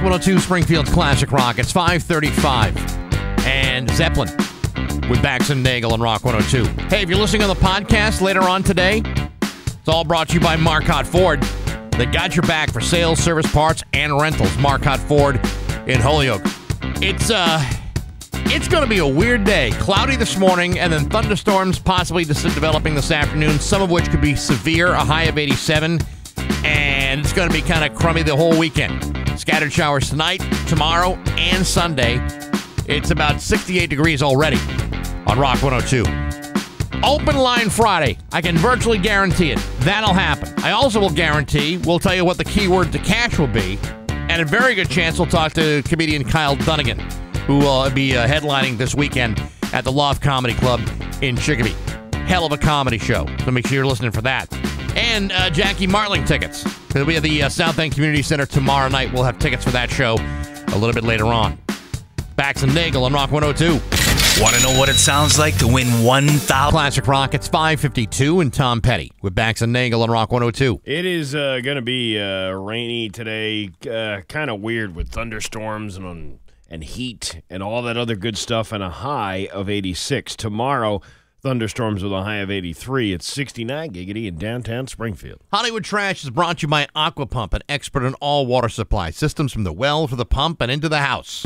102 Springfield's Classic Rock. It's 5:35. And Zeppelin with Bax and Nagle on Rock 102. Hey, if you're listening on the podcast later on today, it's all brought to you by Marcotte Ford. They got your back for sales, service, parts, and rentals. Marcotte Ford in Holyoke. It's going to be a weird day. Cloudy this morning, and then thunderstorms possibly developing this afternoon, some of which could be severe, a high of 87. And it's going to be kind of crummy the whole weekend. Scattered showers tonight, tomorrow, and Sunday. It's about 68 degrees already on Rock 102. Open line Friday. I can virtually guarantee it. That'll happen. I also will guarantee we'll tell you what the keyword to cash will be. And a very good chance we'll talk to comedian Kyle Dunnigan, who will be headlining this weekend at the Loft Comedy Club in Chicopee. Hell of a comedy show. So make sure you're listening for that. And Jackie Martling tickets. He'll be at the South End Community Center tomorrow night. We'll have tickets for that show a little bit later on. Bax and Nagle on Rock 102. Want to know what it sounds like to win 1,000? Classic Rock. It's 5:52 and Tom Petty with Bax and Nagle on Rock 102. It is going to be rainy today, kind of weird with thunderstorms and heat and all that other good stuff, and a high of 86. Tomorrow, thunderstorms with a high of 83. It's 69 giggity in downtown Springfield. Hollywood Trash is brought to you by Aquapump, an expert in all water supply systems from the well to the pump and into the house.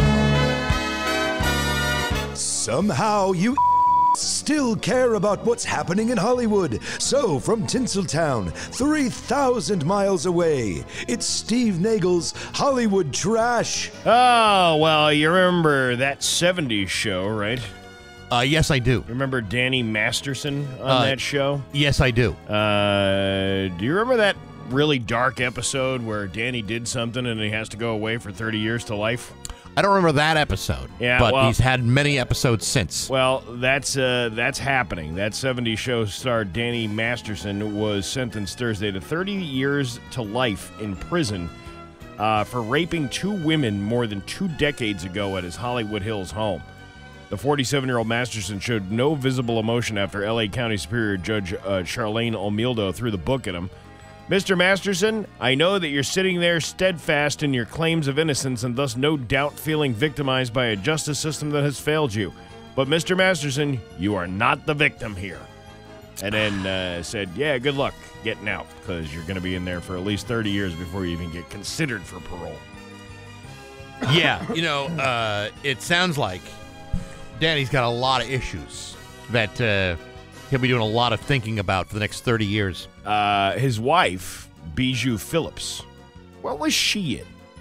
Somehow you still care about what's happening in Hollywood. So from Tinseltown, 3,000 miles away, it's Steve Nagle's Hollywood Trash. Oh, well, you remember that 70s show, right? Yes, I do. Remember Danny Masterson on that show? Yes, I do. Do you remember that really dark episode where Danny did something and he has to go away for 30 years to life? I don't remember that episode, but he's had many episodes since. Well, that's happening. That 70s show star Danny Masterson was sentenced Thursday to 30 years to life in prison for raping 2 women more than 2 decades ago at his Hollywood Hills home. The 47-year-old Masterson showed no visible emotion after L.A. County Superior Judge Charlene Omildo threw the book at him. Mr. Masterson, I know that you're sitting there steadfast in your claims of innocence and thus no doubt feeling victimized by a justice system that has failed you. But Mr. Masterson, you are not the victim here. And then said, yeah, good luck getting out, because you're going to be in there for at least 30 years before you even get considered for parole. Yeah, it sounds like Danny's got a lot of issues that he'll be doing a lot of thinking about for the next 30 years. His wife, Bijou Phillips, what was she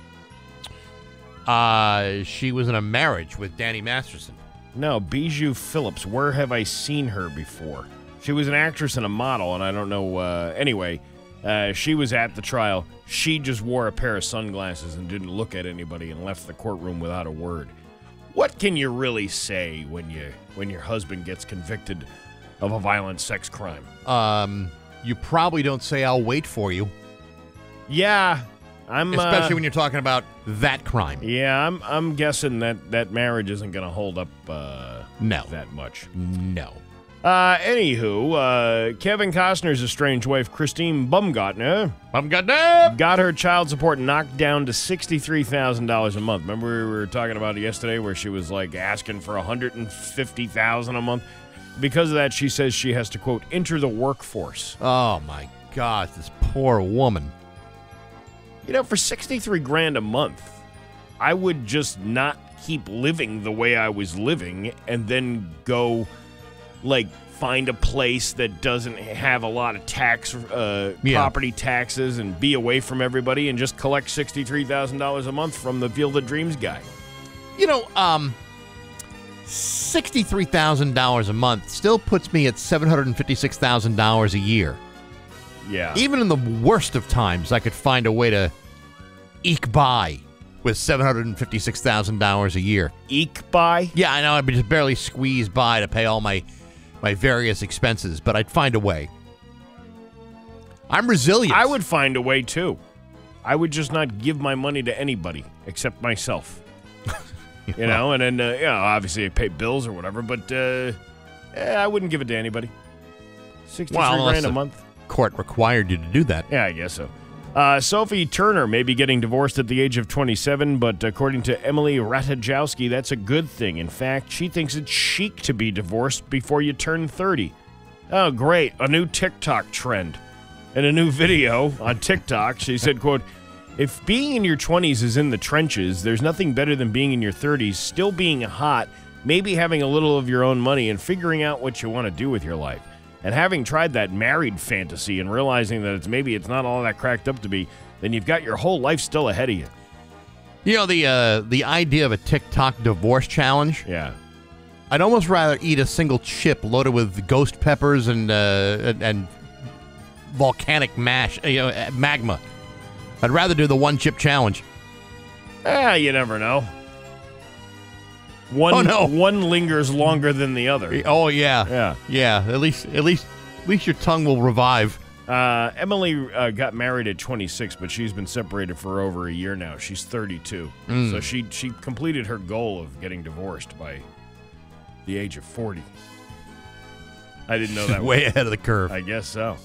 in? She was in a marriage with Danny Masterson. No, Bijou Phillips. Where have I seen her before? She was an actress and a model, and I don't know. Anyway, she was at the trial. She just wore a pair of sunglasses and didn't look at anybody and left the courtroom without a word. What can you really say when your husband gets convicted of a violent sex crime? You probably don't say, I'll wait for you. Yeah, especially when you're talking about that crime. Yeah, I'm guessing that marriage isn't going to hold up no. that much. No. Anywho, Kevin Costner's estranged wife, Christine Baumgartner, got her child support knocked down to $63,000 a month. Remember we were talking about it yesterday where she was like asking for $150,000 a month? Because of that, she says she has to, quote, enter the workforce. Oh, my God, this poor woman. For $63,000 a month, I would just not keep living the way I was living and then go, find a place that doesn't have a lot of property taxes and be away from everybody and just collect $63,000 a month from the Field of Dreams guy. $63,000 a month still puts me at $756,000 a year. Yeah. Even in the worst of times, I could find a way to eke by with $756,000 a year. Eke by? Yeah, I know. I'd just barely squeeze by to pay all my various expenses, but I'd find a way. I'm resilient. I would find a way, too. I would just not give my money to anybody except myself. And then, obviously I pay bills or whatever, but I wouldn't give it to anybody. $63,000 a month. Court required you to do that. Yeah, I guess so. Sophie Turner may be getting divorced at the age of 27, but according to Emily Ratajkowski, that's a good thing. In fact, she thinks it's chic to be divorced before you turn 30. Oh, great. A new TikTok trend. In a new video on TikTok, she said, quote, "If being in your 20s is in the trenches, there's nothing better than being in your 30s, still being hot, maybe having a little of your own money, and figuring out what you want to do with your life. And having tried that married fantasy and realizing that it's not all that cracked up to be, then you've got your whole life still ahead of you." You know, the idea of a TikTok divorce challenge? Yeah. I'd almost rather eat a single chip loaded with ghost peppers and volcanic magma. I'd rather do the one chip challenge. You never know. One lingers longer than the other. Oh yeah. At least your tongue will revive. Emily got married at 26, but she's been separated for over a year now. She's 32, so she completed her goal of getting divorced by the age of 40. I didn't know that. Way ahead of the curve. I guess so.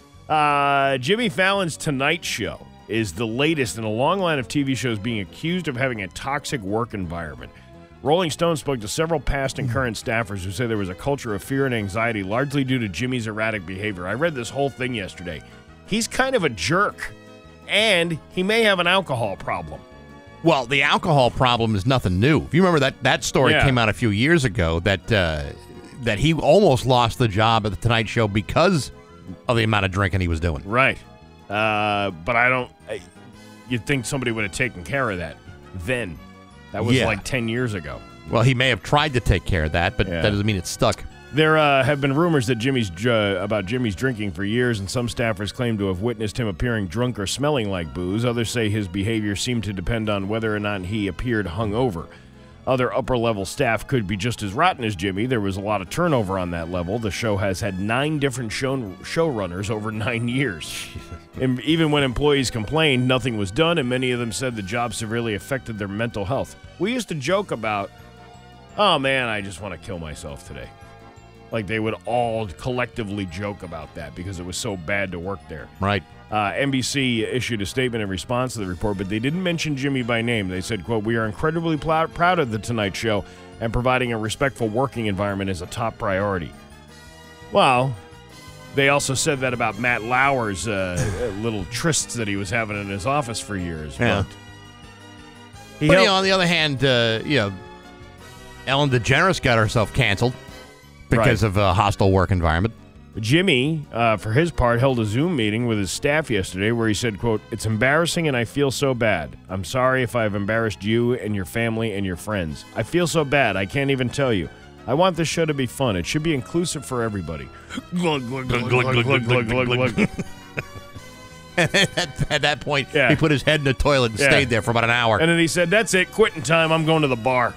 Jimmy Fallon's Tonight Show is the latest in a long line of TV shows being accused of having a toxic work environment. Rolling Stone spoke to several past and current staffers who say there was a culture of fear and anxiety largely due to Jimmy's erratic behavior. I read this whole thing yesterday. He's kind of a jerk, and he may have an alcohol problem. Well, the alcohol problem is nothing new. If you remember that story came out a few years ago that he almost lost the job at the Tonight Show because of the amount of drinking he was doing. Right. But you'd think somebody would have taken care of that then. That was like 10 years ago. Well, he may have tried to take care of that, but that doesn't mean it's stuck. There have been rumors that about Jimmy's drinking for years, and some staffers claim to have witnessed him appearing drunk or smelling like booze. Others say his behavior seemed to depend on whether or not he appeared hungover. Other upper-level staff could be just as rotten as Jimmy. There was a lot of turnover on that level. The show has had 9 different showrunners over 9 years. And even when employees complained, nothing was done, and many of them said the job severely affected their mental health. We used to joke about, oh man, I just want to kill myself today. Like they would all collectively joke about that because it was so bad to work there. Right. NBC issued a statement in response to the report, but they didn't mention Jimmy by name. They said, quote, "We are incredibly proud of The Tonight Show, and providing a respectful working environment is a top priority." Well, they also said that about Matt Lauer's little trysts that he was having in his office for years. Yeah. But on the other hand, Ellen DeGeneres got herself canceled because of a hostile work environment. Jimmy, for his part, held a Zoom meeting with his staff yesterday where he said, quote, "It's embarrassing and I feel so bad. I'm sorry if I've embarrassed you and your family and your friends. I feel so bad, I can't even tell you. I want this show to be fun. It should be inclusive for everybody." At that point, he put his head in the toilet and stayed there for about an hour. And then he said, "That's it, quitting time, I'm going to the bar."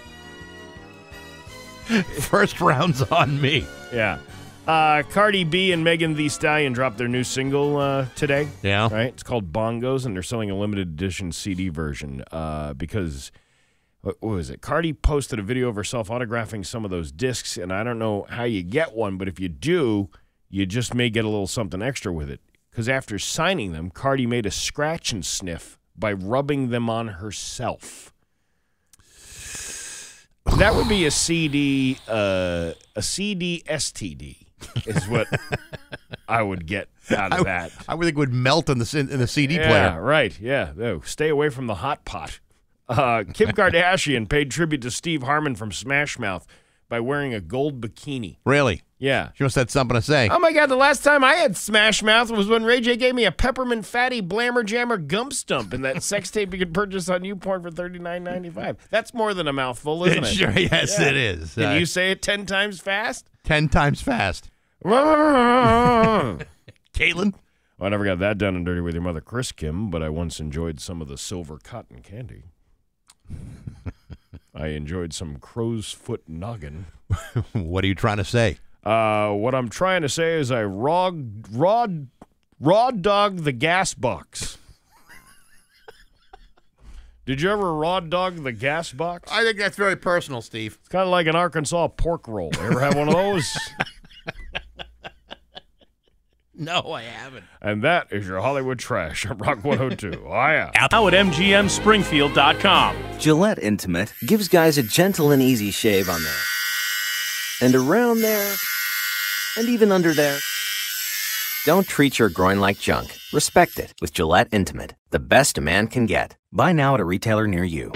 First round's on me. Yeah. Cardi B and Megan Thee Stallion dropped their new single today. Yeah. Right? It's called Bongos, and they're selling a limited edition CD version because, what was it? Cardi posted a video of herself autographing some of those discs, and I don't know how you get one, but if you do, you just may get a little something extra with it. Because after signing them, Cardi made a scratch and sniff by rubbing them on herself. That would be a CD STD is what I would get out of that. I would think it would melt in the CD player. Yeah, right. Yeah. Oh, stay away from the hot pot. Kim Kardashian paid tribute to Steve Harmon from Smash Mouth by wearing a gold bikini. Really? Yeah. She must have had something to say. Oh, my God. The last time I had Smash Mouth was when Ray J gave me a peppermint fatty blammer jammer gum stump and that sex tape you could purchase on YouPorn for $39.95. That's more than a mouthful, isn't it? Sure, yes, it is. Can you say it 10 times fast? 10 times fast. Caitlin? Well, I never got that done and dirty with your mother, Chris Kim, but I once enjoyed some of the silver cotton candy. I enjoyed some crow's foot noggin. What are you trying to say? What I'm trying to say is I raw dogged the gas box. Did you ever raw dog the gas box? I think that's very personal, Steve. It's kind of like an Arkansas pork roll. You ever have one of those? No, I haven't. And that is your Hollywood trash on Rock 102. Oh, yeah. Now at MGMSpringfield.com. Gillette Intimate gives guys a gentle and easy shave on there. And around there. And even under there. Don't treat your groin like junk. Respect it with Gillette Intimate, the best a man can get. Buy now at a retailer near you.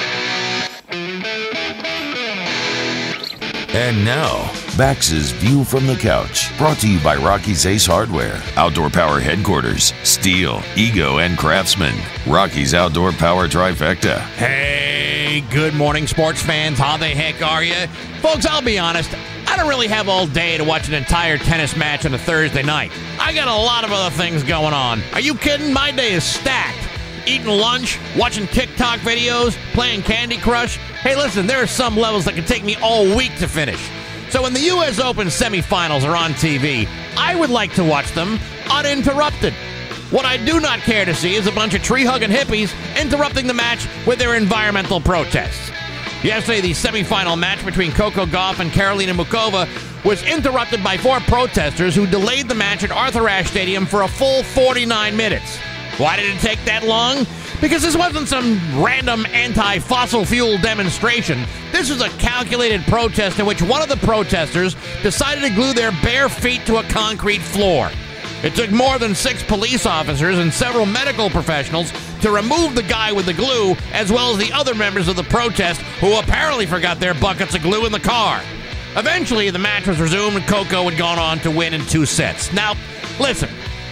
And now, Bax's View from the Couch, brought to you by Rocky's Ace Hardware, Outdoor Power Headquarters, Steel, Ego, and Craftsman. Rocky's Outdoor Power Trifecta. Hey, good morning, sports fans. How the heck are you? Folks, I'll be honest, I don't really have all day to watch an entire tennis match on a Thursday night. I got a lot of other things going on. Are you kidding? My day is stacked. Eating lunch, watching TikTok videos, playing Candy Crush. Hey, listen, there are some levels that can take me all week to finish. So when the U.S. Open semifinals are on TV, I would like to watch them uninterrupted. What I do not care to see is a bunch of tree-hugging hippies interrupting the match with their environmental protests. Yesterday, the semifinal match between Coco Gauff and Karolina Muchova was interrupted by 4 protesters who delayed the match at Arthur Ashe Stadium for a full 49 minutes. Why did it take that long? Because this wasn't some random anti-fossil fuel demonstration. This was a calculated protest in which one of the protesters decided to glue their bare feet to a concrete floor. It took more than 6 police officers and several medical professionals to remove the guy with the glue, as well as the other members of the protest who apparently forgot their buckets of glue in the car. Eventually, the match was resumed and Coco had gone on to win in 2 sets. Now, listen,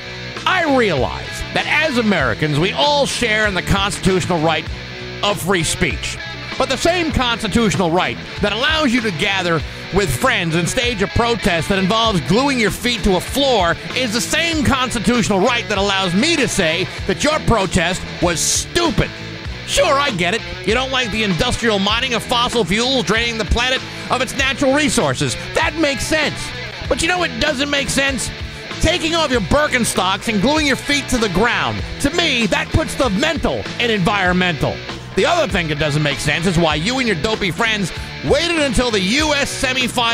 I realize that as Americans, we all share in the constitutional right of free speech. But the same constitutional right that allows you to gather with friends and stage a protest that involves gluing your feet to a floor is the same constitutional right that allows me to say that your protest was stupid. Sure, I get it. You don't like the industrial mining of fossil fuels draining the planet of its natural resources. That makes sense. But you know what doesn't make sense? Taking off your Birkenstocks and gluing your feet to the ground. To me, that puts the mental in environmental. The other thing that doesn't make sense is why you and your dopey friends waited until the U.S.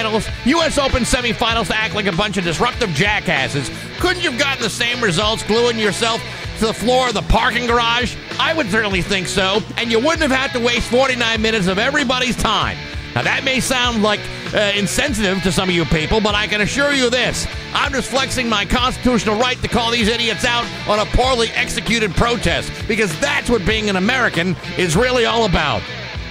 Open semifinals to act like a bunch of disruptive jackasses. Couldn't you have gotten the same results gluing yourself to the floor of the parking garage? I would certainly think so, and you wouldn't have had to waste 49 minutes of everybody's time. Now, that may sound like insensitive to some of you people, but I can assure you this. I'm just flexing my constitutional right to call these idiots out on a poorly executed protest, because that's what being an American is really all about.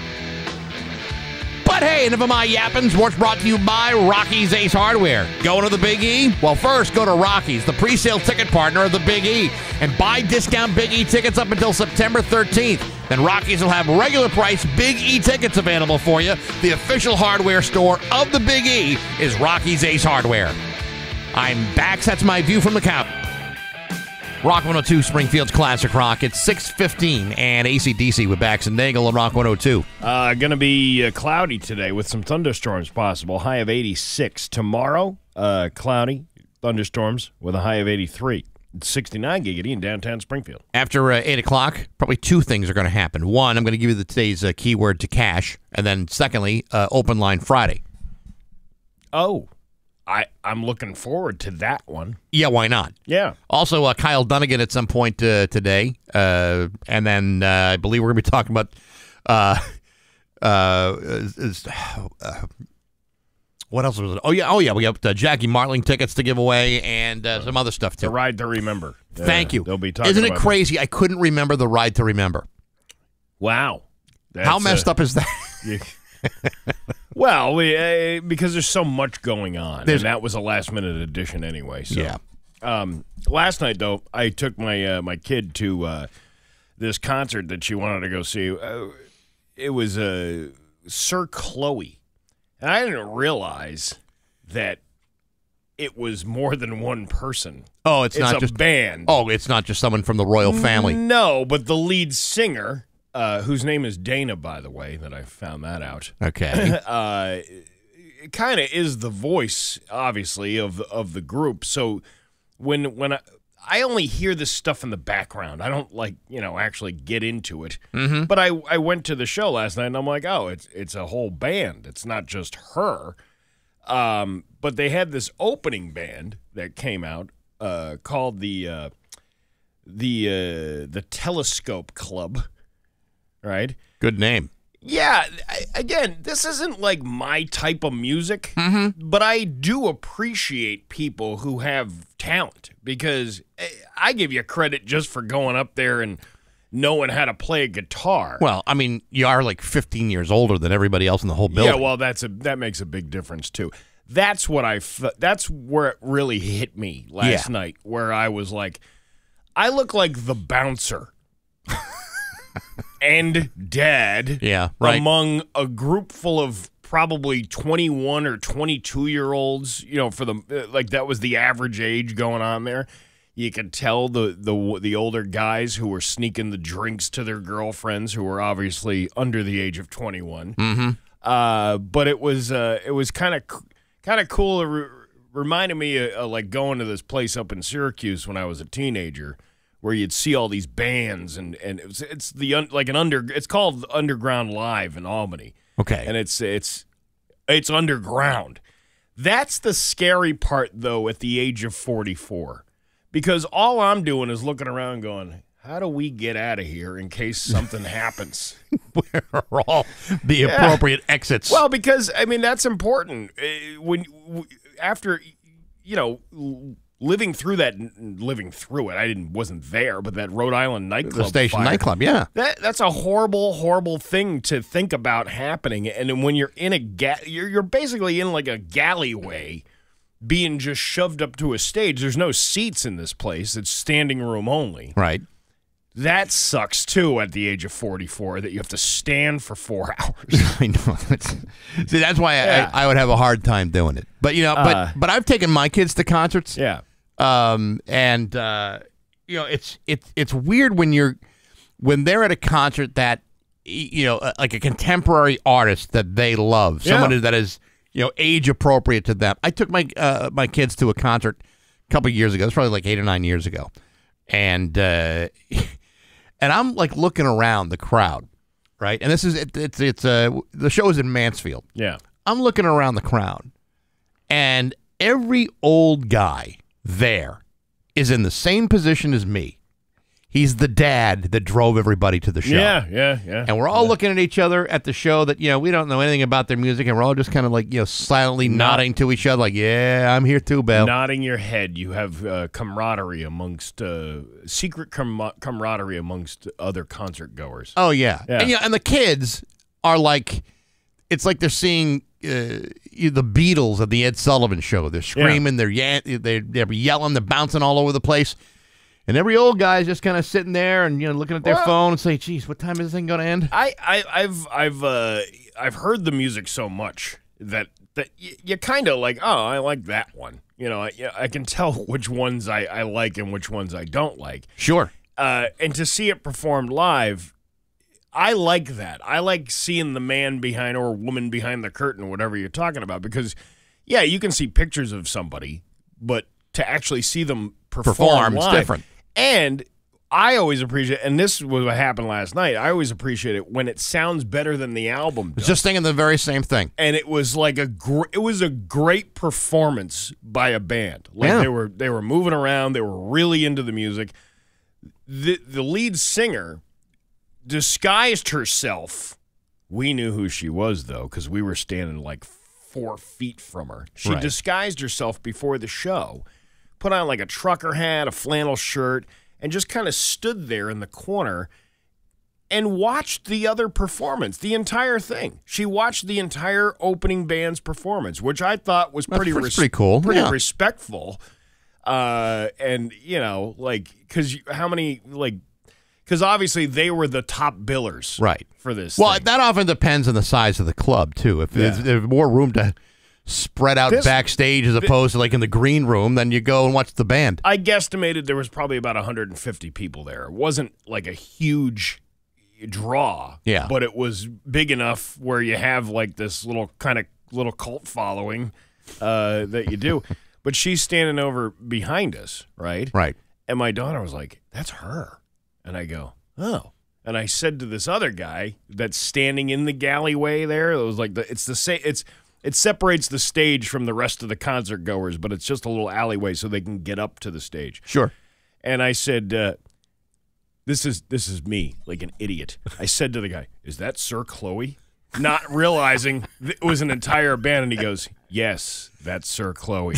But hey, enough of my yapping. Sports brought to you by Rocky's Ace Hardware. Going to the Big E? Well, first, go to Rocky's, the pre-sale ticket partner of the Big E, and buy discount Big E tickets up until September 13th. Then Rocky's will have regular price Big E tickets available for you. The official hardware store of the Big E is Rocky's Ace Hardware. I'm Bax. That's my view from the couch. Rock 102, Springfield's Classic Rock. It's 6:15 and AC/DC with Bax and Nagle on Rock 102. Going to be cloudy today with some thunderstorms possible. High of 86. Tomorrow, cloudy, thunderstorms with a high of 83. It's 69 giggity in downtown Springfield. After 8 o'clock, probably 2 things are going to happen. One, I'm going to give you today's keyword to cash. And then secondly, Open Line Friday. Oh, I'm looking forward to that one. Yeah, why not? Yeah. Also, Kyle Dunnigan at some point today. And then I believe we're going to be talking about what else was it? Oh, yeah. We got Jackie Martling tickets to give away and some other stuff, too. The Ride to Remember. Thank you. They'll be talking Isn't it about crazy? I couldn't remember the Ride to Remember. Wow. How messed up is that? Well, because there's so much going on, and that was a last-minute addition anyway. So. Yeah. Last night, though, I took my kid to this concert that she wanted to go see. It was Sir Chloe. And I didn't realize that it was more than one person. Oh, it's not just a band. Oh, it's not just someone from the royal family. No, but the lead singer, whose name is Dana, by the way, that I found that out. Okay. It kind of is the voice, obviously, of the group. So when I only hear this stuff in the background, I don't actually get into it. Mm-hmm. But I went to the show last night and I'm like, oh, it's a whole band. It's not just her. But they had this opening band that came out called the Telescope Club, right? Good name. Yeah, again, this isn't like my type of music, but I do appreciate people who have talent because I give you credit just for going up there and knowing how to play a guitar. Well, I mean, you are like 15 years older than everybody else in the whole building. Yeah, well, that makes a big difference too. That's what that's where it really hit me last night, where I was like, I look like the bouncer. And dad, among a group full of probably 21 or 22-year-olds, for the that was the average age going on there. You could tell the older guys who were sneaking the drinks to their girlfriends, who were obviously under the age of 21. But it was kind of cool. It reminded me of like going to this place up in Syracuse when I was a teenager, where you'd see all these bands, and it's called Underground Live in Albany. Okay, and it's underground. That's the scary part, though, at the age of 44, because all I'm doing is looking around, going, "How do we get out of here in case something happens?" Where are all the appropriate exits? Well, because I mean that's important. After living through it, I wasn't there, but that Rhode Island nightclub, the station fire, nightclub, yeah, that's a horrible, horrible thing to think about happening. And then when you're in you're basically in like a galleyway, being just shoved up to a stage. There's no seats in this place; it's standing room only. Right. That sucks too. At the age of 44, that you have to stand for 4 hours. I know. See, that's why I would have a hard time doing it. But but I've taken my kids to concerts. Yeah. It's weird when they're at a concert that like a contemporary artist that they love, someone that is age appropriate to them. I took my kids to a concert a couple of years ago. It's probably like 8 or 9 years ago, and I'm like looking around the crowd, right? And this is the show is in Mansfield. Yeah, I'm looking around the crowd, and every old guy there is in the same position as me. He's the dad that drove everybody to the show. Yeah. And we're all looking at each other at the show that, we don't know anything about their music, and we're all just kind of like, silently nodding to each other like, yeah, I'm here too, Bill. Nodding your head. You have camaraderie amongst, secret camaraderie amongst other concert goers. Oh, yeah. And the kids are like, it's like they're seeing the Beatles at the Ed Sullivan Show. They're screaming, they're yelling, they're bouncing all over the place. And every old guy's just kind of sitting there and looking at their phone and say, "Geez, what time is this thing going to end?" I've heard the music so much that you kind of like, oh, I like that one. I can tell which ones I like and which ones I don't like. Sure. And to see it performed live, I like that. I like seeing the man behind or woman behind the curtain, whatever you're talking about, because you can see pictures of somebody, but to actually see them perform live, it's different. And I always appreciate, and this was what happened last night, I always appreciate it when it sounds better than the album does. Just thinking the very same thing. And it was like it was a great performance by a band. Like they were moving around, they were really into the music. The lead singer disguised herself. We knew who she was, though, because we were standing like 4 feet from her. She disguised herself before the show, put on like a trucker hat, a flannel shirt, and just kind of stood there in the corner and watched the other performance, the entire thing. She watched the entire opening band's performance, which I thought was pretty cool, pretty respectful. And because obviously they were the top billers, for this. Well, thing. that often depends on the size of the club too. If there's more room to spread out backstage as opposed to like in the green room, then you go and watch the band. I guesstimated there was probably about 150 people there. It wasn't like a huge draw, but it was big enough where you have like this little cult following that you do. But she's standing over behind us, right? Right. And my daughter was like, "That's her," and I go, "Oh." And I said to this other guy that's standing in the galleyway there, it was like it's It separates the stage from the rest of the concert goers, but it's just a little alleyway so they can get up to the stage. Sure. And I said, this is me, like an idiot. I said to the guy, "Is that Sir Chloe?" Not realizing it was an entire band, and he goes, "Yes, that's Sir Chloe."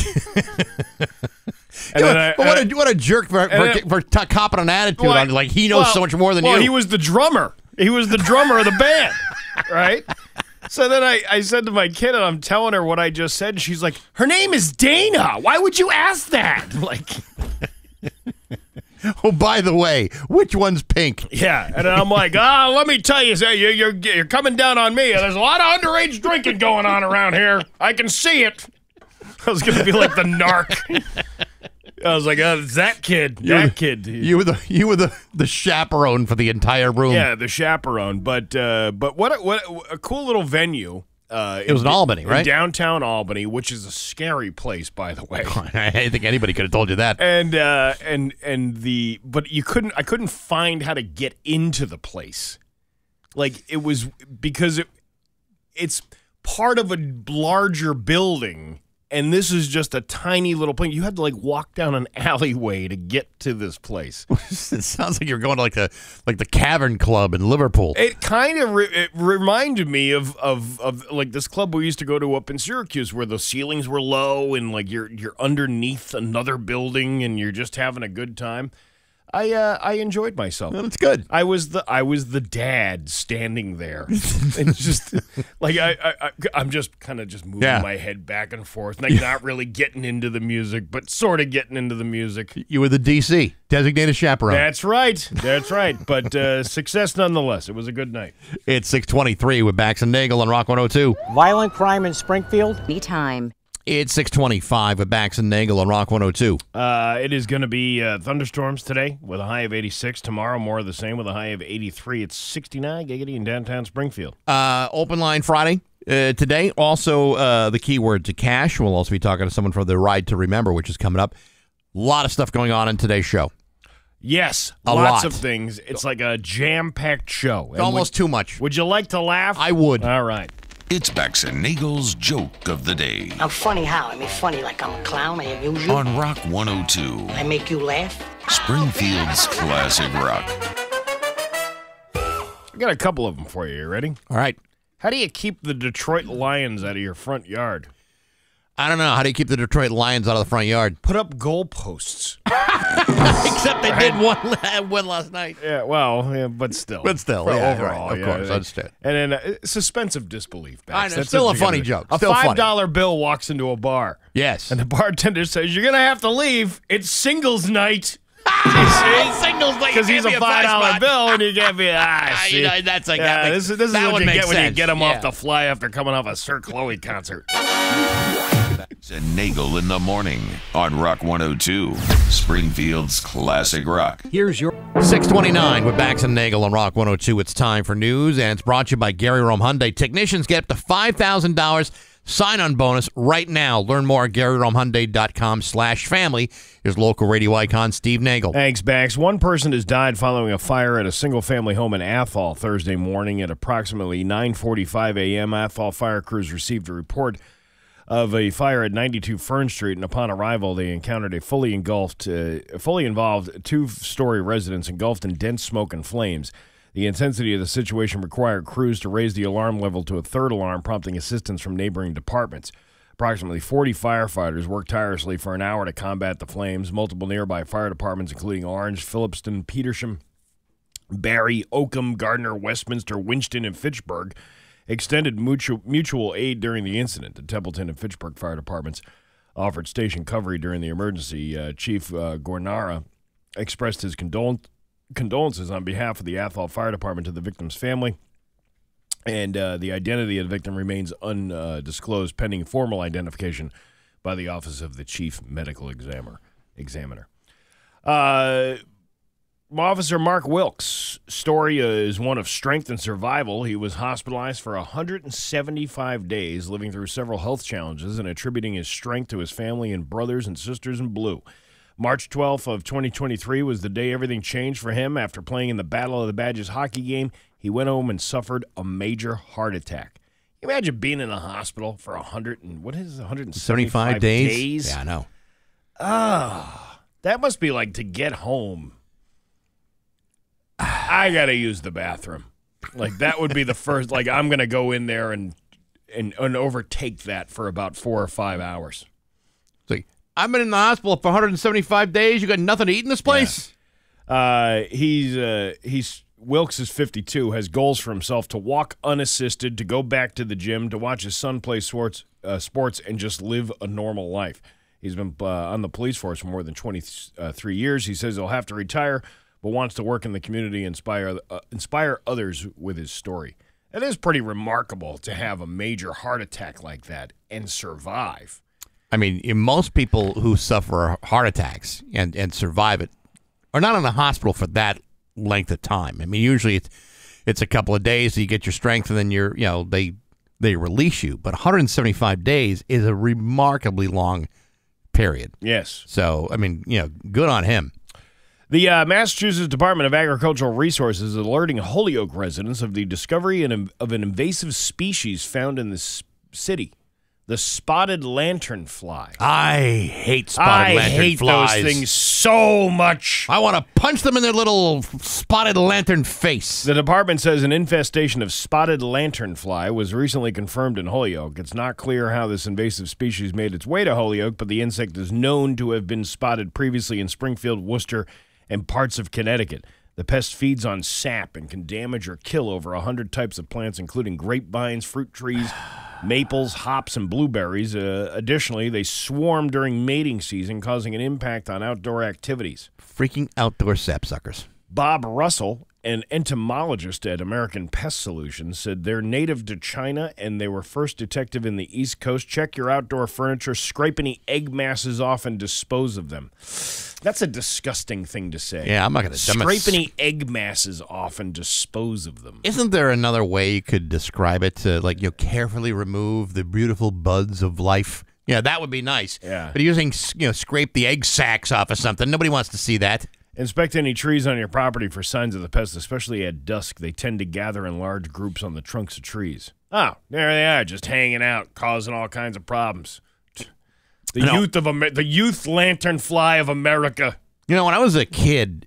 And what a jerk for copping an attitude on, like he knows so much more than you. Well, he was the drummer. He was the drummer of the band, right? So then I said to my kid, and I'm telling her what I just said, and she's like, "Her name is Dana. Why would you ask that?" Like, oh, by the way, which one's pink? yeah. And I'm like, let me tell you, you're coming down on me. There's a lot of underage drinking going on around here. I can see it. I was gonna be like the narc. I was like, it's that kid. Kid. You were the chaperone for the entire room. Yeah, the chaperone. But what a cool little venue. It was in Albany, right? In downtown Albany, which is a scary place, by the way. I think anybody could have told you that. But I couldn't find how to get into the place. Like it was because it's part of a larger building. And this is just a tiny little place. You had to like walk down an alleyway to get to this place. It sounds like you're going to like the Cavern Club in Liverpool. It kind of it reminded me of like this club we used to go to up in Syracuse, where the ceilings were low and like you're underneath another building and you're just having a good time. I enjoyed myself. Well, that's good. I was the dad standing there, and just like I'm just kind of just moving my head back and forth, like not really getting into the music, but sort of getting into the music. You were the DC, designated chaperone. That's right. But success nonetheless. It was a good night. It's 6:23 with Bax and Nagle on Rock 102. Violent crime in Springfield. Anytime. It's 6:25 with Bax and Nagle on Rock 102. It is going to be thunderstorms today with a high of 86. Tomorrow, more of the same with a high of 83. It's 69 giggity in downtown Springfield. Open line Friday today. Also, the keyword to cash. We'll also be talking to someone for the Ride to Remember, which is coming up. A lot of stuff going on in today's show. Yes, lots of things. It's like a jam-packed show. It's almost too much. Would you like to laugh? I would. All right. It's Bax and Nagle's Joke of the Day. I'm funny how? I mean, funny like I'm a clown. I amuse you. On Rock 102. I make you laugh. Springfield's classic rock. I got a couple of them for you. You ready? All right. How do you keep the Detroit Lions out of your front yard? I don't know. How do you keep the Detroit Lions out of the front yard? Put up goalposts. Except they did one last night. Yeah, well, yeah, but still. Overall, right, of course, I understand. And then suspense of disbelief. Bax. I know, That's still what a you're funny gonna do. joke. A Still funny. $5 bill walks into a bar. Yes. And the bartender says, "You're going to have to leave. It's singles night." Singles night. Because he's a $5 bill and you can't be, see. That's like, this is what you get when you get him off the the fly after coming off a Sir Chloe concert. Bax and Nagle in the morning on Rock 102. Springfield's classic rock. Here's your 6:29 with Bax and Nagle on Rock 102. It's time for news, and it's brought to you by Gary Rome Hyundai. Technicians get up to $5,000 sign-on bonus right now. Learn more at GaryRomeHyundai.com/family. Here's local radio icon Steve Nagle. Thanks, Bax. One person has died following a fire at a single-family home in Athol Thursday morning at approximately 9:45 a.m. Athol fire crews received a report of a fire at 92 Fern Street, and upon arrival, they encountered a fully involved two-story residence engulfed in dense smoke and flames. The intensity of the situation required crews to raise the alarm level to a third alarm, prompting assistance from neighboring departments. Approximately 40 firefighters worked tirelessly for an hour to combat the flames. Multiple nearby fire departments, including Orange, Phillipston, Petersham, Barry, Oakham, Gardner, Westminster, Winston, and Fitchburg, extended mutual aid during the incident. The Templeton and Fitchburg fire departments offered station coverage during the emergency. Chief Gornara expressed his condolences on behalf of the Athol Fire Department to the victim's family, and the identity of the victim remains undisclosed pending formal identification by the Office of the Chief Medical Examiner. Officer Mark Wilkes' story is one of strength and survival. He was hospitalized for 175 days, living through several health challenges and attributing his strength to his family and brothers and sisters in blue. March 12th of 2023 was the day everything changed for him. After playing in the Battle of the Badges hockey game, he went home and suffered a major heart attack. You imagine being in a hospital for 175 75 days? Yeah, I know. That must be like to get home. I got to use the bathroom. Like, that would be the first, like, I'm going to go in there and overtake that for about 4 or 5 hours. It's like, I've been in the hospital for 175 days. You got nothing to eat in this place? Yeah. Wilkes is 52, has goals for himself to walk unassisted, to go back to the gym, to watch his son play sports, and just live a normal life. He's been on the police force for more than 23 years. He says he'll have to retire, but wants to work in the community and inspire others with his story. It is pretty remarkable to have a major heart attack like that and survive. I mean, most people who suffer heart attacks and survive it are not in the hospital for that length of time. I mean, usually it's a couple of days, so you get your strength, and then they release you. But 175 days is a remarkably long period. Yes. So, I mean, good on him. The Massachusetts Department of Agricultural Resources is alerting Holyoke residents of the discovery of an invasive species found in the city, the spotted lanternfly. I hate spotted lanternflies. I hate those things so much. I want to punch them in their little spotted lantern face. The department says an infestation of spotted lanternfly was recently confirmed in Holyoke. It's not clear how this invasive species made its way to Holyoke, but the insect is known to have been spotted previously in Springfield, Worcester, and parts of Connecticut. The pest feeds on sap and can damage or kill over 100 types of plants, including grapevines, fruit trees, maples, hops, and blueberries. Additionally, they swarm during mating season, causing an impact on outdoor activities. Freaking outdoor sapsuckers. Bob Russell, an entomologist at American Pest Solutions, said they're native to China and they were first detected in the East Coast. Check your outdoor furniture, scrape any egg masses off, and dispose of them. That's a disgusting thing to say. Yeah, I'm not going to scrape any egg masses off and dispose of them. Isn't there another way you could describe it? To carefully remove the beautiful buds of life. Yeah, that would be nice. Yeah. But using scrape the egg sacs off of something, nobody wants to see that. Inspect any trees on your property for signs of the pest, especially at dusk. They tend to gather in large groups on the trunks of trees. Oh, there they are, just hanging out, causing all kinds of problems. The youth lanternfly of America. When I was a kid,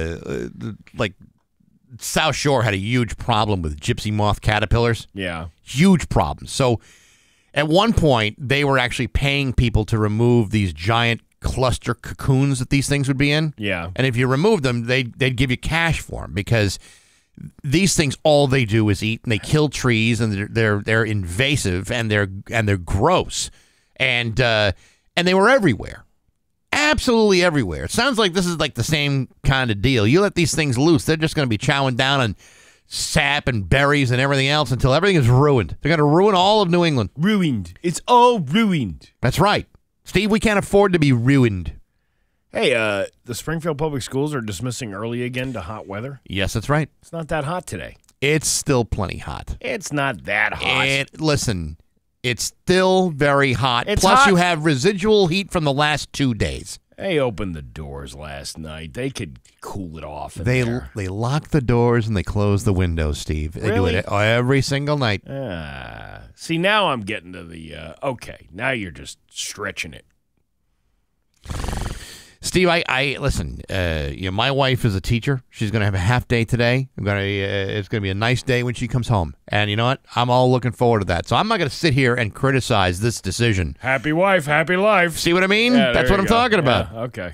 South Shore had a huge problem with gypsy moth caterpillars. Yeah. Huge problem. So at one point, they were actually paying people to remove these giant cluster cocoons that these things would be in. Yeah. And if you removed them, they'd give you cash for them, because these things, all they do is eat, and they kill trees, and they're invasive, and they're gross. And they were everywhere. Absolutely everywhere. It sounds like this is like the same kind of deal. You let these things loose, they're just going to be chowing down on sap and berries and everything else until everything is ruined. They're going to ruin all of New England. Ruined. It's all ruined. That's right. Steve, we can't afford to be ruined. Hey, the Springfield Public Schools are dismissing early again to hot weather. Yes, that's right. It's not that hot today. It's still plenty hot. It's not that hot. Listen, it's still very hot. It's Plus, hot. you have residual heat from the last 2 days. They opened the doors last night. They could cool it off. They lock the doors and they close the windows, Steve. They Really? do it every single night. See, now I'm getting to the, okay, now you're just stretching it. Steve, I listen. My wife is a teacher. She's going to have a half day today. It's going to be a nice day when she comes home. And you know what? I'm all looking forward to that. So I'm not going to sit here and criticize this decision. Happy wife, happy life. See what I mean? Yeah, That's what I'm talking about. Yeah, okay.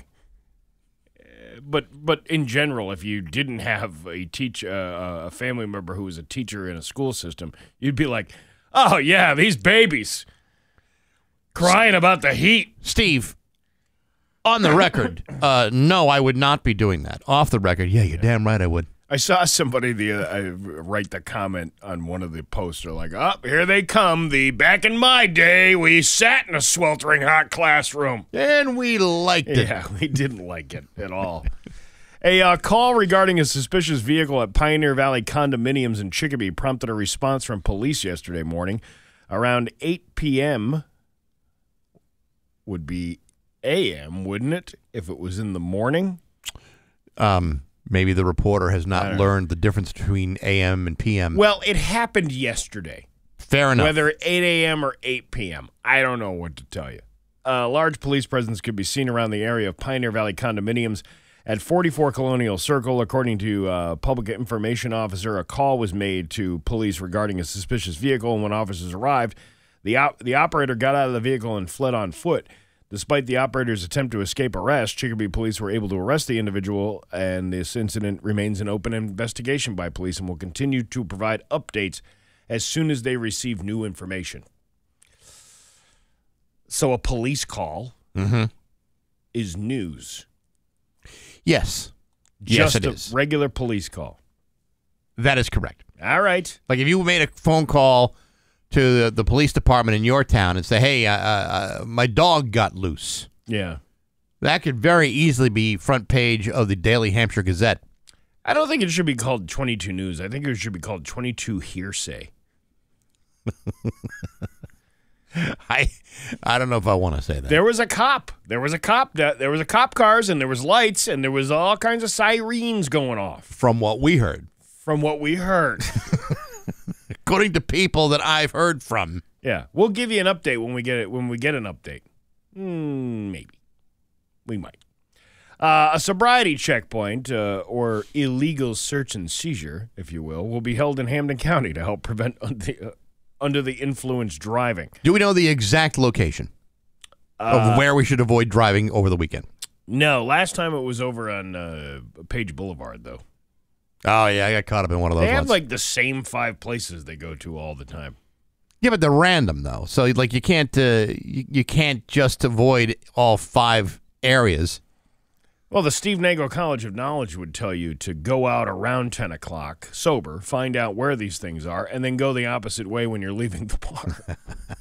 But in general, if you didn't have a family member who was a teacher in a school system, you'd be like, oh yeah, these babies crying about the heat. Steve, on the record, no, I would not be doing that. Off the record, yeah, you're damn right I would. I saw somebody write the comment on one of the posts. They're like, oh, here they come. Back in my day, we sat in a sweltering hot classroom. And we liked it. Yeah, we didn't like it at all. A call regarding a suspicious vehicle at Pioneer Valley Condominiums in Chicopee prompted a response from police yesterday morning. Around 8 p.m. would be a.m., wouldn't it, if it was in the morning? Maybe the reporter has not learned the difference between a.m. and p.m. Well, it happened yesterday. Fair enough. Whether 8 a.m. or 8 p.m., I don't know what to tell you. A large police presence could be seen around the area of Pioneer Valley condominiums at 44 Colonial Circle. According to a public information officer, a call was made to police regarding a suspicious vehicle, and when officers arrived, the operator got out of the vehicle and fled on foot. Despite the operator's attempt to escape arrest, Chicopee police were able to arrest the individual, and this incident remains an open investigation by police and will continue to provide updates as soon as they receive new information. So a police call is news. Yes. Just it is. a regular police call. That is correct. All right. Like if you made a phone call to the police department in your town and say, hey, my dog got loose. Yeah. That could very easily be front page of the Daily Hampshire Gazette. I don't think it should be called 22 News. I think it should be called 22 Hearsay. I don't know if I want to say that. There was a cop. There was a cop cars, and there was lights, and there was all kinds of sirens going off. From what we heard. According to people that I've heard from. Yeah, we'll give you an update when we get it. When we get an update, maybe we might. A sobriety checkpoint or illegal search and seizure, if you will be held in Hampden County to help prevent under the influence driving. Do we know the exact location of where we should avoid driving over the weekend? No, last time it was over on Page Boulevard, though. Oh, yeah, I got caught up in one of those They have ones. like the same 5 places they go to all the time. Yeah, but they're random, though. So, like, you can't you can't just avoid all 5 areas. Well, the Steve Nagle College of Knowledge would tell you to go out around 10 o'clock, sober, find out where these things are, and then go the opposite way when you're leaving the bar.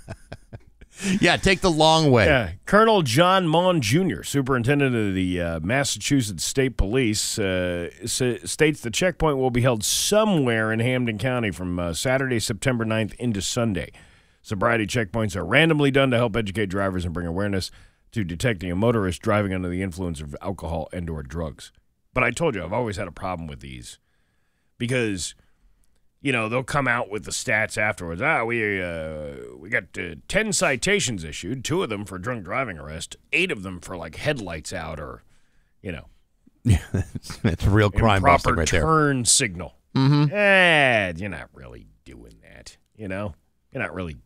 Yeah, take the long way. Yeah. Colonel John Mon Jr., superintendent of the Massachusetts State Police, states the checkpoint will be held somewhere in Hampden County from Saturday, September 9th into Sunday. Sobriety checkpoints are randomly done to help educate drivers and bring awareness to detecting a motorist driving under the influence of alcohol and or drugs. But I told you, I've always had a problem with these because, you know, they'll come out with the stats afterwards. We got 10 citations issued, 2 of them for drunk driving arrest, 8 of them for, like, headlights out or, you know. Yeah, it's a real crime busting right there. Improper turn signal. Mm-hmm. You're not really doing that, you know? You're not really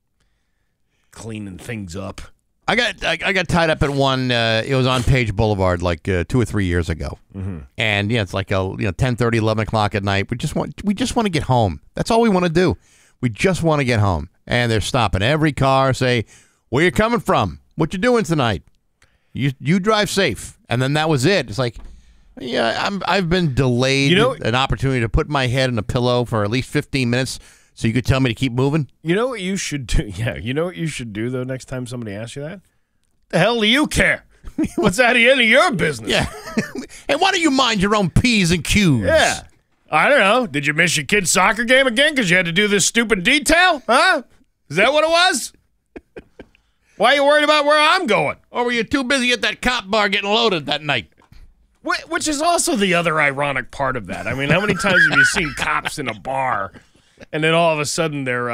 cleaning things up. I got tied up at one. It was on Page Boulevard like 2 or 3 years ago, and yeah, it's like 10:30, 11 o'clock at night. We just want to get home. That's all we want to do. We just want to get home, and they're stopping every car. Say, where you coming from? What you doing tonight? You drive safe, and then that was it. It's like, yeah, I've been delayed an opportunity to put my head in a pillow for at least 15 minutes. So you could tell me to keep moving? You know what you should do? Yeah, you know what you should do, though, next time somebody asks you that? The hell do you care? What's out of any of your business? Yeah. Hey, why don't you mind your own P's and Q's? Yeah. I don't know. Did you miss your kid's soccer game again because you had to do this stupid detail? Huh? Is that what it was? Why are you worried about where I'm going? Or were you too busy at that cop bar getting loaded that night? Which is also the other ironic part of that. I mean, how many times have you seen cops in a bar? And then all of a sudden they're,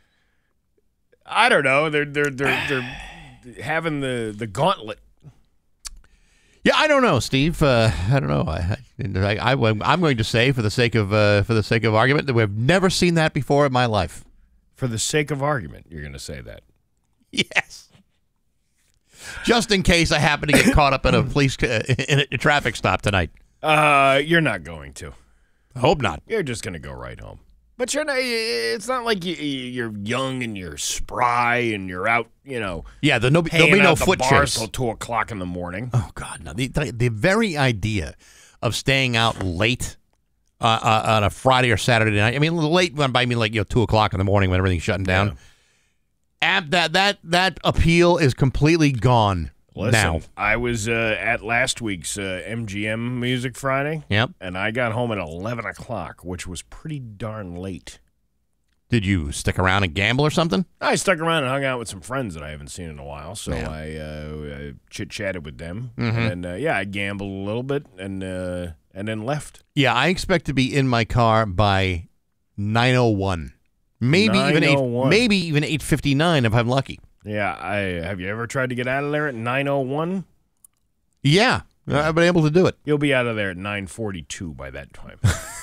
I don't know, they're having the gauntlet. Yeah, I don't know, Steve. I don't know. I'm going to say, for the sake of argument, that we've never seen that before in my life. For the sake of argument, you're going to say that. Yes. Just in case I happen to get caught up in a traffic stop tonight. You're not going to. I hope not. You're just going to go right home. But you're not, it's not like you're young and you're spry and you're out, you know. Yeah, there'll be no foot chase till 2 o'clock in the morning. Oh God, no! The very idea of staying out late on a Friday or Saturday night. I mean, late by me like 2 o'clock in the morning when everything's shutting down. Yeah. That appeal is completely gone. Listen, now. I was at last week's MGM Music Friday. Yep. And I got home at 11 o'clock, which was pretty darn late. Did you stick around and gamble or something? I stuck around and hung out with some friends that I haven't seen in a while. So I chit-chatted with them. And then, I gambled a little bit and then left. Yeah, I expect to be in my car by 9:01. Maybe even 9:01. maybe even 8:59 if I'm lucky. Yeah, have you ever tried to get out of there at 9:01? Yeah, I've been able to do it. You'll be out of there at 9:42 by that time.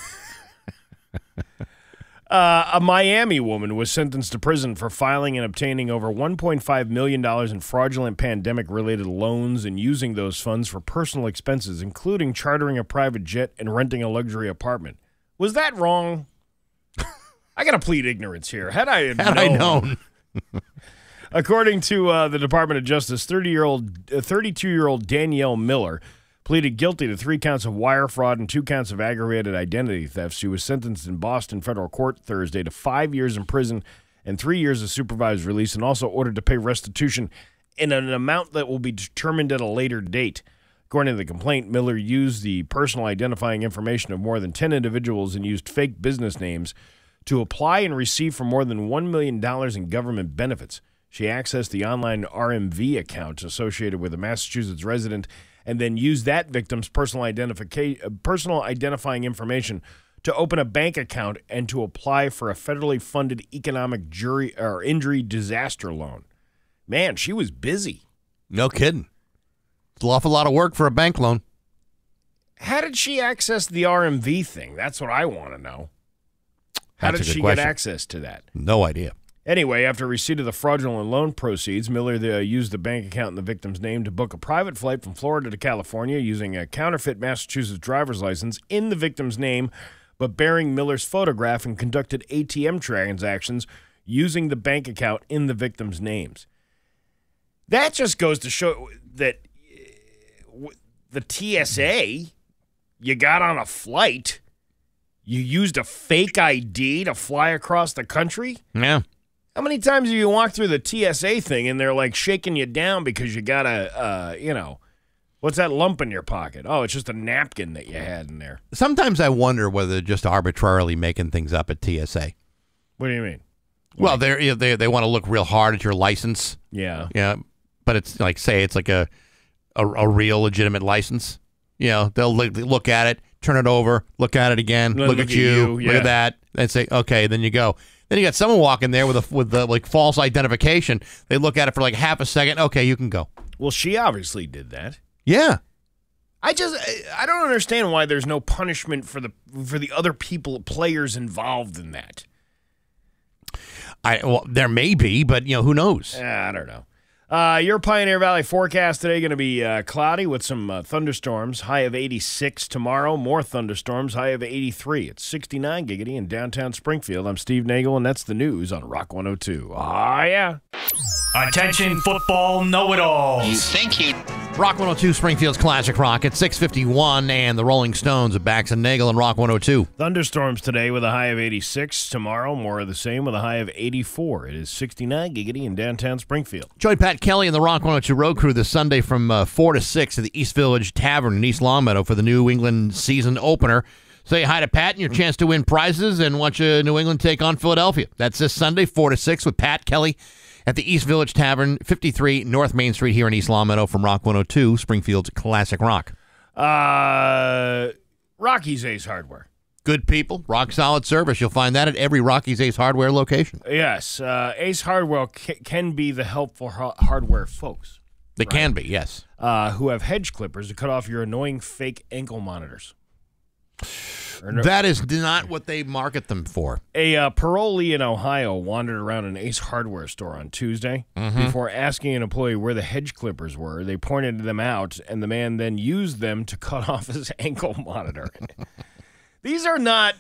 A Miami woman was sentenced to prison for filing and obtaining over $1.5 million in fraudulent pandemic-related loans and using those funds for personal expenses, including chartering a private jet and renting a luxury apartment. Was that wrong? I got to plead ignorance here. Had I known. According to the Department of Justice, 32-year-old Danielle Miller pleaded guilty to 3 counts of wire fraud and 2 counts of aggravated identity theft. She was sentenced in Boston federal court Thursday to 5 years in prison and 3 years of supervised release, and also ordered to pay restitution in an amount that will be determined at a later date. According to the complaint, Miller used the personal identifying information of more than 10 individuals and used fake business names to apply and receive for more than $1 million in government benefits. She accessed the online RMV account associated with a Massachusetts resident and then used that victim's personal identifying information to open a bank account and to apply for a federally funded economic injury disaster loan. Man, she was busy. No kidding. It's an awful lot of work for a bank loan. How did she access the RMV thing? That's what I want to know. How That's did a good she question. get access to that? No idea. Anyway, after receipt of the fraudulent loan proceeds, Miller used the bank account in the victim's name to book a private flight from Florida to California using a counterfeit Massachusetts driver's license in the victim's name, but bearing Miller's photograph, and conducted ATM transactions using the bank account in the victim's names. That just goes to show that the TSA, you got on a flight, you used a fake ID to fly across the country? Yeah. How many times have you walked through the TSA thing and they're like shaking you down because you got what's that lump in your pocket? Oh, it's just a napkin that you had in there. Sometimes I wonder whether they're just arbitrarily making things up at TSA. What do you mean? Well, they want to look real hard at your license. Yeah. Yeah, but it's like, say it's like a real legitimate license. You know, they'll look at it, turn it over, look at it again, look at you, yeah. look at that, and say, okay, then you go. Then you got someone walking there with the like false identification. They look at it for like half a second. Okay, you can go. Well, she obviously did that. Yeah. I don't understand why there's no punishment for the other players involved in that. Well, there may be, but who knows? I don't know. Your Pioneer Valley forecast today going to be cloudy with some thunderstorms. High of 86 tomorrow. More thunderstorms. High of 83. It's 69 giggity in downtown Springfield. I'm Steve Nagle, and that's the news on Rock 102. Ah, yeah. Attention football know-it-alls. Rock 102, Springfield's Classic Rock at 6:51, and the Rolling Stones of Bax and Nagle and Rock 102. Thunderstorms today with a high of 86. Tomorrow, more of the same with a high of 84. It is 69 giggity in downtown Springfield. Join Pat Kelly and the Rock 102 Road Crew this Sunday from 4 to 6 at the East Village Tavern in East Longmeadow for the New England season opener. Say hi to Pat and your chance to win prizes and watch New England take on Philadelphia. That's this Sunday, 4 to 6 with Pat Kelly at the East Village Tavern, 53 North Main Street here in East Longmeadow from Rock 102, Springfield's Classic Rock. Rocky's Ace Hardware. Good people, rock solid service. You'll find that at every Rocky's Ace Hardware location. Yes, Ace Hardware can be the helpful hardware folks. They can be, yes. Who have hedge clippers to cut off your annoying fake ankle monitors. That is not what they market them for. A parolee in Ohio wandered around an Ace Hardware store on Tuesday. Before asking an employee where the hedge clippers were, they pointed them out, and the man then used them to cut off his ankle monitor. These are not...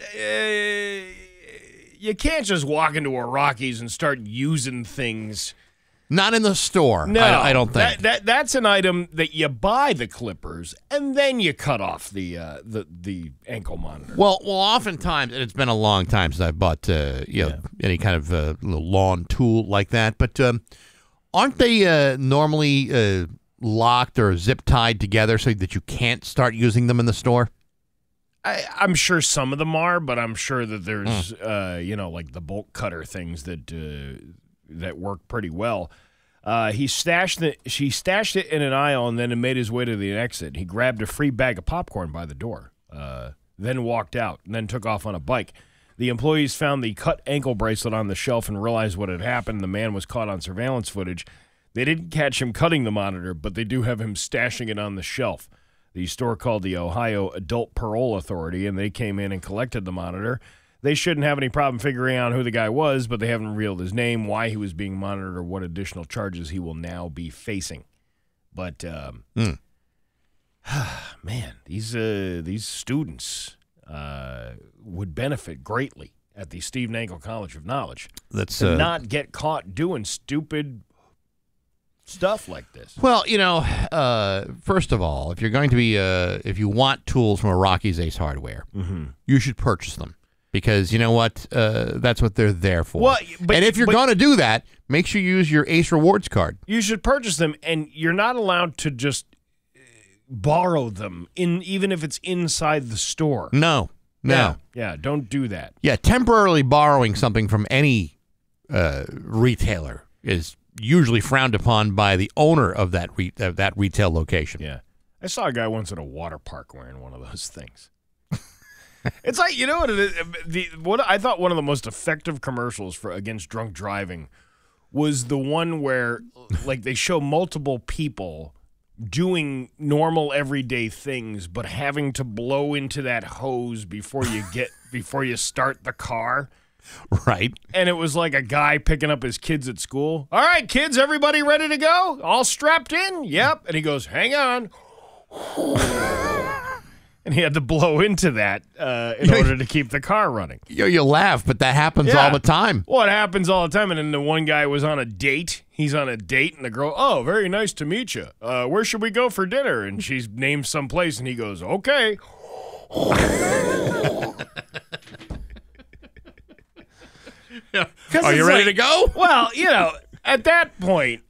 you can't just walk into a Rocky's and start using things... Not in the store. No, I don't think. That's an item that you buy the clippers and then you cut off the ankle monitor. Well, oftentimes, and it's been a long time since I bought any kind of little lawn tool like that. But aren't they normally locked or zip tied together so that you can't start using them in the store? I'm sure some of them are, but I'm sure that there's like the bolt cutter things that work pretty well. She stashed it in an aisle and then made his way to the exit. He grabbed a free bag of popcorn by the door, then walked out, and then took off on a bike. The employees found the cut ankle bracelet on the shelf and realized what had happened. The man was caught on surveillance footage. They didn't catch him cutting the monitor, but they do have him stashing it on the shelf. The store called the Ohio Adult Parole Authority, and they came in and collected the monitor. They shouldn't have any problem figuring out who the guy was, but they haven't revealed his name, why he was being monitored, or what additional charges he will now be facing. But, man, these students would benefit greatly at the Steve Nagle College of Knowledge to not get caught doing stupid stuff like this. Well, first of all, if you're going to be, if you want tools from a Rocky's Ace Hardware, you should purchase them because you know what? That's what they're there for. Well, and if you're going to do that, make sure you use your Ace Rewards card. You should purchase them, and you're not allowed to just borrow them even if it's inside the store. No. Yeah, don't do that. Yeah, temporarily borrowing something from any retailer is usually frowned upon by the owner of that retail location. Yeah. I saw a guy once at a water park wearing one of those things. It's like, you know what it is? What I thought one of the most effective commercials against drunk driving was the one where like they show multiple people doing normal everyday things but having to blow into that hose before you start the car. Right. And it was like a guy picking up his kids at school. All right, kids, everybody ready to go? All strapped in? Yep. And he goes, hang on. And he had to blow into that in order to keep the car running. You laugh, but that happens all the time. Well, it happens all the time. And then the one guy was on a date. He's on a date, and the girl, oh, very nice to meet you. Where should we go for dinner? And she's named some place, and he goes, okay. Are you ready to go? Well, at that point,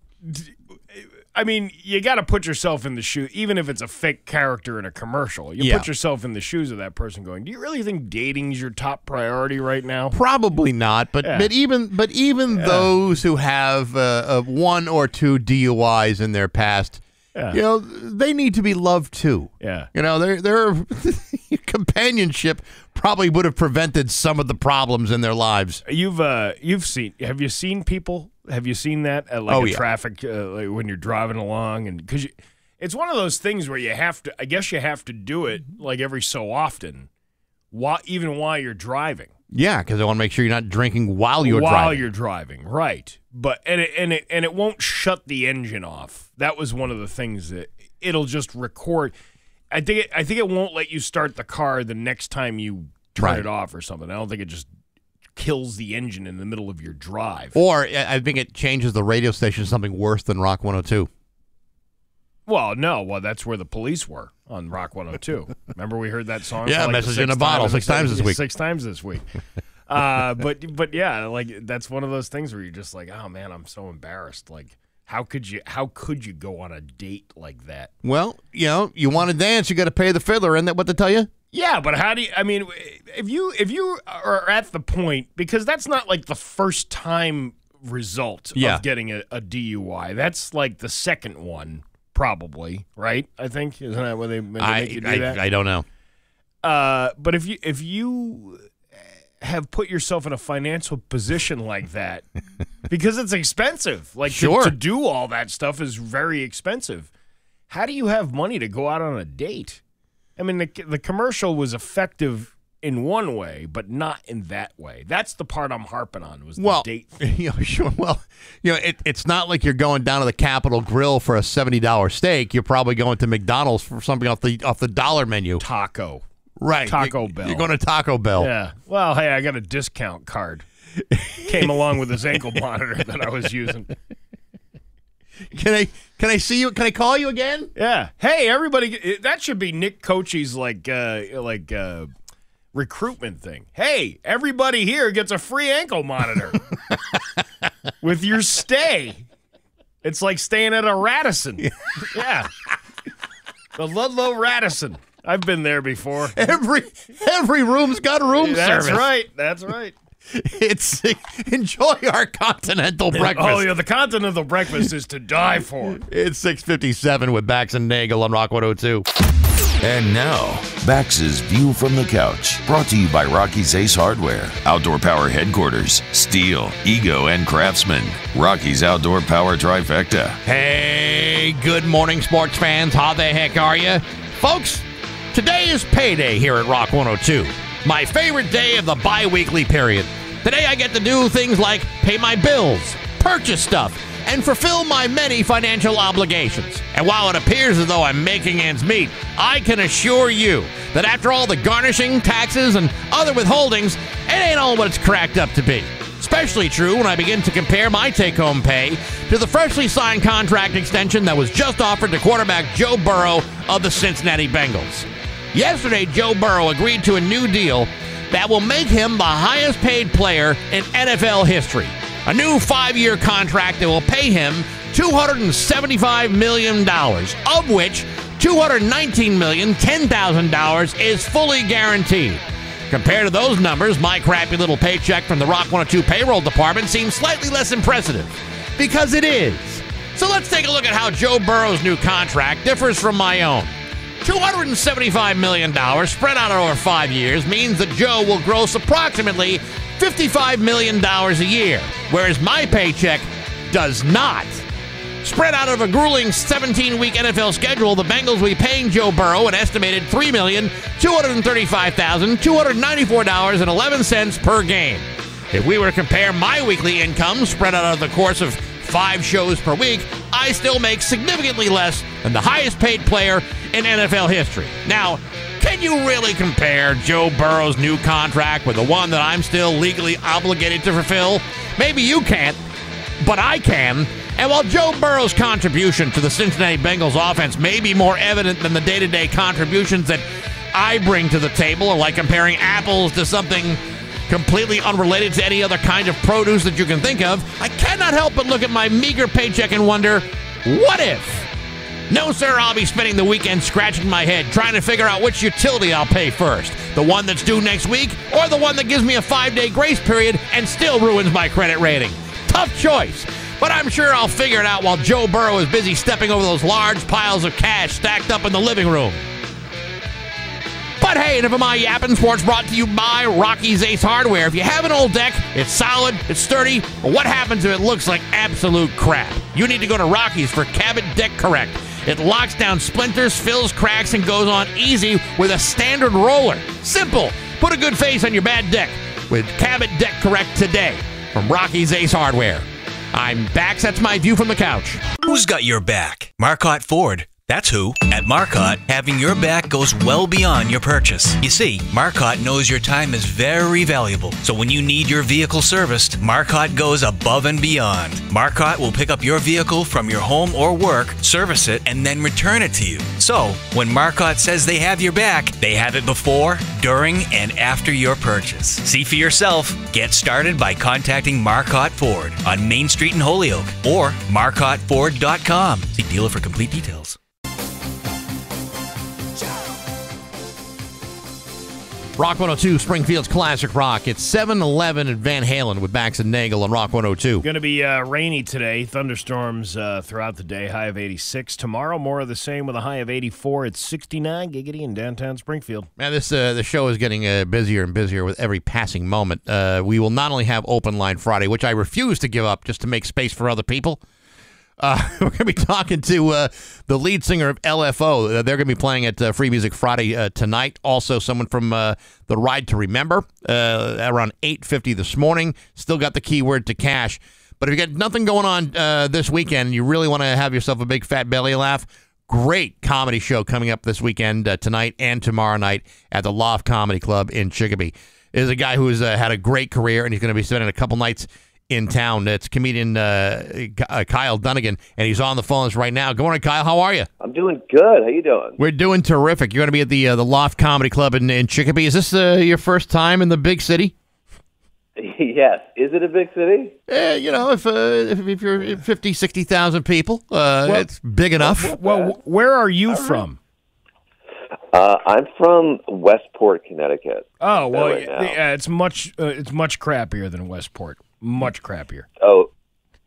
I mean, you got to put yourself in the shoe, even if it's a fake character in a commercial. You put yourself in the shoes of that person going, do you really think dating's your top priority right now? Probably not, but even those who have one or two DUIs in their past, they need to be loved too. Yeah. Their companionship probably would have prevented some of the problems in their lives. Have you seen people? Have you seen that at traffic like when you're driving along? And because it's one of those things where you have to, I guess you have to do it like every so often, even while you're driving. Yeah, because I want to make sure you're not drinking while you're driving. While you're driving, right? But and it won't shut the engine off. That was one of the things that it'll just record. I think it won't let you start the car the next time you turn it off or something. I don't think it just kills the engine in the middle of your drive. Or I think it changes the radio station to something worse than Rock 102. Well, no. Well, that's where the police were on Rock 102. Remember we heard that song? Yeah, Message in a Bottle 6 times this week. 6 times this week. But yeah, like that's one of those things where you're just like, oh man, I'm so embarrassed. Like, how could you go on a date like that? Well, you want to dance, you got to pay the fiddler. Isn't that what they tell you? Yeah, but how do you? I mean, if you are at the point, because that's not like the first time result of getting a DUI. That's like the second one, probably, right? I think isn't that what they make you do that? I don't know. But if you have put yourself in a financial position like that, because it's expensive, like to do all that stuff is very expensive. How do you have money to go out on a date? I mean, the commercial was effective in one way, but not in that way. That's the part I'm harping on, was the date thing. Sure. Well, it's not like you're going down to the Capitol Grill for a $70 steak. You're probably going to McDonald's for something off the dollar menu. Taco. Right. Taco Bell. You're going to Taco Bell. Yeah. Well, hey, I got a discount card. Came along with this ankle monitor that I was using. Can I see you? Can I call you again? Yeah. Hey, everybody! That should be Nick Cochie's recruitment thing. Hey, everybody here gets a free ankle monitor with your stay. It's like staying at a Radisson. Yeah. The Ludlow Radisson. I've been there before. Every room's got room service. That's right. It's enjoy our continental breakfast. Oh yeah, the continental breakfast is to die for. It's 6:57 with Bax and Nagle on Rock 102. And now, Bax's View from the Couch, brought to you by Rocky's Ace Hardware, Outdoor Power Headquarters, Steel, Ego, and Craftsman. Rocky's Outdoor Power Trifecta. Hey, good morning, sports fans. How the heck are you? Folks, today is payday here at Rock 102. My favorite day of the bi-weekly period. Today I get to do things like pay my bills, purchase stuff, and fulfill my many financial obligations. And while it appears as though I'm making ends meet, I can assure you that after all the garnishing, taxes, and other withholdings, it ain't all what it's cracked up to be. Especially true when I begin to compare my take-home pay to the freshly signed contract extension that was just offered to quarterback Joe Burrow of the Cincinnati Bengals. Yesterday, Joe Burrow agreed to a new deal that will make him the highest-paid player in NFL history. A new 5-year contract that will pay him $275 million, of which $219,010,000 is fully guaranteed. Compared to those numbers, my crappy little paycheck from the Rock 102 payroll department seems slightly less impressive. Because it is. So let's take a look at how Joe Burrow's new contract differs from my own. $275 million spread out over 5 years means that Joe will gross approximately $55 million a year, whereas my paycheck does not. Spread out of a grueling 17-week NFL schedule, the Bengals will be paying Joe Burrow an estimated $3,235,294.11 per game. If we were to compare my weekly income spread out over the course of 5 shows per week, I still make significantly less than the highest paid player in NFL history. Now, can you really compare Joe Burrow's new contract with the one that I'm still legally obligated to fulfill? Maybe you can't, but I can. And while Joe Burrow's contribution to the Cincinnati Bengals offense may be more evident than the day-to-day contributions that I bring to the table, or like comparing apples to something completely unrelated to any other kind of produce that you can think of, I cannot help but look at my meager paycheck and wonder, what if? No, sir, I'll be spending the weekend scratching my head trying to figure out which utility I'll pay first. The one that's due next week, or the one that gives me a 5-day grace period and still ruins my credit rating. Tough choice. But I'm sure I'll figure it out while Joe Burrow is busy stepping over those large piles of cash stacked up in the living room. But hey, enough of my yapping. Sports brought to you by Rocky's Ace Hardware. If you have an old deck, it's solid, it's sturdy, but what happens if it looks like absolute crap? You need to go to Rocky's for Cabot Deck Correct. It locks down splinters, fills cracks, and goes on easy with a standard roller. Simple. Put a good face on your bad deck with Cabot Deck Correct today from Rocky's Ace Hardware. I'm Bax. That's my view from the couch. Who's got your back? Marcotte Ford. That's who. At Marcotte, having your back goes well beyond your purchase. You see, Marcotte knows your time is very valuable. So when you need your vehicle serviced, Marcotte goes above and beyond. Marcotte will pick up your vehicle from your home or work, service it, and then return it to you. So when Marcotte says they have your back, they have it before, during, and after your purchase. See for yourself. Get started by contacting Marcotte Ford on Main Street in Holyoke or marcotteford.com. See dealer for complete details. Rock 102, Springfield's Classic Rock. It's 7-11 at Van Halen with Bax and Nagle on Rock 102. Going to be rainy today. Thunderstorms throughout the day. High of 86. Tomorrow, more of the same with a high of 84. It's 69 giggity in downtown Springfield. Man, the show is getting busier and busier with every passing moment. We will not only have Open Line Friday, which I refuse to give up just to make space for other people. We're going to be talking to the lead singer of LFO. They're going to be playing at Free Music Friday tonight. Also, someone from The Ride to Remember around 8:50 this morning. Still got the keyword to cash. But if you got nothing going on this weekend and you really want to have yourself a big fat belly laugh, great comedy show coming up this weekend, tonight and tomorrow night at the Loft Comedy Club in Chicopee. Is a guy who has had a great career, and he's going to be spending a couple nights in town. It's comedian Kyle Dunnigan, and he's on the phone right now. Good morning, Kyle. How are you? I'm doing good. How you doing? We're doing terrific. You're going to be at the Loft Comedy Club in Chicopee. Is this your first time in the big city? Yes. Is it a big city? If you're 50, 60,000 people, it's big enough. Well, where are you from? I'm from Westport, Connecticut. Oh, well, yeah, it's much crappier than Westport. Much crappier. Oh,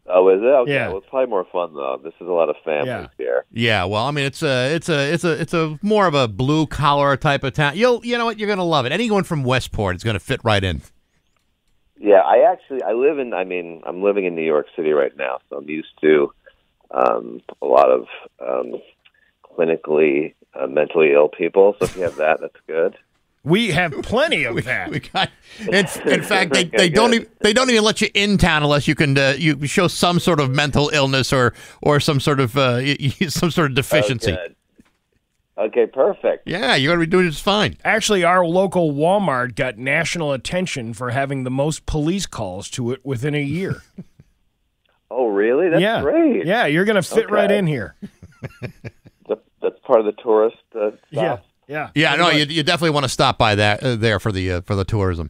Oh, is it? Okay. Yeah. Well, it's probably more fun though. This is a lot of families here. Yeah, well, I mean, it's a more of a blue collar type of town. You know what? You're gonna love it. Anyone from Westport is gonna fit right in. Yeah, I'm living in New York City right now, so I'm used to a lot of clinically mentally ill people. So if you have that, that's good. We have plenty of that. We got, in fact, they don't even let you in town unless you can you show some sort of mental illness or some sort of deficiency. Okay, perfect. Yeah, you're going to be doing just fine. Actually, our local Walmart got national attention for having the most police calls to it within a year. Oh, really? That's great. Yeah, you're going to fit right in here. That's part of the tourist stuff. Yeah. No, you definitely want to stop by there for the tourism.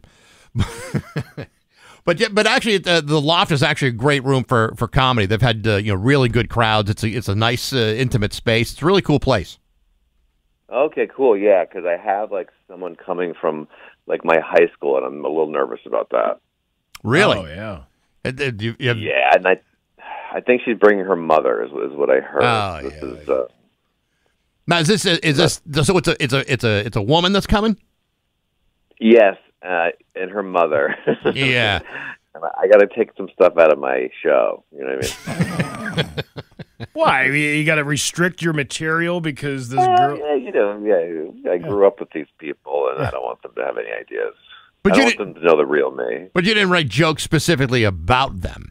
But actually, the Loft is actually a great room for comedy. They've had really good crowds. It's a nice intimate space. It's a really cool place. Okay, cool. Yeah, because I have someone coming from my high school, and I'm a little nervous about that. Really? Oh yeah. Yeah, and I think she's bringing her mother is what I heard. Oh, now is this so it's a woman that's coming? Yes, and her mother. Yeah. I got to take some stuff out of my show. You know what I mean? Why? You got to restrict your material because this girl. Yeah, I grew up with these people, and I don't want them to have any ideas. But I want them to know the real me. But you didn't write jokes specifically about them.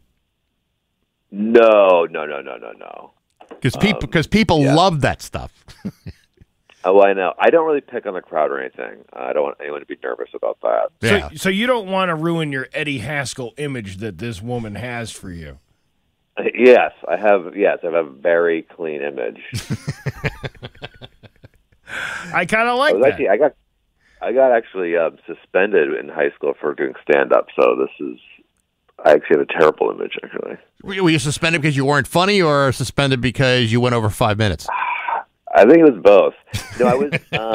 No. Because people love that stuff. Oh, I know. I don't really pick on the crowd or anything. I don't want anyone to be nervous about that. Yeah. So you don't want to ruin your Eddie Haskell image that this woman has for you. Yes, I have. Yes, I have a very clean image. I kind of like that. Actually, I got actually suspended in high school for doing stand-up. So I actually have a terrible image. Actually, were you suspended because you weren't funny, or suspended because you went over 5 minutes? I think it was both. No, I was.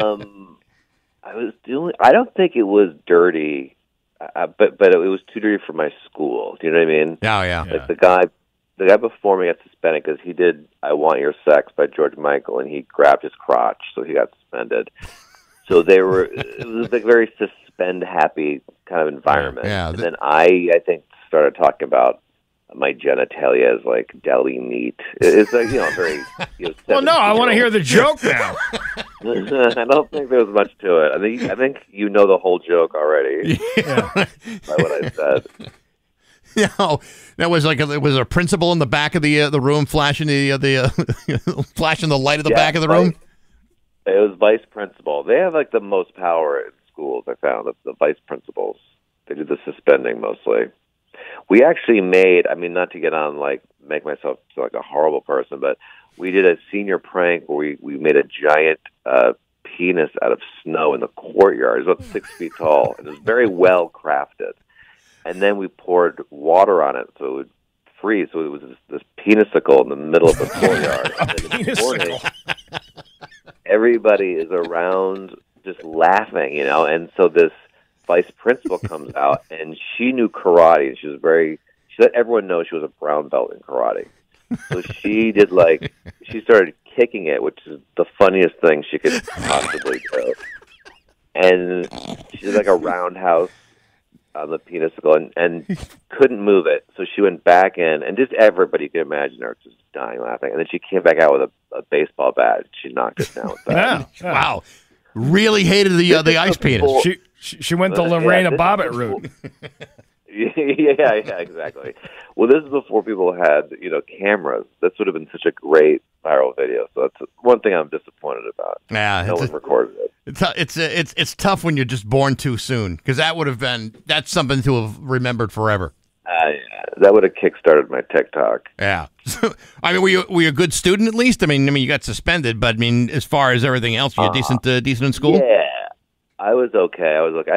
I was doing. I don't think it was dirty, but it was too dirty for my school. Do you know what I mean? Oh yeah. The guy before me got suspended because he did "I Want Your Sex" by George Michael, and he grabbed his crotch, so he got suspended. So it was a very suspend happy kind of environment. Yeah. And then I think started talking about my genitalia as deli meat. It's very. Well, no, I want to hear the joke now. I don't think there was much to it. I think you know the whole joke already. Yeah. By what I said. That was it was a principal in the back of the room flashing flashing the light at the back of the room. It was vice principal. They have the most power in schools. I found the vice principals. They do the suspending mostly. We actually made. Not to get on make myself feel like a horrible person, but we did a senior prank where we made a giant penis out of snow in the courtyard. It was about 6 feet tall, and it was very well crafted. And then we poured water on it so it would freeze. So it was this penisicle in the middle of the courtyard. And then in the morning, everybody is around just laughing, And so this vice principal comes out, and she knew karate. And she let everyone know she was a brown belt in karate. So she did she started kicking it, which is the funniest thing she could possibly do. And she did a roundhouse on the penisicle and couldn't move it. So she went back in, and just everybody could imagine her just dying laughing. And then she came back out with a baseball bat. She knocked it down with that. Yeah. Wow. Really hated the ice penis. She went the Lorena Bobbitt route. Yeah, exactly. Well, this is before people had, cameras. This would have been such a great viral video. So that's one thing I'm disappointed about. Yeah, no one recorded it. It's tough when you're just born too soon, because that's something to have remembered forever. That would have kickstarted my TikTok. Yeah. Were you a good student at least? You got suspended, but as far as everything else, were you decent in school? Yeah, I was okay.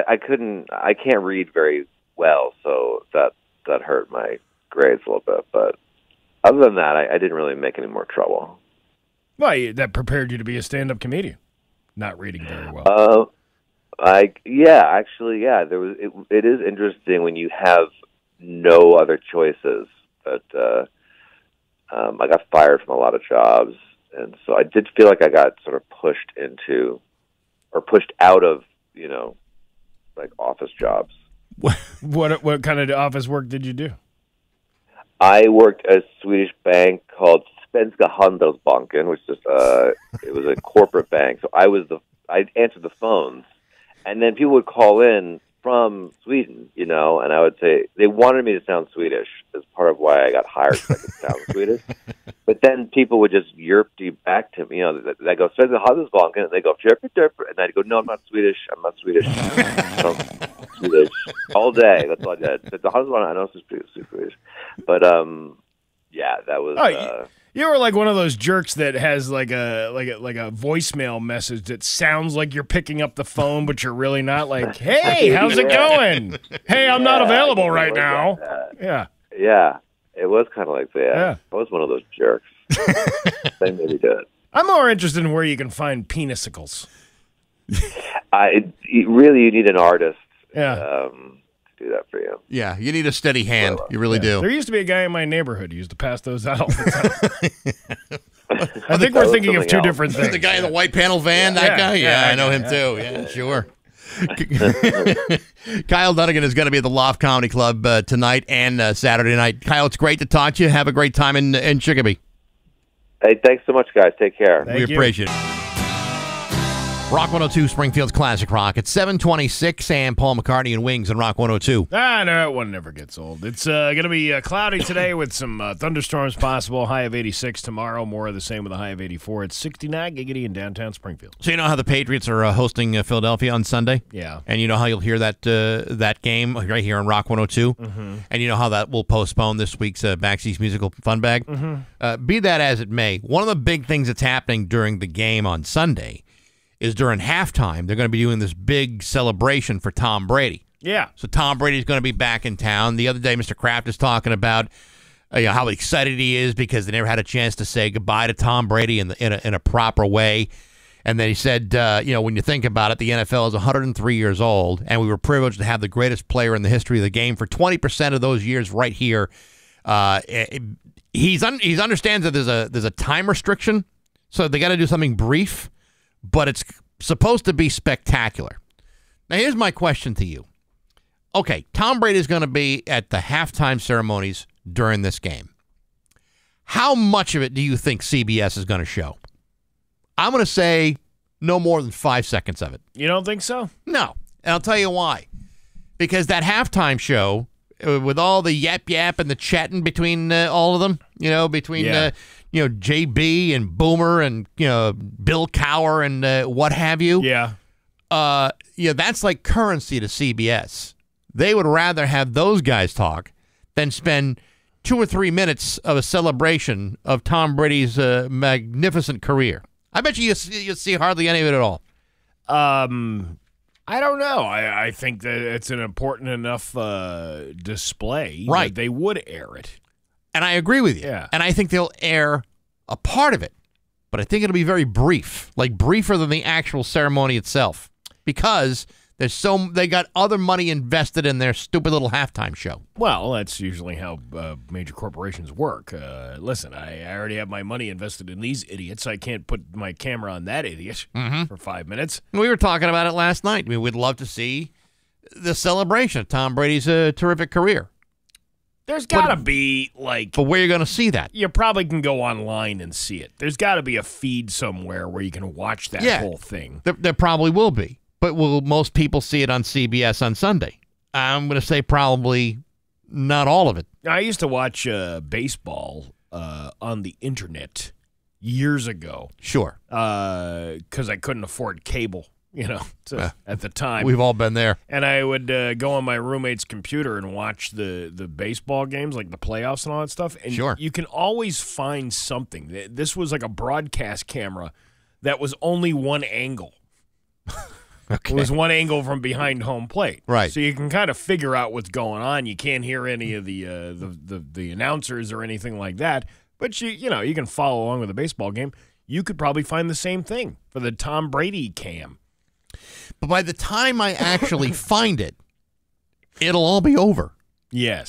I can't read very well, so that hurt my grades a little bit. But other than that, I didn't really make any more trouble. Well, that prepared you to be a stand-up comedian. Not reading very well. It is interesting when you have no other choices that I got fired from a lot of jobs, and so I did feel like I got sort of pushed out of, like office jobs. What kind of office work did you do? I worked at a Swedish bank called Svenska Handelsbanken, which is it was a corporate bank. So I answered the phones, and then people would call in from Sweden, and I would say they wanted me to sound Swedish as part of why I got hired, so I could sound Swedish. But then people would just yerp you back to me, they go Svenska Handelsbanken, and they go and I'd go, no, I'm not Swedish. I'm Swedish all day. That's all I did. The Handelsbanken, I know it's Swedish, but yeah, that was. You were like one of those jerks that has like a voicemail message that sounds like you're picking up the phone, but you're really not. Like, hey, how's it going? Hey, I'm not available right now. Yeah, it was kind of like that. Yeah. I was one of those jerks. They made me do it. I'm more interested in where you can find penisicles. You need an artist. Yeah. To do that for you. Yeah, you need a steady hand. You really do. There used to be a guy in my neighborhood who used to pass those out all the time. I think we're thinking of two different things. The guy in the white panel van, that guy? Yeah, I know him too. Yeah, sure. Kyle Dunnigan is going to be at the Loft Comedy Club tonight and Saturday night. Kyle, it's great to talk to you. Have a great time in Chicopee. Hey, thanks so much, guys. Take care. We appreciate it. Rock 102, Springfield's Classic Rock. It's 7:26, and Paul McCartney and Wings on Rock 102. No, that one never gets old. It's going to be cloudy today with some thunderstorms possible. High of 86 tomorrow. More of the same with a high of 84. It's 69 giggity in downtown Springfield. So you know how the Patriots are hosting Philadelphia on Sunday? Yeah. And you know how you'll hear that game right here on Rock 102? Mm-hmm. And you know how that will postpone this week's Baxi's Musical Fun Bag? Mm-hmm. Be that as it may, one of the big things that's happening during the game on Sunday is during halftime, they're going to be doing this big celebration for Tom Brady. Yeah. So Tom Brady's going to be back in town. The other day, Mr. Kraft is talking about how excited he is because they never had a chance to say goodbye to Tom Brady in a proper way. And then he said, when you think about it, the NFL is 103 years old, and we were privileged to have the greatest player in the history of the game for 20% of those years right here. He understands that there's a time restriction, so they got to do something brief. But it's supposed to be spectacular. Now, here's my question to you. Okay, Tom Brady is going to be at the halftime ceremonies during this game. How much of it do you think CBS is going to show? I'm going to say no more than 5 seconds of it. You don't think so? No. And I'll tell you why. Because that halftime show, with all the yap and the chatting between all of them, between JB and Boomer and Bill Cowher and what have you. Yeah. That's like currency to CBS. They would rather have those guys talk than spend 2 or 3 minutes of a celebration of Tom Brady's magnificent career. I bet you see hardly any of it at all. I don't know. I think that it's an important enough display right. that they would air it. And I agree with you. Yeah. And I think they'll air a part of it. But I think it'll be very brief, like briefer than the actual ceremony itself. Because they got other money invested in their stupid little halftime show. Well, that's usually how major corporations work. Listen, I already have my money invested in these idiots. I can't put my camera on that idiot for 5 minutes. We were talking about it last night. I mean, we'd love to see the celebration of Tom Brady's terrific career. There's got to be, like... But where are you going to see that? You probably can go online and see it. There's got to be a feed somewhere where you can watch that whole thing. There probably will be. But will most people see it on CBS on Sunday? I'm going to say probably not all of it. I used to watch baseball on the internet years ago. Sure. Because I couldn't afford cable. At the time. We've all been there. And I would go on my roommate's computer and watch the baseball games, like the playoffs and all that stuff. And sure. You can always find something. This was like a broadcast camera that was only one angle. Okay. It was one angle from behind home plate. Right. So you can kind of figure out what's going on. You can't hear any of the announcers or anything like that. But you can follow along with a baseball game. You could probably find the same thing for the Tom Brady cam. But by the time I actually find it, it'll all be over. Yes.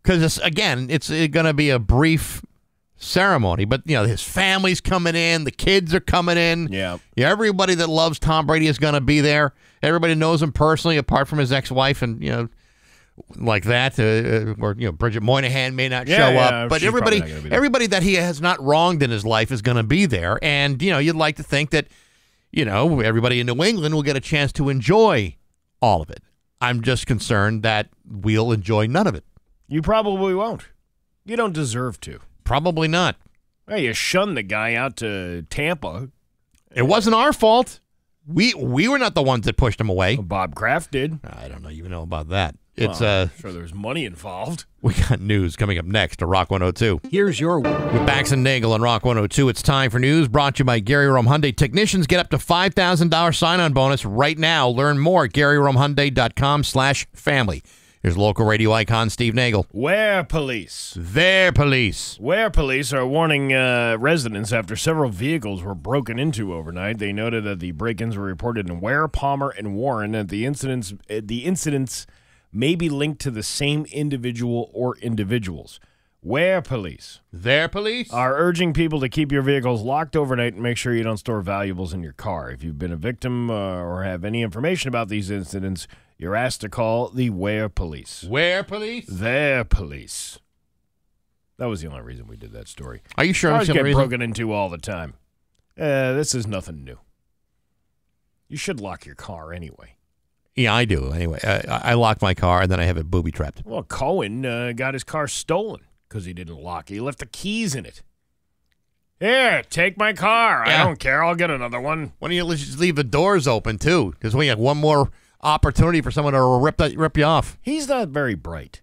Because, again, it's going to be a brief ceremony. But, his family's coming in. The kids are coming in. Yeah. Everybody that loves Tom Brady is going to be there. Everybody knows him personally, apart from his ex-wife and, like that. Or, Bridget Moynihan may not show up. But everybody that he has not wronged in his life is going to be there. And, you'd like to think that, everybody in New England will get a chance to enjoy all of it. I'm just concerned that we'll enjoy none of it. You probably won't. You don't deserve to. Probably not. Well, you shunned the guy out to Tampa. It wasn't our fault. We were not the ones that pushed him away. Well, Bob Kraft did. I don't even know about that. It's sure there's money involved. We got news coming up next to Rock 102. Here's your... With Bax and Nagle on Rock 102, it's time for news brought to you by Gary Rome Hyundai. Technicians get up to $5,000 sign-on bonus right now. Learn more at GaryRomeHyundai.com/family. Here's local radio icon Steve Nagle. Where police? Their police. Where police are warning residents after several vehicles were broken into overnight. They noted that the break-ins were reported in Ware, Palmer, and Warren, and the incidents may be linked to the same individual or individuals. Where police? Their police? Are urging people to keep your vehicles locked overnight and make sure you don't store valuables in your car. If you've been a victim or have any information about these incidents, you're asked to call the Ware police. Where police? Their police. That was the only reason we did that story. Are you sure? Cars get broken into all the time. This is nothing new. You should lock your car anyway. Yeah, I do. Anyway, I lock my car, and then I have it booby-trapped. Well, Cohen got his car stolen because he didn't lock it. He left the keys in it. Here, take my car. Yeah. I don't care. I'll get another one. Why don't you just leave the doors open, too? Because we have one more opportunity for someone to rip you off. He's not very bright.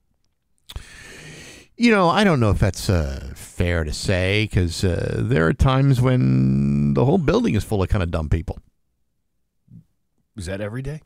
I don't know if that's fair to say, because there are times when the whole building is full of kind of dumb people. Is that every day?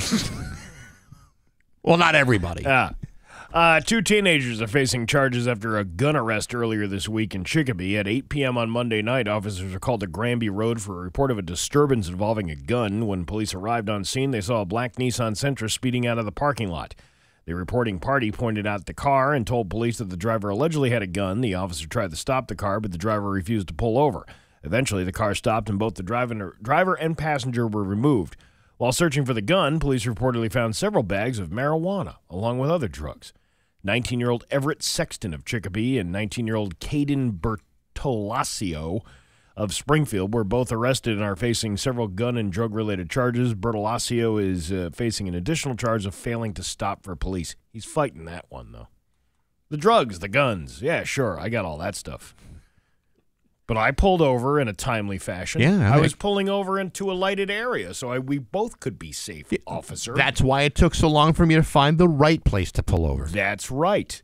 Well, not everybody. Two teenagers are facing charges after a gun arrest earlier this week in Chicopee. At 8 p.m. on Monday night, officers were called to Granby Road for a report of a disturbance involving a gun. When police arrived on scene, they saw a black Nissan Sentra speeding out of the parking lot. The reporting party pointed out the car and told police that the driver allegedly had a gun. The officer tried to stop the car, but the driver refused to pull over. Eventually, the car stopped and both the driver and passenger were removed. While searching for the gun, police reportedly found several bags of marijuana, along with other drugs. 19-year-old Everett Sexton of Chicopee and 19-year-old Caden Bertolasio of Springfield were both arrested and are facing several gun and drug-related charges. Bertolasio is facing an additional charge of failing to stop for police. He's fighting that one, though. The drugs, the guns. Yeah, sure, I got all that stuff. But I pulled over in a timely fashion. Yeah, I was pulling over into a lighted area, so we both could be safe, officer. That's why it took so long for me to find the right place to pull over. That's right.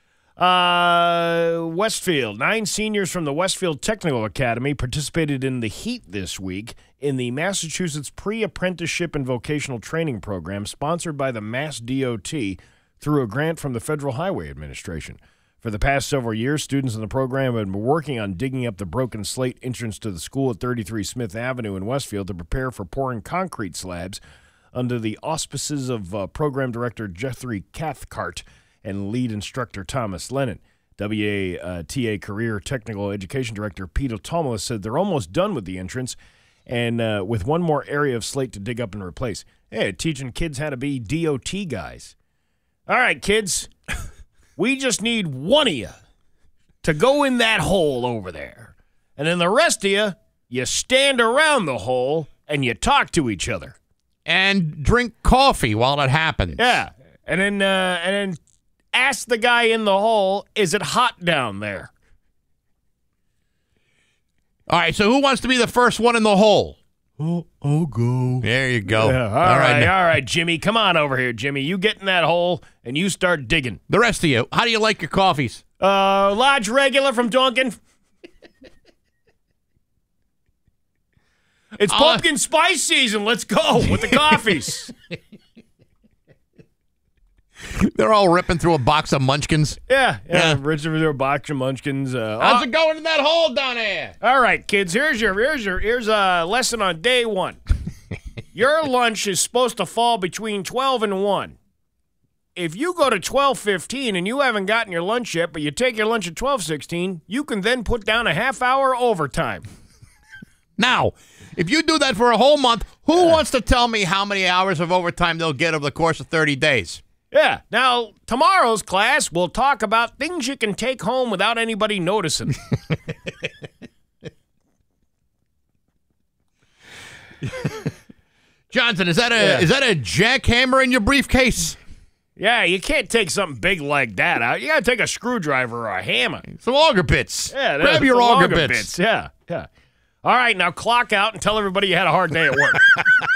Westfield. 9 seniors from the Westfield Technical Academy participated in the heat this week in the Massachusetts Pre-Apprenticeship and Vocational Training Program sponsored by the Mass DOT through a grant from the Federal Highway Administration. For the past several years, students in the program have been working on digging up the broken slate entrance to the school at 33 Smith Avenue in Westfield to prepare for pouring concrete slabs under the auspices of Program Director Jeffrey Cathcart and lead instructor Thomas Lennon. WATA Career Technical Education Director Peter Tomalis said they're almost done with the entrance and with one more area of slate to dig up and replace. Hey, teaching kids how to be DOT guys. All right, kids. We just need one of you to go in that hole over there. And then the rest of you stand around the hole and you talk to each other. And drink coffee while it happens. Yeah. And then ask the guy in the hole, is it hot down there? All right, so who wants to be the first one in the hole? I'll go. There you go. Yeah, all right, Jimmy. Come on over here, Jimmy. You get in that hole and you start digging. The rest of you, how do you like your coffees? Large regular from Dunkin'. It's pumpkin spice season. Let's go with the coffees. They're all ripping through a box of Munchkins. Yeah. Ripping through a box of Munchkins. How's it going in that hole down there? All right, kids. Here's a lesson on day one. Your lunch is supposed to fall between 12 and 1. if you go to 12:15 and you haven't gotten your lunch yet, but you take your lunch at 12:16, you can then put down a half-hour overtime. Now, if you do that for a whole month, who wants to tell me how many hours of overtime they'll get over the course of 30 days? Yeah. Now, tomorrow's class, we'll talk about things you can take home without anybody noticing. Johnson, is that a jackhammer in your briefcase? Yeah, you can't take something big like that out. You got to take a screwdriver or a hammer. Some auger bits. Yeah, grab your auger bits. Yeah. All right, now clock out and tell everybody you had a hard day at work.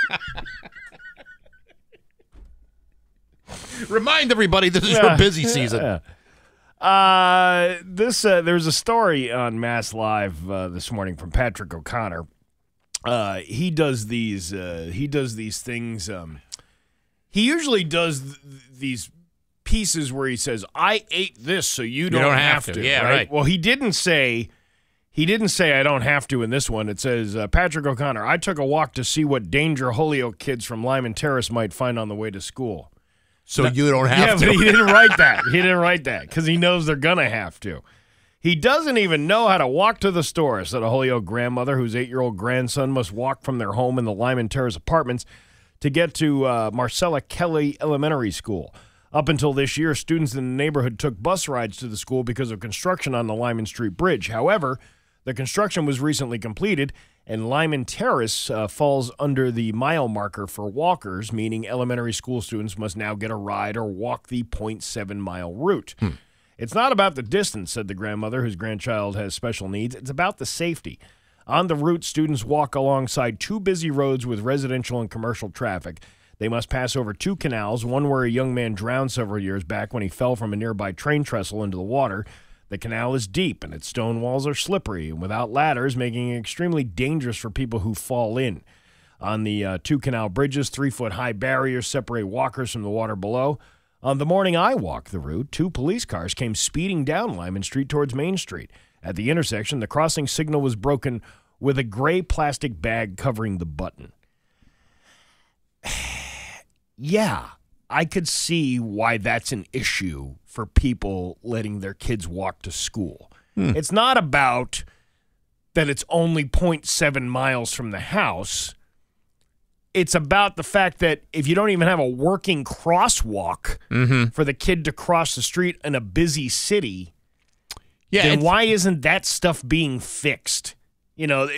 Remind everybody this is your busy season. Yeah. There's a story on Mass Live this morning from Patrick O'Connor. He does these things. He usually does these pieces where he says, "I ate this, so you don't have to." Yeah, right. Well, he didn't say I don't have to in this one. It says, Patrick O'Connor, I took a walk to see what danger Holyoke kids from Lyman Terrace might find on the way to school. So you don't have to. Yeah, but he didn't write that. He didn't write that because he knows they're going to have to. He doesn't even know how to walk to the store, said a Holyoke grandmother whose 8-year-old grandson must walk from their home in the Lyman Terrace apartments to get to Marcella Kelly Elementary School. Up until this year, students in the neighborhood took bus rides to the school because of construction on the Lyman Street Bridge. However, the construction was recently completed, and Lyman Terrace falls under the mile marker for walkers, meaning elementary school students must now get a ride or walk the 0.7-mile route. It's not about the distance, said the grandmother, whose grandchild has special needs. It's about the safety. On the route, students walk alongside 2 busy roads with residential and commercial traffic. They must pass over 2 canals, one where a young man drowned several years back when he fell from a nearby train trestle into the water. The canal is deep, and its stone walls are slippery and without ladders, making it extremely dangerous for people who fall in. On the 2 canal bridges, 3-foot-high barriers separate walkers from the water below. On the morning I walked the route, 2 police cars came speeding down Lyman Street towards Main Street. At the intersection, the crossing signal was broken with a gray plastic bag covering the button. Yeah, I could see why that's an issue for people letting their kids walk to school. It's not about that it's only 0.7 miles from the house. It's about the fact that if you don't even have a working crosswalk for the kid to cross the street in a busy city, then why isn't that stuff being fixed? You know,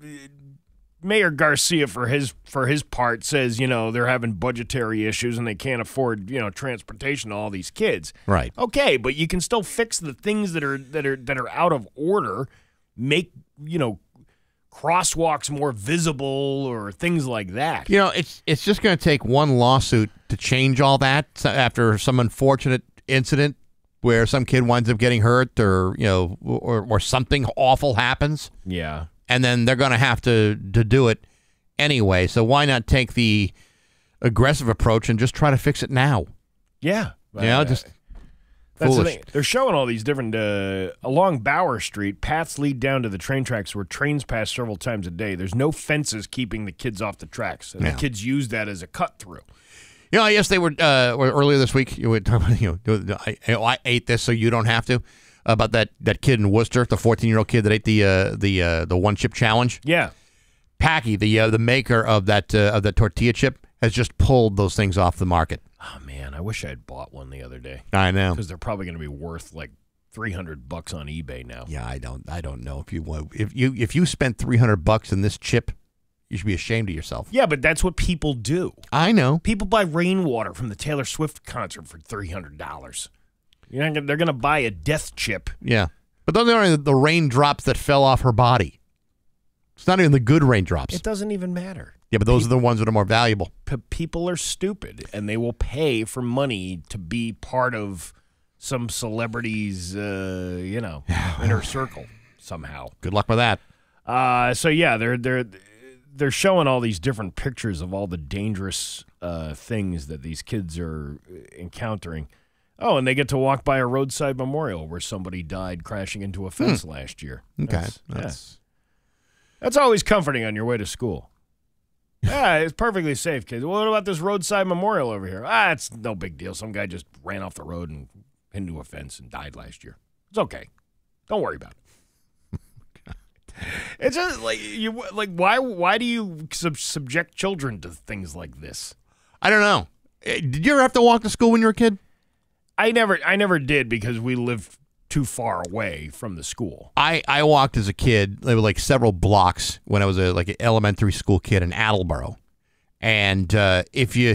Mayor Garcia, for his part, says, you know, they're having budgetary issues and they can't afford, you know, transportation to all these kids. Right. Okay, but you can still fix the things that are out of order, make, you know, crosswalks more visible or things like that. You know, it's just going to take one lawsuit to change all that after some unfortunate incident where some kid winds up getting hurt or, you know, or something awful happens. Yeah. And then they're going to have to do it anyway. So why not take the aggressive approach and just try to fix it now? Yeah. You know, just that's the foolish. thing. They're showing all these different, along Bower Street, paths lead down to the train tracks where trains pass several times a day. There's no fences keeping the kids off the tracks. And the kids use that as a cut through. You know, yes, they were earlier this week. You were talking, you know, I ate this so you don't have to. About that kid in Worcester, the 14-year-old kid that ate the one chip challenge. Yeah, Packy, the maker of that tortilla chip, has just pulled those things off the market. Oh man, I wish I had bought one the other day. I know, because they're probably going to be worth like $300 on eBay now. Yeah, I don't know if you spent $300 in this chip, you should be ashamed of yourself. Yeah, but that's what people do. I know. People buy rainwater from the Taylor Swift concert for $300. They're going to buy a death chip. Yeah. But those aren't the raindrops that fell off her body. It's not even the good raindrops. It doesn't even matter. Yeah, but those are the ones that are more valuable. People are stupid, and they will pay for money to be part of some celebrity's, inner circle somehow. Good luck with that. So, yeah, they're showing all these different pictures of all the dangerous things that these kids are encountering. Oh, and they get to walk by a roadside memorial where somebody died crashing into a fence last year. Okay. That's always comforting on your way to school. Yeah, it's perfectly safe, kids. What about this roadside memorial over here? It's no big deal. Some guy just ran off the road and into a fence and died last year. It's okay. Don't worry about it. It's just why do you subject children to things like this? I don't know. Did you ever have to walk to school when you were a kid? I never did because we lived too far away from the school. I walked as a kid. There were like several blocks when I was an elementary school kid in Attleboro, and if you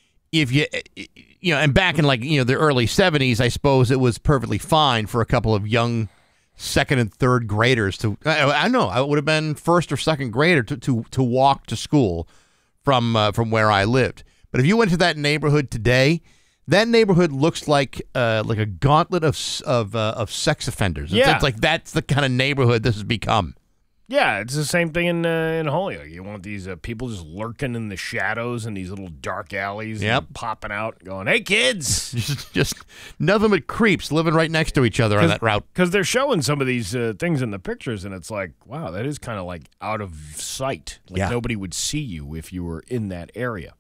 and back in the early 70s, I suppose it was perfectly fine for a couple of young second and third graders to I know I would have been first or second grader to walk to school from where I lived. But if you went to that neighborhood today, that neighborhood looks like a gauntlet of sex offenders. It's like that's the kind of neighborhood this has become. Yeah, it's the same thing in Holyoke. You want these people just lurking in the shadows in these little dark alleys, popping out, going, "Hey, kids!" just nothing but creeps living right next to each other on that route. Because they're showing some of these things in the pictures, and it's like, wow, that is kind of like out of sight. Like nobody would see you if you were in that area.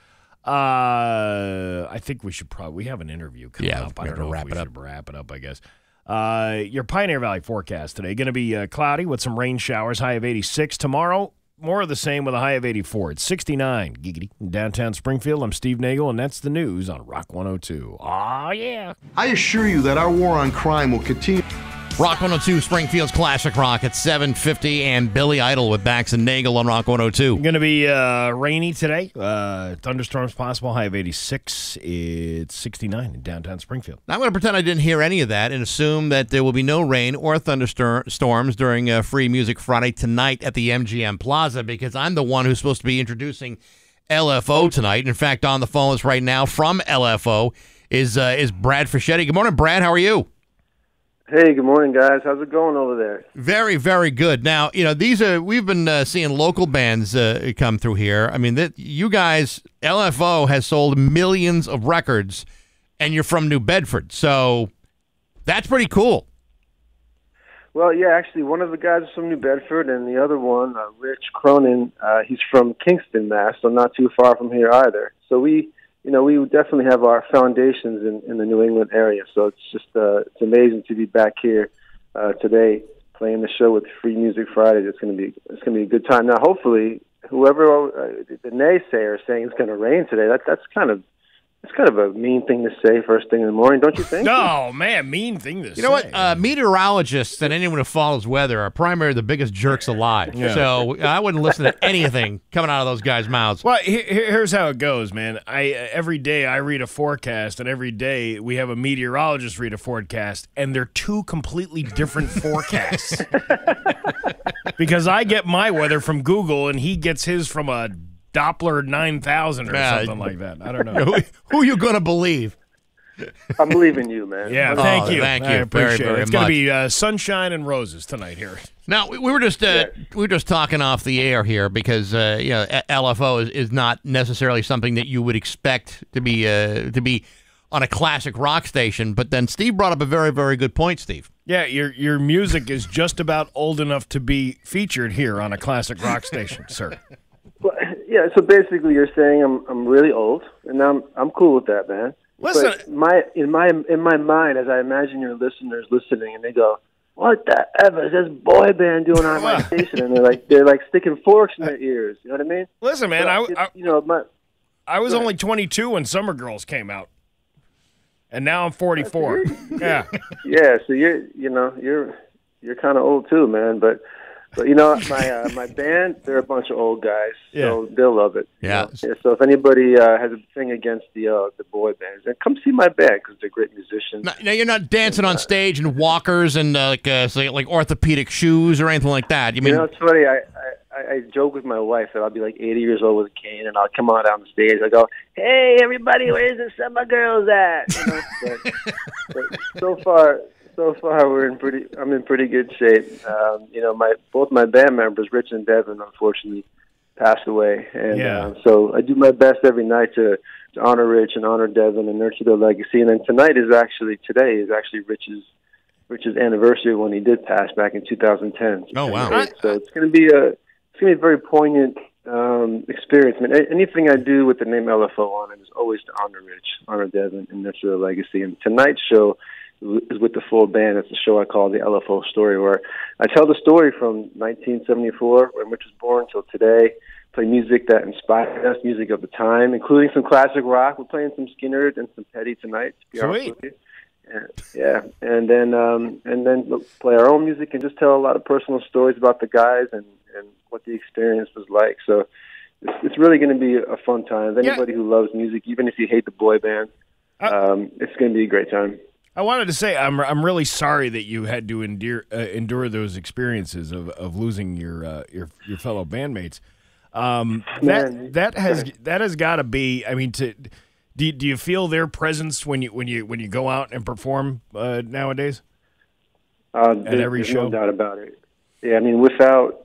I think we have an interview coming up. I don't know if we should wrap it up, I guess. Your Pioneer Valley forecast today, going to be cloudy with some rain showers, high of 86. Tomorrow, more of the same with a high of 84. It's 69, giggity, in downtown Springfield. I'm Steve Nagle, and that's the news on Rock 102. Aw, yeah. I assure you that our war on crime will continue. Rock 102, Springfield's Classic Rock at 7:50, and Billy Idol with Bax and Nagle on Rock 102. Going to be rainy today. Thunderstorms possible, high of 86. It's 69 in downtown Springfield. I'm going to pretend I didn't hear any of that and assume that there will be no rain or thunderstorms during Free Music Friday tonight at the MGM Plaza, because I'm the one who's supposed to be introducing LFO tonight. In fact, on the phone with us right now from LFO is Brad Fischetti. Good morning, Brad. How are you? Hey, good morning, guys. How's it going over there? Very, very good. Now, we've been seeing local bands come through here. I mean, you guys, LFO has sold millions of records, and you're from New Bedford, so that's pretty cool. Well, yeah, actually, one of the guys is from New Bedford, and the other one, Rich Cronin, he's from Kingston, Mass., so not too far from here either. So we definitely have our foundations in the New England area. So it's just it's amazing to be back here today playing the show with Free Music Friday. It's gonna be a good time. Now, hopefully, whoever the naysayers saying it's gonna rain today, that's kind of a mean thing to say first thing in the morning, don't you think? No, man, mean thing to say. You know what? Meteorologists and anyone who follows weather are primarily the biggest jerks alive. Yeah. So I wouldn't listen to anything coming out of those guys' mouths. Well, here's how it goes, man. Every day I read a forecast, and every day we have a meteorologist read a forecast, and they're two completely different forecasts. Because I get my weather from Google, and he gets his from a Doppler 9000 or something like that. I don't know. Who are you going to believe? I'm believing you, man. Yeah, thank you. Thank you. I appreciate very, very it. It's going to be sunshine and roses tonight here. Now, we were just talking off the air here because LFO is not necessarily something that you would expect to be on a classic rock station. But then Steve brought up a very, very good point, Steve. Yeah, your music is just about old enough to be featured here on a classic rock station, sir. Well, yeah, so basically you're saying I'm really old, and I'm cool with that, man. Listen, but in my mind, as I imagine your listeners listening, and they go, "What the ever is this boy band doing on my station?" And they're like sticking forks in their ears. You know what I mean? Listen, man, so I was only 22 when Summer Girls came out, and now I'm 44. Yeah, yeah. So you're kind of old too, man, but. But my band, they're a bunch of old guys, so they'll love it. Yeah. So if anybody has a thing against the boy bands, then come see my band because they're great musicians. Now you're not dancing on stage in walkers and like orthopedic shoes or anything like that. You mean? It's funny. I joke with my wife that I'll be like 80 years old with a cane, and I'll come on down the stage. I go, "Hey, everybody, where's the Summer Girls at?" But so far I'm in pretty good shape. Both my band members, Rich and Devin, unfortunately passed away, and so I do my best every night to honor Rich and honor Devin and nurture their legacy. And then today is actually Rich's anniversary when he did pass back in 2010. Oh wow! So it's going to be a very poignant experience. I mean, anything I do with the name LFO on it is always to honor Rich, honor Devin, and that's the legacy. And tonight's show is with the full band. It's a show I call the LFO Story, where I tell the story from 1974, when Rich was born, till today. Play music that inspired us, music of the time, including some classic rock. We're playing some Skinner and some Petty tonight, to be honest with you. And then play our own music and just tell a lot of personal stories about the guys and what the experience was like. So it's really going to be a fun time. Anybody who loves music, even if you hate the boy band, it's going to be a great time. I wanted to say I'm really sorry that you had to endure those experiences of losing your fellow bandmates. That has got to be. I mean, do you feel their presence when you go out and perform nowadays? At every show, no doubt about it. Yeah, I mean, without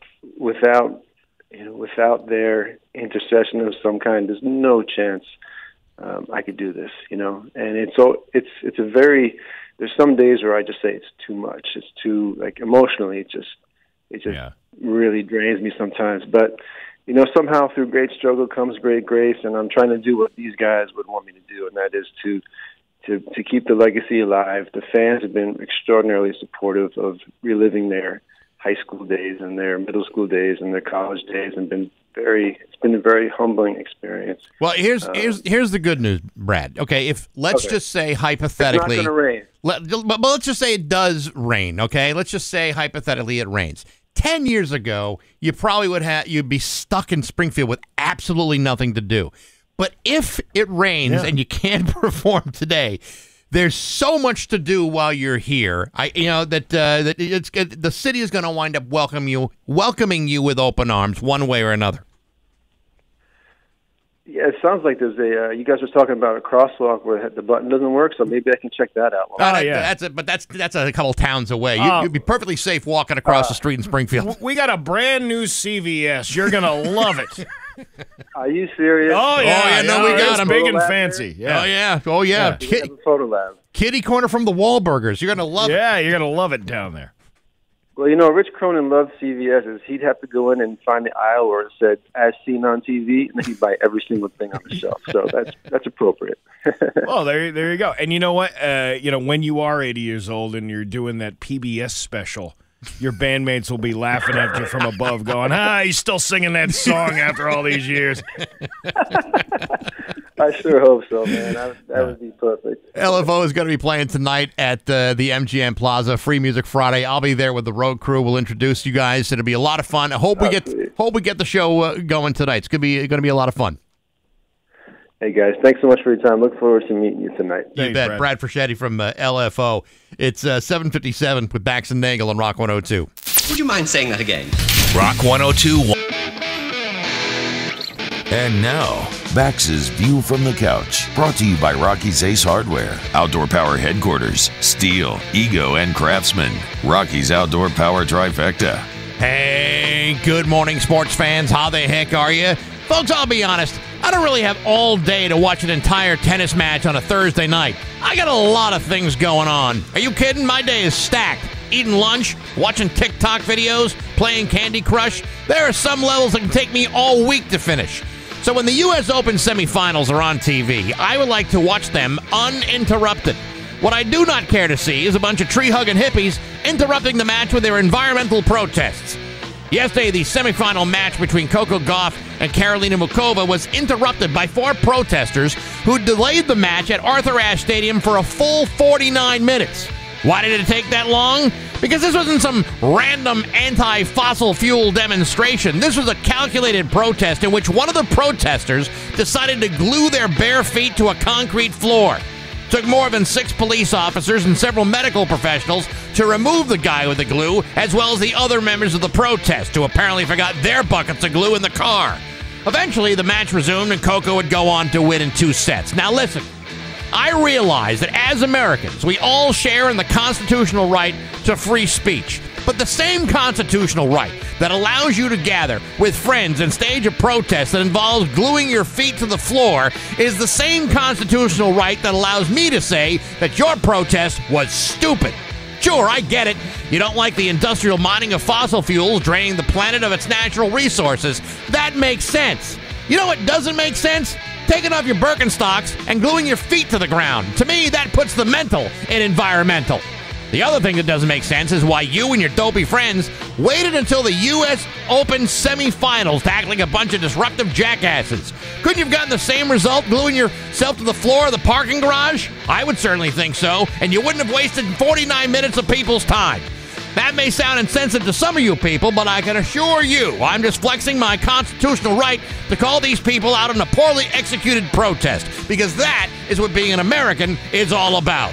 their intercession of some kind, there's no chance I could do this. And it's a very. There's some days where I just say it's too much. It's too emotionally. It just really drains me sometimes. But somehow through great struggle comes great grace, and I'm trying to do what these guys would want me to do, and that is to keep the legacy alive. The fans have been extraordinarily supportive of reliving their high school days and their middle school days and their college days, and it's been a very humbling experience. Well, here's the good news, Brad. Okay, let's just say hypothetically, it's not going to rain. But let's just say it does rain. Okay, let's just say hypothetically it rains. 10 years ago, you probably you'd be stuck in Springfield with absolutely nothing to do. But if it rains and you can't perform today, there's so much to do while you're here. The city is going to wind up welcoming you with open arms, one way or another. Yeah, it sounds like there's you guys were talking about a crosswalk where the button doesn't work, so maybe I can check that out. That's a couple towns away. You'd be perfectly safe walking across the street in Springfield. We got a brand new CVS. You're gonna love it. Are you serious? Oh yeah, we got them big and fancy. Yeah. Oh yeah. Photo lab. Kitty corner from the Wahlburgers. You're gonna love it. Yeah, you're gonna love it down there. Well, Rich Cronin loved CVS's. He'd have to go in and find the aisle where it said "as seen on TV," and then he'd buy every single thing on the shelf. So that's appropriate. Well, there you go. And you know what? When you are 80 years old and you're doing that PBS special, your bandmates will be laughing at you from above, going, he's still singing that song after all these years. I sure hope so, man. That would be perfect. LFO is going to be playing tonight at the MGM Plaza, Free Music Friday. I'll be there with the road crew. We'll introduce you guys. It'll be a lot of fun. I hope we get the show going tonight. It's going to be a lot of fun. Hey, guys, thanks so much for your time. Look forward to meeting you tonight. You bet. Brad Frschetti from LFO. It's 7:57 with Bax and Nagle on Rock 102. Would you mind saying that again? Rock 102. And now, Bax's View from the Couch, brought to you by Rocky's Ace Hardware, Outdoor Power Headquarters, Steel, Ego, and Craftsman. Rocky's Outdoor Power Trifecta. Hey, good morning, sports fans. How the heck are you? Folks, I'll be honest, I don't really have all day to watch an entire tennis match on a Thursday night. I got a lot of things going on. Are you kidding? My day is stacked. Eating lunch, watching TikTok videos, playing Candy Crush. There are some levels that can take me all week to finish. So when the U.S. Open semifinals are on TV, I would like to watch them uninterrupted. What I do not care to see is a bunch of tree-hugging hippies interrupting the match with their environmental protests. Yesterday, the semifinal match between Coco Gauff and Karolina Muchova was interrupted by 4 protesters who delayed the match at Arthur Ashe Stadium for a full 49 minutes. Why did it take that long? Because this wasn't some random anti-fossil fuel demonstration. This was a calculated protest in which one of the protesters decided to glue their bare feet to a concrete floor. Took more than 6 police officers and several medical professionals to remove the guy with the glue, as well as the other members of the protest, who apparently forgot their buckets of glue in the car. Eventually, the match resumed and Coco would go on to win in 2 sets. Now listen, I realize that as Americans, we all share in the constitutional right to free speech. But the same constitutional right that allows you to gather with friends and stage a protest that involves gluing your feet to the floor is the same constitutional right that allows me to say that your protest was stupid. Sure, I get it. You don't like the industrial mining of fossil fuels draining the planet of its natural resources. That makes sense. You know what doesn't make sense? Taking off your Birkenstocks and gluing your feet to the ground. To me, that puts the mental in environmental. The other thing that doesn't make sense is why you and your dopey friends waited until the U.S. Open semifinals to act like a bunch of disruptive jackasses. Couldn't you have gotten the same result gluing yourself to the floor of the parking garage? I would certainly think so, and you wouldn't have wasted 49 minutes of people's time. That may sound insensitive to some of you people, but I can assure you I'm just flexing my constitutional right to call these people out on a poorly executed protest, because that is what being an American is all about.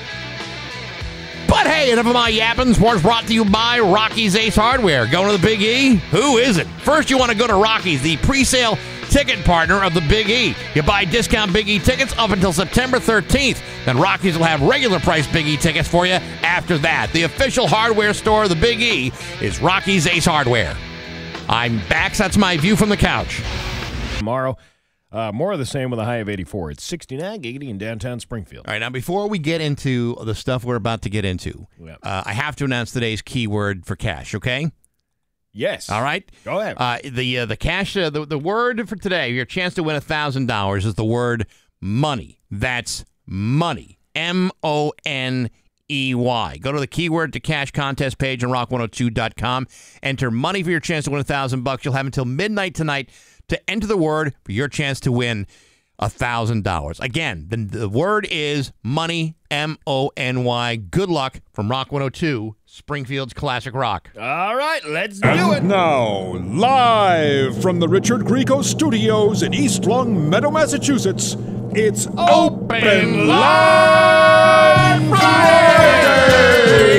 But hey, enough of my yapping. Sports brought to you by Rocky's Ace Hardware. Going to the Big E? Who isn't? First, you want to go to Rocky's, the pre-sale ticket partner of the Big E. You buy discount Big E tickets up until September 13th. Then Rocky's will have regular price Big E tickets for you after that. The official hardware store of the Big E is Rocky's Ace Hardware. I'm Bax. That's my view from the couch. Tomorrow, more of the same with a high of 84. It's 69 giggity in downtown Springfield. All right, now before we get into the stuff we're about to get into, I have to announce today's keyword for cash, okay? Yes. All right? Go ahead. The cash, the word for today, your chance to win $1,000 is the word money. That's money. MONEY. Go to the keyword to cash contest page on rock102.com. Enter money for your chance to win $1,000. You'll have until midnight tonight to enter the word for your chance to win $1,000. Again, the word is money, MONY. Good luck from Rock 102, Springfield's Classic Rock. All right, let's do it. Now, live from the Richard Grieco Studios in East Long Meadow, Massachusetts, it's Open Line Friday!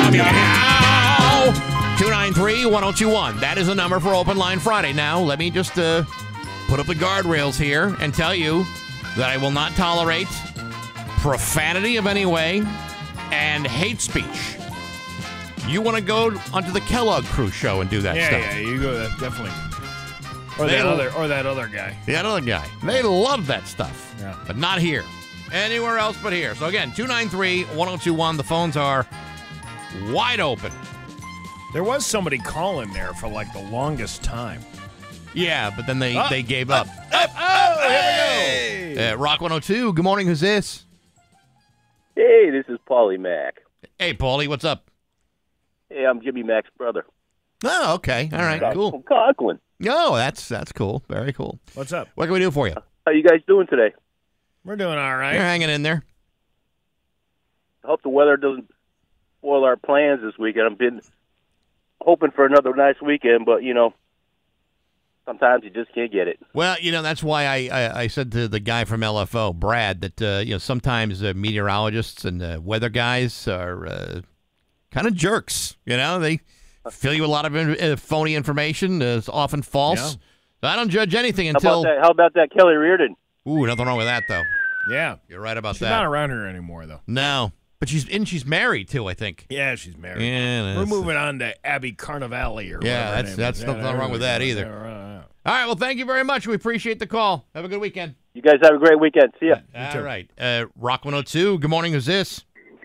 293-1021. That is the number for Open Line Friday. Now, let me just put up the guardrails here and tell you that I will not tolerate profanity of any way and hate speech. You want to go onto the Kellogg Crew show and do that stuff. Yeah, you go, definitely. Or that other guy. The other guy. They love that stuff. Yeah. But not here. Anywhere else but here. So again, 293-1021. The phones are wide open. There was somebody calling there for like the longest time. Yeah, but then they gave up. Here we go. Rock 102. Good morning. Who's this? Hey, this is Paulie Mack. Hey, Paulie. What's up? Hey, I'm Jimmy Mack's brother. Oh, okay. All right. Cool. From Conklin. Oh, that's cool. Very cool. What's up? What can we do for you? How you guys doing today? We're doing all right. You're hanging in there. I hope the weather doesn't spoil our plans this weekend. I've been hoping for another nice weekend, but, sometimes you just can't get it. Well, that's why I said to the guy from LFO, Brad, that, sometimes meteorologists and weather guys are kind of jerks. They fill you with a lot of phony information. It's often false. Yeah. So I don't judge anything until... How about that Kelly Reardon? Ooh, nothing wrong with that, though. Yeah. You're right about she's that. She's not around here anymore, though. No. But she's married, too, I think. Yeah, she's married. Yeah, we're moving on to Abby Carnivale or whatever. That's nothing wrong with that either. All right, well, thank you very much. We appreciate the call. Have a good weekend. You guys have a great weekend. See ya. All right. Rock 102, good morning. Who's this?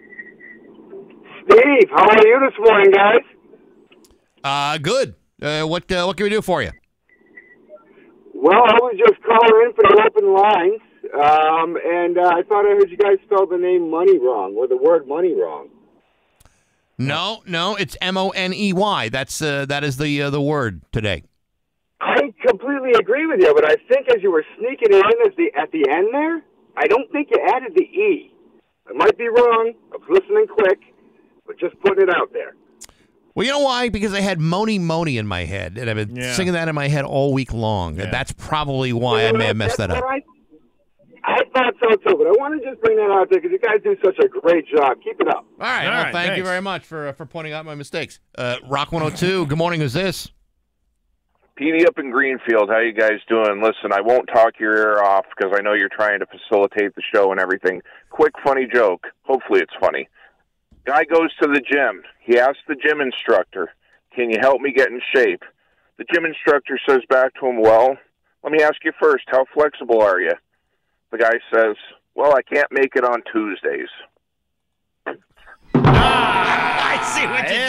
Steve, how are you this morning, guys? Good. What can we do for you? Well, I was just calling in for the open lines, and I thought I heard you guys spell the name money wrong, or the word money wrong. No, it's MONEY. That is the word today. I completely agree with you, but I think as you were sneaking it in at the end there, I don't think you added the E. I might be wrong. I was listening quick, but just putting it out there. Well, you know why? Because I had Moni in my head, and I've been singing that in my head all week long. Yeah. That's probably why I may have messed that up. I thought so, too, but I want to just bring that out there because you guys do such a great job. Keep it up. All right. Thank you very much for pointing out my mistakes. Rock 102, good morning. Who's this? Petey up in Greenfield. How you guys doing? Listen, I won't talk your ear off because I know you're trying to facilitate the show and everything. Quick, funny joke. Hopefully it's funny. Guy goes to the gym. He asks the gym instructor, can you help me get in shape? The gym instructor says back to him, well, let me ask you first, how flexible are you? The guy says, well, I can't make it on Tuesdays. I see what you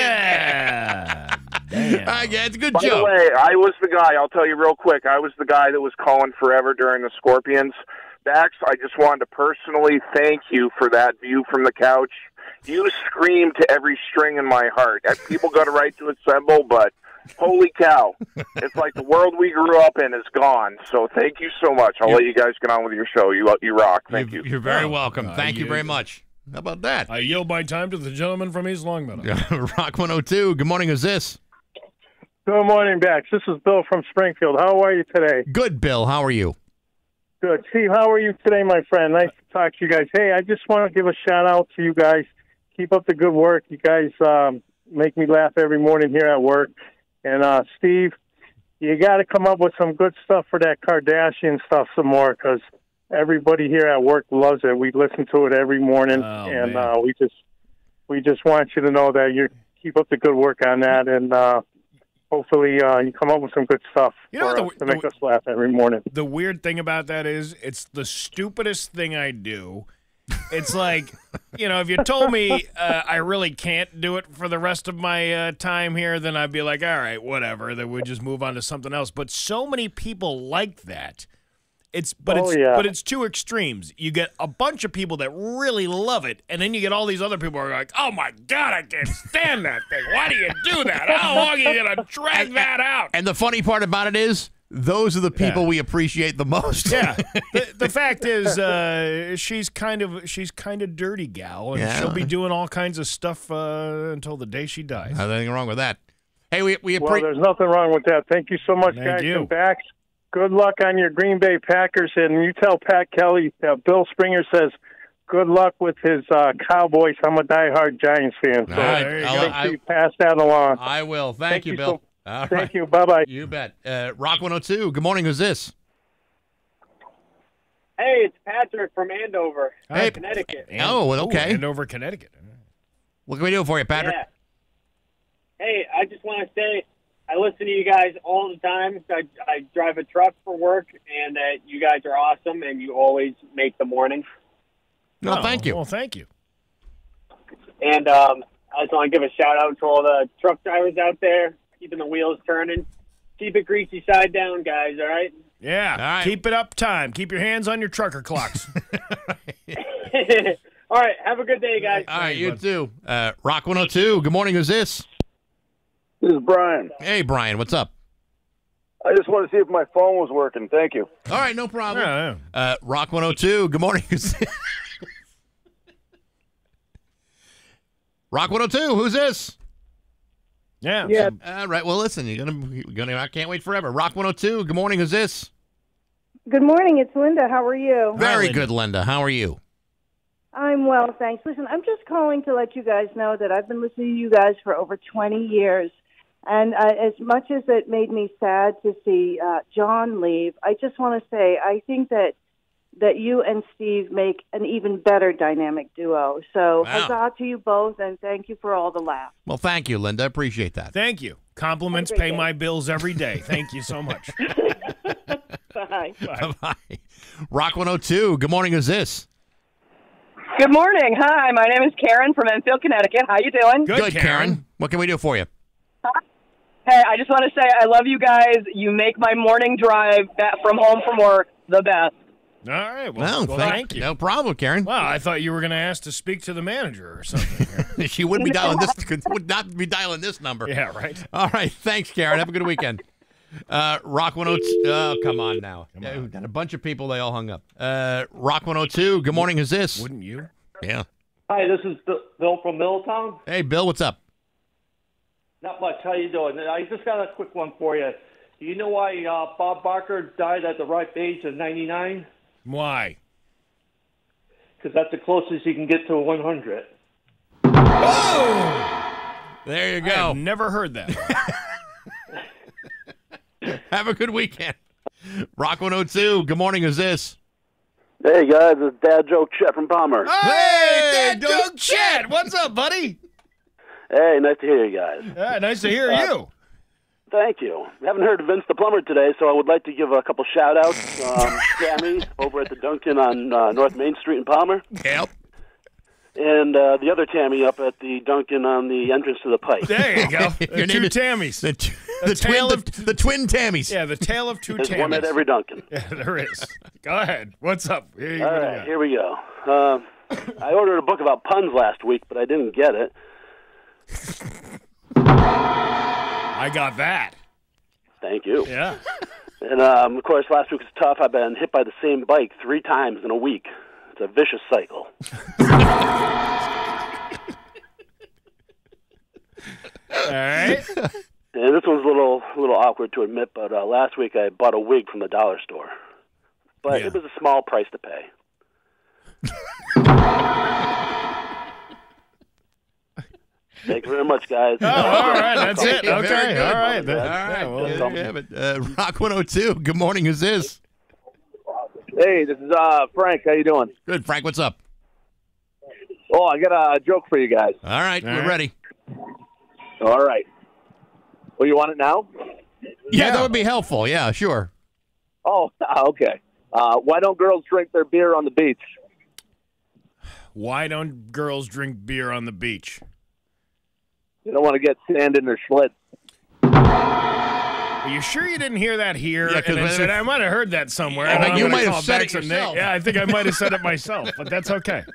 did. Yeah, it's a good By joke. the way, I was the guy, I'll tell you real quick, I was the guy that was calling forever during the Scorpions. Bax, I just wanted to personally thank you for that view from the couch. You screamed to every string in my heart. People got a right to assemble, but holy cow. It's like the world we grew up in is gone. So thank you so much. I'll let you guys get on with your show. You rock. Thank you. You're very welcome. Thank you very much. How about that? I yield my time to the gentleman from East Longmeadow. Rock 102. Good morning. Who's this? Good morning, Bax. This is Bill from Springfield. How are you today? Good, Bill. How are you? Good. Steve, how are you today, my friend? Nice to talk to you guys. Hey, I just want to give a shout-out to you guys. Keep up the good work. You guys make me laugh every morning here at work. And, Steve, you got to come up with some good stuff for that Kardashian stuff some more, because everybody here at work loves it. We listen to it every morning, we just want you to know that you keep up the good work on that, and hopefully you come up with some good stuff to make us laugh every morning. The weird thing about that is it's the stupidest thing I do. It's like, if you told me I really can't do it for the rest of my time here, then I'd be like, all right, whatever. Then we'd just move on to something else. But so many people like that. But it's two extremes. You get a bunch of people that really love it, and then you get all these other people who are like, oh, my God, I can't stand that thing. Why do you do that? How long are you going to drag that out? And the funny part about it is, those are the people we appreciate the most. Yeah. The fact is, she's kind of dirty gal, and she'll be doing all kinds of stuff until the day she dies. Nothing wrong with that. Hey, we Well, there's nothing wrong with that. Thank you so much, guys. you. And Bax, good luck on your Green Bay Packers, and you tell Pat Kelly that Bill Springer says good luck with his Cowboys. I'm a diehard Giants fan, so make sure you pass that along. I will. Thank you, Bill. Thank you. Bye-bye. You bet. Rock 102. Good morning. Who's this? Hey, it's Patrick from Andover, Hey, Connecticut. okay. Andover, Connecticut. What can we do for you, Patrick? Yeah. Hey, I just want to say I listen to you guys all the time. I drive a truck for work, and you guys are awesome, and you always make the morning. No, thank you. Well, thank you. And I just want to give a shout-out to all the truck drivers out there, keeping the wheels turning. Keep it greasy side down, guys, all right? Yeah, all right. Keep it up time. Keep your hands on your trucker clocks. All right, have a good day, guys. All right, you too. Rock 102. Good morning. Who's this? This is Brian. Hey, Brian. What's up? I just want to see if my phone was working. Thank you. All right, no problem. Rock 102. Good morning. Rock 102. Who's this? Yeah. All right. Well, listen. I can't wait forever. Rock 102. Good morning. Who's this? Good morning. It's Linda. How are you? Very good, Linda. How are you? I'm well, thanks. Listen, I'm just calling to let you guys know that I've been listening to you guys for over 20 years. And as much as it made me sad to see John leave, I just want to say I think that you and Steve make an even better dynamic duo. So huzzah to you both, and thank you for all the laughs. Well, thank you, Linda. Appreciate that. Thank you. Compliments pay my bills every day. Thank you so much. Bye. Bye. Rock 102. Good morning. Who's this? Good morning. Hi, my name is Karen from Enfield, Connecticut. How you doing? Good, Karen. What can we do for you? Hey, I just want to say I love you guys. You make my morning drive back from home from work the best. All right. Well, thank you. No problem, Karen. Well, I thought you were going to ask to speak to the manager or something. She would be dialing this. Would not be dialing this number. Yeah, right. All right. Thanks, Karen. Have a good weekend. Rock 102. Oh, come on now. We've got a bunch of people. They all hung up. Rock 102. Good morning. Who's this? Wouldn't you? Yeah. Hi, this is Bill from Middletown. Hey, Bill. What's up? Not much. How you doing? I just got a quick one for you. Do you know why Bob Barker died at the ripe age of 99? Why? Because that's the closest you can get to 100. Oh! There you go. I've never heard that. Have a good weekend. Rock 102. Good morning. Who's this? Hey, guys. It's Dad Joke Chet from Palmer. Hey, Dad Joke Chet. What's up, buddy? Hey, nice to hear you guys. Yeah, nice to hear you. Thank you. I haven't heard of Vince the Plumber today, so I would like to give a couple shout-outs. Sammy over at the Dunkin' on North Main Street in Palmer. Yep. and the other Tammy up at the Dunkin' on the entrance to the Pike. There you go. Your two name is- Tammys. The twin Tammys. Yeah, the tale of two There's Tammys. one at every Dunkin'. Yeah, there is. Go ahead. What's up? All right, here we go. I ordered a book about puns last week, but I didn't get it. I got that. Thank you. Yeah. And, of course, last week was tough. I've been hit by the same bike 3 times in a week. It's a vicious cycle. All right. And this one's a little awkward to admit, but last week I bought a wig from the dollar store. But it was a small price to pay. Thank you very much, guys. Oh, all right. That's it. Very Okay. good. All right. All right. There you have it. Rock 102. Good morning. Who's this? Hey, this is Frank. How you doing? Good. Frank, what's up? Oh, I got a joke for you guys. All right. We're ready. All right. Well, you want it now? Yeah, that would be helpful. Yeah, sure. Oh, okay. Why don't girls drink their beer on the beach? Why don't girls drink beer on the beach? They don't want to get sand in their Schlitz. Are you sure you didn't hear that here? Yeah, 'cause and I said, I might have heard that somewhere. I think I'm you gonna might have call said Bax it and Nagle. yourself. Yeah, I think I might have said it myself, but that's okay.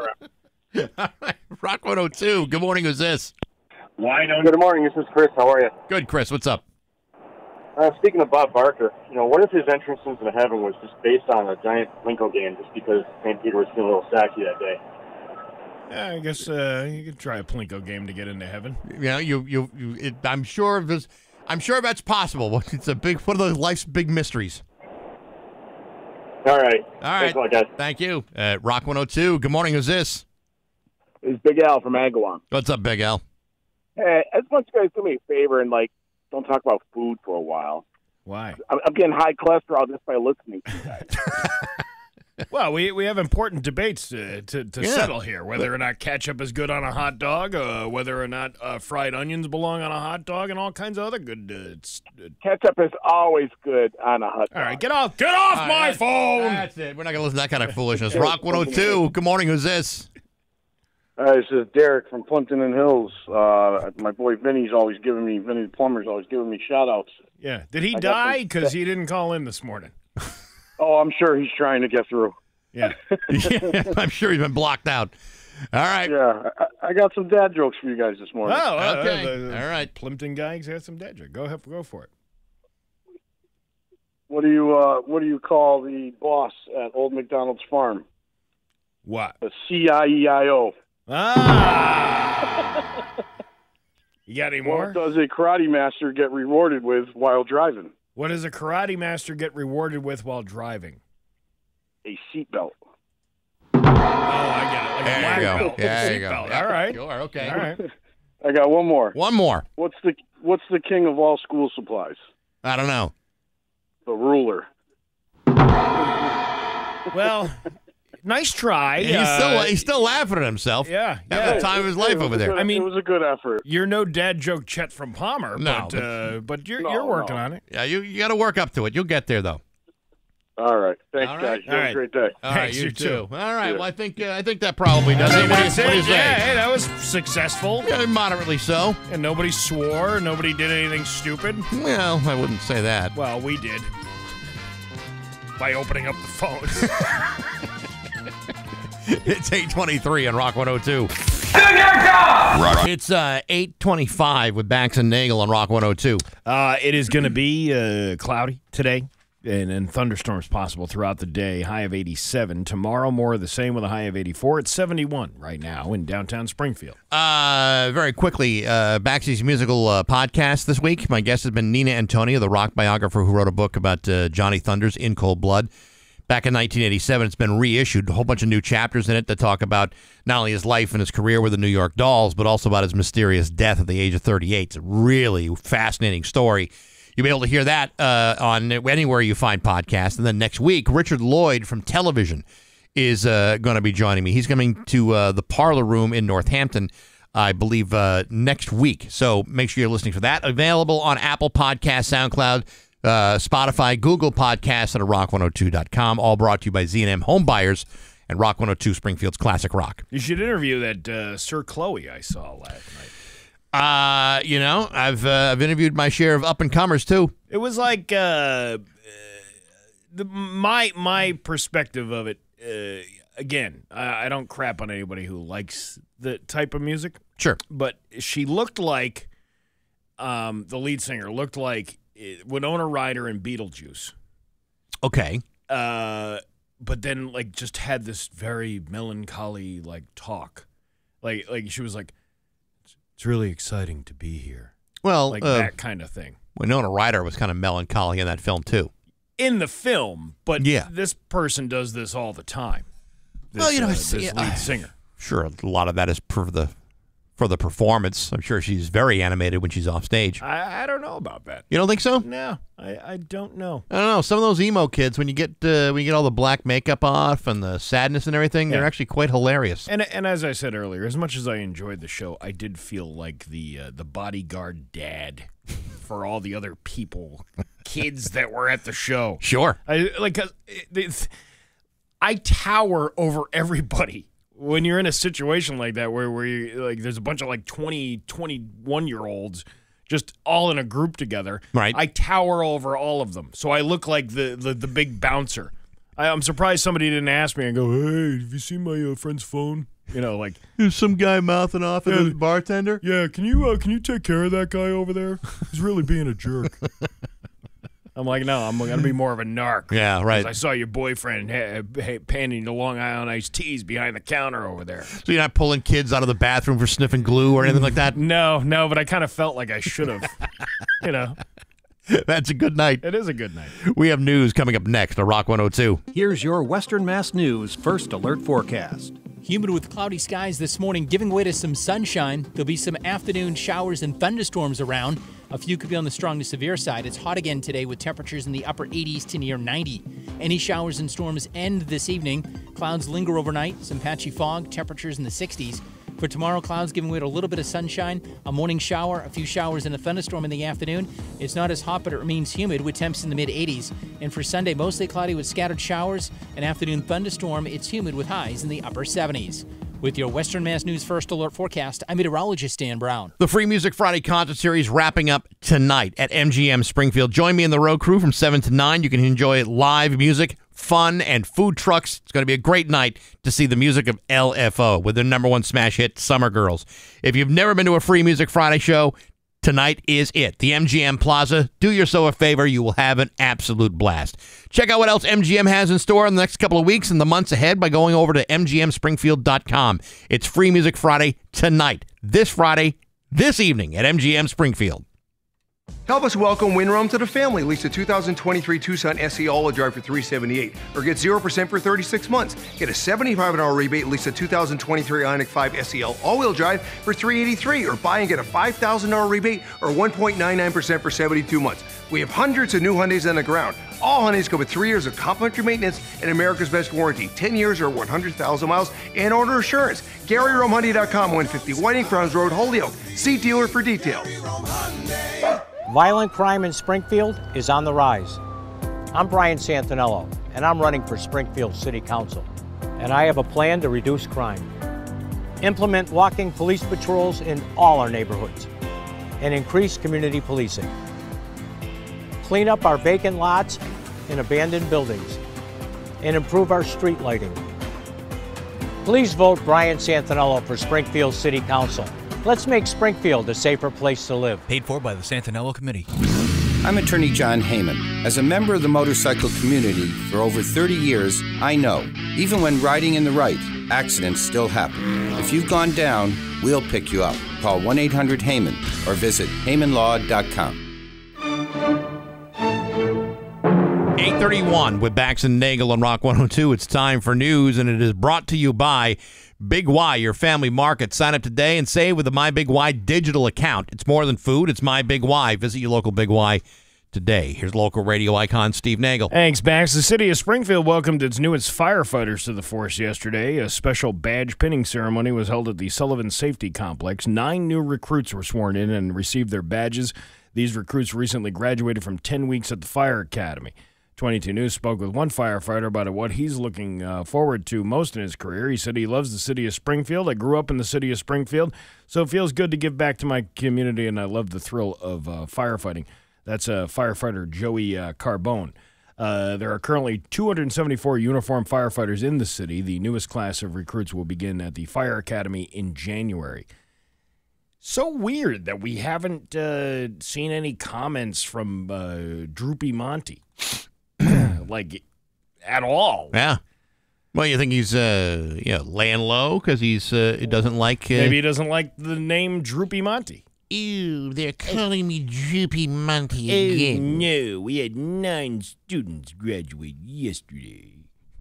Rock 102. Good morning. Who's this? Good morning. This is Chris. How are you? Good, Chris. What's up? Speaking of Bob Barker, what if his entrance into heaven was just based on a giant Plinko game, just because St. Peter was feeling a little sassy that day? Yeah, I guess you could try a Plinko game to get into heaven. Yeah, I'm sure that's possible. It's a big one of those life's big mysteries. All right. All right. Thanks a lot, guys. Thank you. Rock 102. Good morning. Who's this? It's Big Al from Agawam. What's up, Big Al? Hey, I just want you guys to do me a favor and don't talk about food for a while. Why? I'm getting high cholesterol just by listening to you guys. Well, we have important debates to settle here. Whether or not ketchup is good on a hot dog, whether or not fried onions belong on a hot dog, and all kinds of other good. Ketchup is always good on a hot dog. All right, get off my phone. That's it. We're not going to listen to that kind of foolishness. Rock 102. Good morning. Who's this? This is Derek from Plimpton and Hills. My boy Vinny the plumber's always giving me shout-outs. Yeah. Did he die because he didn't call in this morning? Oh, I'm sure he's trying to get through. Yeah. Yeah, I'm sure he's been blocked out. All right. Yeah, I got some dad jokes for you guys this morning. Oh, okay. All right. Plimpton guy has some dad joke. Go for it. What do you call the boss at Old McDonald's farm? What? A CIEIO. Ah. You got any more? What does a karate master get rewarded with while driving? What does a karate master get rewarded with while driving? A seatbelt. Oh, I get it. Like There a you black go. belt. There you go. Seatbelt. All right. Sure. Okay. All right. I got one more. One more. What's the king of all school supplies? I don't know. The ruler. Well, nice try. He's still laughing at himself. Yeah. Having the time of his life over there. I mean, it was a good effort. You're no dad joke Chet from Palmer, No, but you're working on it. Yeah, you got to work up to it. You'll get there though. All right. Thanks, All guys. right. You have a great day. All right, Thanks, you you too. too. All right. Yeah. Well, I think that probably does it. What do you say? Yeah, hey, that was successful. Yeah, moderately so. And nobody swore. Nobody did anything stupid. Well, I wouldn't say that. Well, we did. By opening up the phones. It's 8:23 on Rock 102. Rock. It's 8:25 with Bax and Nagle on Rock 102. It is going to be cloudy today. And thunderstorms possible throughout the day. High of 87. Tomorrow, more of the same with a high of 84. It's 71 right now in downtown Springfield. Very quickly, Baxy's musical podcast this week. My guest has been Nina Antonia, the rock biographer who wrote a book about Johnny Thunders in Cold Blood. Back in 1987, it's been reissued. A whole bunch of new chapters in it that talk about not only his life and his career with the New York Dolls, but also about his mysterious death at the age of 38. It's a really fascinating story. You'll be able to hear that on anywhere you find podcasts. And then next week, Richard Lloyd from television is going to be joining me. He's coming to the Parlor Room in Northampton, I believe, next week. So make sure you're listening for that. Available on Apple Podcasts, SoundCloud, Spotify, Google Podcasts, and at rock102.com. All brought to you by Z&M Home Buyers and Rock 102 Springfield's Classic Rock. You should interview that Sir Chloe I saw last night. I've interviewed my share of up-and-comers, too. It was like my perspective of it, again, I don't crap on anybody who likes the type of music. Sure. But she looked like, the lead singer looked like Winona Ryder in Beetlejuice. Okay. But then, like, just had this very melancholy, like, talk. Like she was like, it's really exciting to be here. Well, like that kind of thing. Winona Ryder was kind of melancholy in that film, too. In the film, but yeah. This person does this all the time. This, this lead singer. Sure, a lot of that is for the performance. I'm sure she's very animated when she's off stage. I don't know about that. You don't think so? No, I don't know. I don't know. Some of those emo kids, when you get all the black makeup off and the sadness and everything, they're actually quite hilarious. And as I said earlier, as much as I enjoyed the show, I did feel like the bodyguard dad for all the other kids that were at the show. Sure. I tower over everybody. When you're in a situation like that where you, like, there's a bunch of like 20, 21-year-olds just all in a group together, right? I tower over all of them. So I look like the big bouncer. I'm surprised somebody didn't ask me and go, hey, have you seen my friend's phone? You know, like there's some guy mouthing off at the bartender. Yeah, can you take care of that guy over there? He's really being a jerk. I'm like, no, I'm going to be more of a narc. Yeah, right. I saw your boyfriend panning the Long Island iced teas behind the counter over there. So you're not pulling kids out of the bathroom for sniffing glue or anything like that? No, but I kind of felt like I should have. You know. That's a good night. It is a good night. We have news coming up next on Rock 102. Here's your Western Mass News First Alert Forecast. Humid with cloudy skies this morning, giving way to some sunshine. There'll be some afternoon showers and thunderstorms around. A few could be on the strong to severe side. It's hot again today with temperatures in the upper 80s to near 90. Any showers and storms end this evening. Clouds linger overnight, some patchy fog, temperatures in the 60s. For tomorrow, clouds giving way to a little bit of sunshine, a morning shower, a few showers, and a thunderstorm in the afternoon. It's not as hot, but it remains humid with temps in the mid-80s. And for Sunday, mostly cloudy with scattered showers, an afternoon thunderstorm. It's humid with highs in the upper 70s. With your Western Mass News First Alert forecast, I'm meteorologist Dan Brown. The Free Music Friday concert series wrapping up tonight at MGM Springfield. Join me in the road crew from 7 to 9. You can enjoy live music, fun, and food trucks. It's going to be a great night to see the music of LFO with their #1 smash hit, Summer Girls. If you've never been to a Free Music Friday show, tonight is it. The MGM Plaza. Do yourself a favor. You will have an absolute blast. Check out what else MGM has in store in the next couple of weeks and the months ahead by going over to mgmspringfield.com. It's Free Music Friday tonight, this Friday, this evening at MGM Springfield. Help us welcome Winrom to the family. Lease a 2023 Tucson SE all-wheel drive for $378, or get 0% for 36 months. Get a $75 rebate. Lease a 2023 Ioniq 5 SEL all-wheel drive for $383, or buy and get a $5,000 rebate or 1.99% for 72 months. We have hundreds of new Hyundais on the ground. All Hyundais come with 3 years of complimentary maintenance and America's Best warranty, 10 years or 100,000 miles, and owner assurance. GaryRomeHyundai.com, 150 Whiting Crowns Road, Holyoke. See dealer for details. Violent crime in Springfield is on the rise. I'm Brian Santinello, and I'm running for Springfield City Council. And I have a plan to reduce crime. Implement walking police patrols in all our neighborhoods and increase community policing. Clean up our vacant lots and abandoned buildings and improve our street lighting. Please vote Brian Santinello for Springfield City Council. Let's make Springfield a safer place to live. Paid for by the Santinello Committee. I'm attorney John Heyman. As a member of the motorcycle community for over 30 years, I know, even when riding in the right, accidents still happen. If you've gone down, we'll pick you up. Call 1-800-HEYMAN or visit heymanlaw.com. 8:31 with Bax and Nagle on Rock 102. It's time for news, and it is brought to you by Big Y, your family market. Sign up today and save with the My Big Y digital account. It's more than food. It's My Big Y. Visit your local Big Y today. Here's local radio icon Steve Nagle. Thanks, Bax. The city of Springfield welcomed its newest firefighters to the force yesterday. A special badge pinning ceremony was held at the Sullivan Safety Complex. 9 new recruits were sworn in and received their badges. These recruits recently graduated from 10 weeks at the Fire Academy. 22 News spoke with one firefighter about what he's looking forward to most in his career. He said he loves the city of Springfield. I grew up in the city of Springfield, so it feels good to give back to my community, and I love the thrill of firefighting. That's firefighter Joey Carbone. There are currently 274 uniformed firefighters in the city. The newest class of recruits will begin at the Fire Academy in January. So weird that we haven't seen any comments from Droopy Monty. Like, at all. Yeah. Well, you think he's laying low because he doesn't like... Maybe he doesn't like the name Droopy Monty. Ew, they're calling me Droopy Monty again. No, we had 9 students graduate yesterday.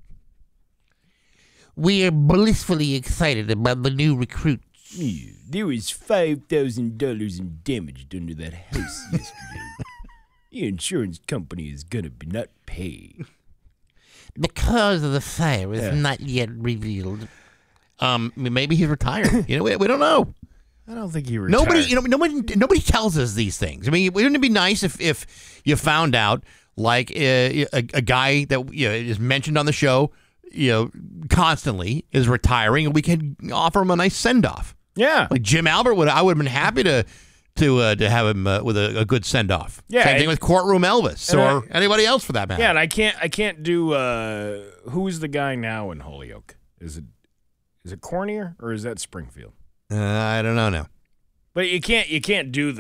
We are blissfully excited about the new recruits. Yeah, there was $5,000 in damage done to that house yesterday. The insurance company is going to not pay. The cause of the fire is not yet revealed. Maybe he's retired. We don't know. I don't think he retired. Nobody tells us these things. I mean, wouldn't it be nice if you found out, like a guy that is mentioned on the show, constantly is retiring, and we can offer him a nice send off. Yeah, like Jim Albert I would have been happy to have him with a good send off. Yeah, same thing with Courtroom Elvis or anybody else for that matter. Yeah, and I can't do who's the guy now in Holyoke? Is it Cornier or is that Springfield? I don't know now. But you can't do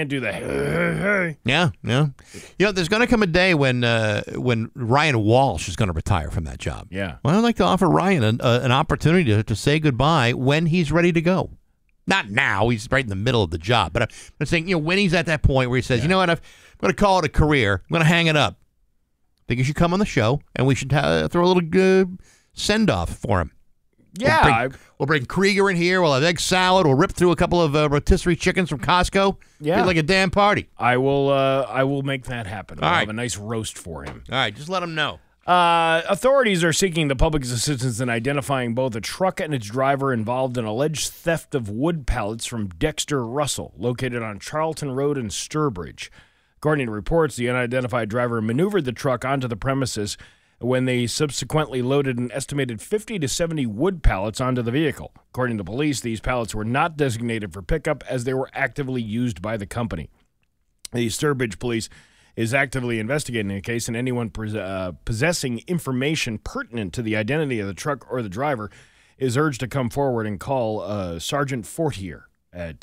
the Yeah. There's going to come a day when Ryan Walsh is going to retire from that job. Yeah. Well, I'd like to offer Ryan an opportunity to say goodbye when he's ready to go. Not now. He's right in the middle of the job. But I'm saying, when he's at that point where he says, you know what, I'm going to call it a career. I'm going to hang it up. I think you should come on the show, and we should throw a little send-off for him. Yeah. We'll bring Krieger in here. We'll have egg salad. We'll rip through a couple of rotisserie chickens from Costco. Yeah. Be like a damn party. I will make that happen. I'll All right. have a nice roast for him. All right, just let him know. Authorities are seeking the public's assistance in identifying both a truck and its driver involved in alleged theft of wood pallets from Dexter Russell, located on Charlton Road in Sturbridge. According to reports, the unidentified driver maneuvered the truck onto the premises when they subsequently loaded an estimated 50 to 70 wood pallets onto the vehicle. According to police, these pallets were not designated for pickup as they were actively used by the company. The Sturbridge police is actively investigating the case, and anyone possessing information pertinent to the identity of the truck or the driver is urged to come forward and call Sergeant Fortier at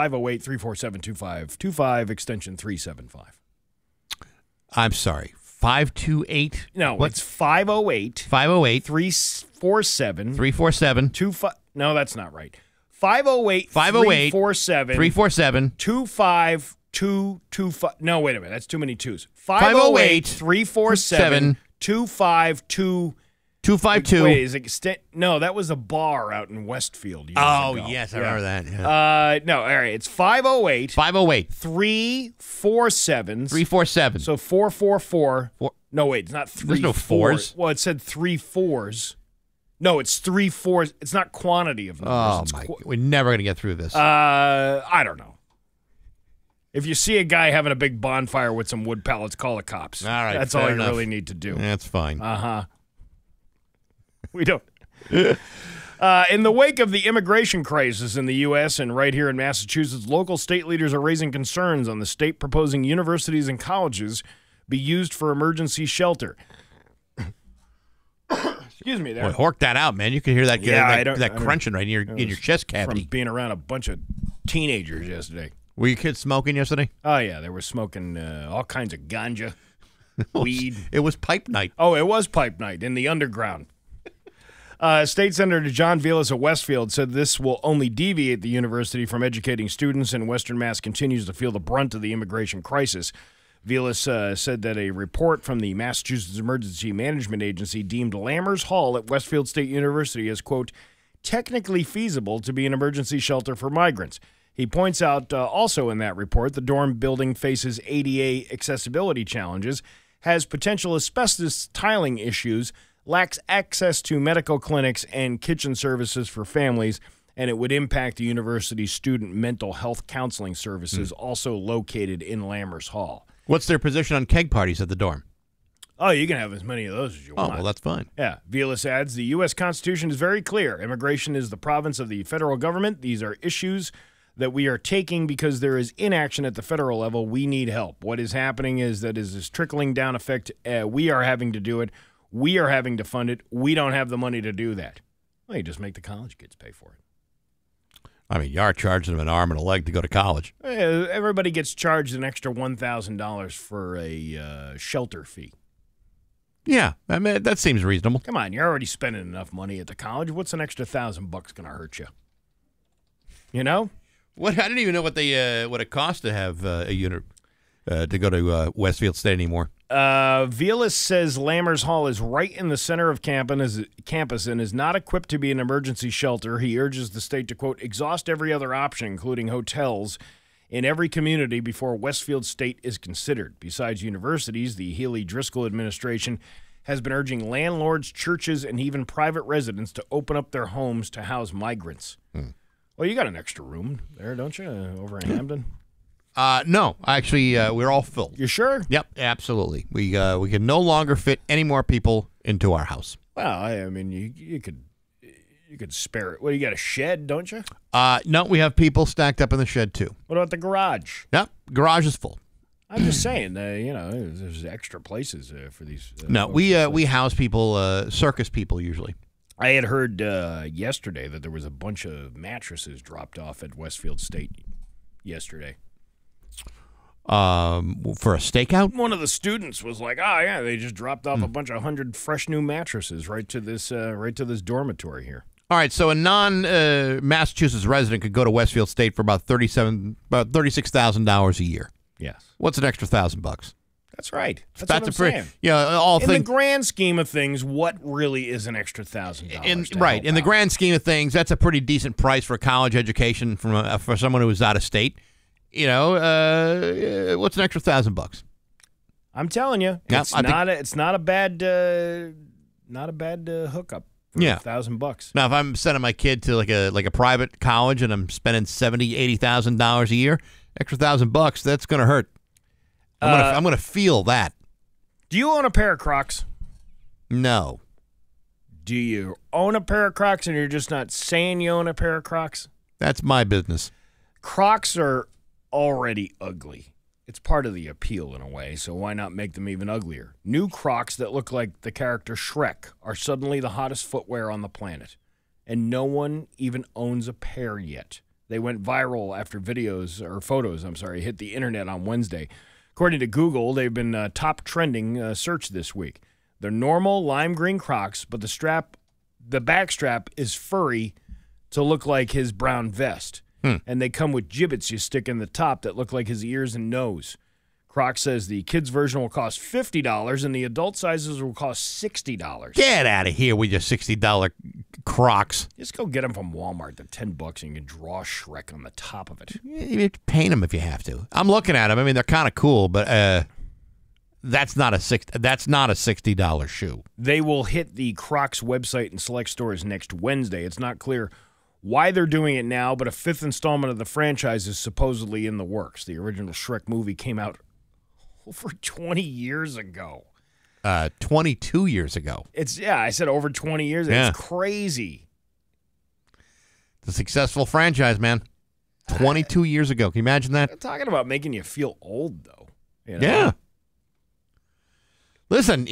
508-347-2525, extension 375. I'm sorry. 528. No, what? It's 508. 508. 347. 347. 25. No, that's not right. 508. 508. 347. 347. 25225. No, wait a minute. That's too many twos. 508. 347. 252. 252. Wait, is it no, that was a bar out in Westfield years ago. Yes, I remember that. Yeah. No, all right. It's 508. 508. 347. 347. So 444. No, wait, it's not 3 There's no fours. Well, it said 3 4s. No, it's 3 4s. It's not quantity of numbers. Oh, my. We're never going to get through this. I don't know. If you see a guy having a big bonfire with some wood pallets, call the cops. All right. That's all you really need to do. That's fine. Uh-huh. We don't. In the wake of the immigration crisis in the U.S. and right here in Massachusetts, local state leaders are raising concerns on the state proposing universities and colleges be used for emergency shelter. Excuse me there. Boy, hork that out, man. You can hear that, that crunching right in your chest cavity. From being around a bunch of teenagers yesterday. Were your kids smoking yesterday? Oh, yeah. They were smoking all kinds of ganja, weed. It was pipe night. Oh, it was pipe night in the underground. State Senator John Vilas of Westfield said this will only deviate the university from educating students, and Western Mass continues to feel the brunt of the immigration crisis. Vilas said that a report from the Massachusetts Emergency Management Agency deemed Lammers Hall at Westfield State University as, quote, technically feasible to be an emergency shelter for migrants. He points out also in that report the dorm building faces ADA accessibility challenges, has potential asbestos tiling issues, lacks access to medical clinics and kitchen services for families, and it would impact the university's student mental health counseling services, also located in Lammers Hall. What's their position on keg parties at the dorm? Oh, you can have as many of those as you want. Oh, well, that's fine. Yeah. Vilas adds, the U.S. Constitution is very clear. Immigration is the province of the federal government. These are issues that we are taking because there is inaction at the federal level. We need help. What is happening is that is this trickling down effect. We are having to do it. We are having to fund it. We don't have the money to do that. Well, you just make the college kids pay for it. I mean, you are charging them an arm and a leg to go to college. Everybody gets charged an extra $1,000 for a shelter fee. Yeah, I mean, that seems reasonable. Come on, you're already spending enough money at the college. What's an extra $1,000 going to hurt you? You know? What? I didn't even know what it cost to have a unit to go to Westfield State anymore. Vilas says Lammers Hall is right in the center of campus and is not equipped to be an emergency shelter. He urges the state to, quote, exhaust every other option, including hotels, in every community before Westfield State is considered. Besides universities, the Healy-Driscoll administration has been urging landlords, churches, and even private residents to open up their homes to house migrants. Well, you got an extra room there, don't you, over in Hamden? No, actually, we're all full. You sure? Yep, absolutely. We can no longer fit any more people into our house. Well, I mean, you could spare it. Well, you got a shed, don't you? No, we have people stacked up in the shed too. What about the garage? Yep, garage is full. I'm just saying, there's extra places for these. No, we house people, circus people usually. I had heard yesterday that there was a bunch of mattresses dropped off at Westfield State yesterday. For a stakeout? One of the students was like, "Oh yeah, they just dropped off a bunch of 100 fresh new mattresses right to this dormitory here." All right, so a non-Massachusetts resident could go to Westfield State for about $36,000 a year. Yes. What's an extra $1,000? That's right. That's what I'm saying. Yeah, in the grand scheme of things, what really is an extra $1,000? Right. In the grand scheme of things, that's a pretty decent price for a college education for someone who is out of state. You know, what's an extra $1,000? I'm telling you, it's not a bad hookup. For $1,000. Now, if I'm sending my kid to like a private college and I'm spending $80,000 a year, extra $1,000, that's going to hurt. I'm gonna feel that. Do you own a pair of Crocs? No. Do you own a pair of Crocs and you're just not saying you own a pair of Crocs? That's my business. Crocs are already ugly. It's part of the appeal in a way, so why not make them even uglier? New Crocs that look like the character Shrek are suddenly the hottest footwear on the planet, and no one even owns a pair yet. They went viral after photos hit the internet on Wednesday. According to Google, they've been top trending search this week. They're normal lime green Crocs, but the back strap is furry to look like his brown vest. And they come with gibbets you stick in the top that look like his ears and nose. Crocs says the kids' version will cost $50 and the adult sizes will cost $60. Get out of here with your $60 Crocs. Just go get them from Walmart. They're $10 and you can draw Shrek on the top of it. You paint them if you have to. I'm looking at them. I mean, they're kind of cool, but that's not a $60 shoe. They will hit the Crocs website and select stores next Wednesday. It's not clear why they're doing it now, but a fifth installment of the franchise is supposedly in the works. The original Shrek movie came out over 20 years ago. 22 years ago. I said over 20 years. Yeah. It's crazy. It's a successful franchise, man. 22 years ago. Can you imagine that? I'm talking about making you feel old, though. You know? Yeah. Listen,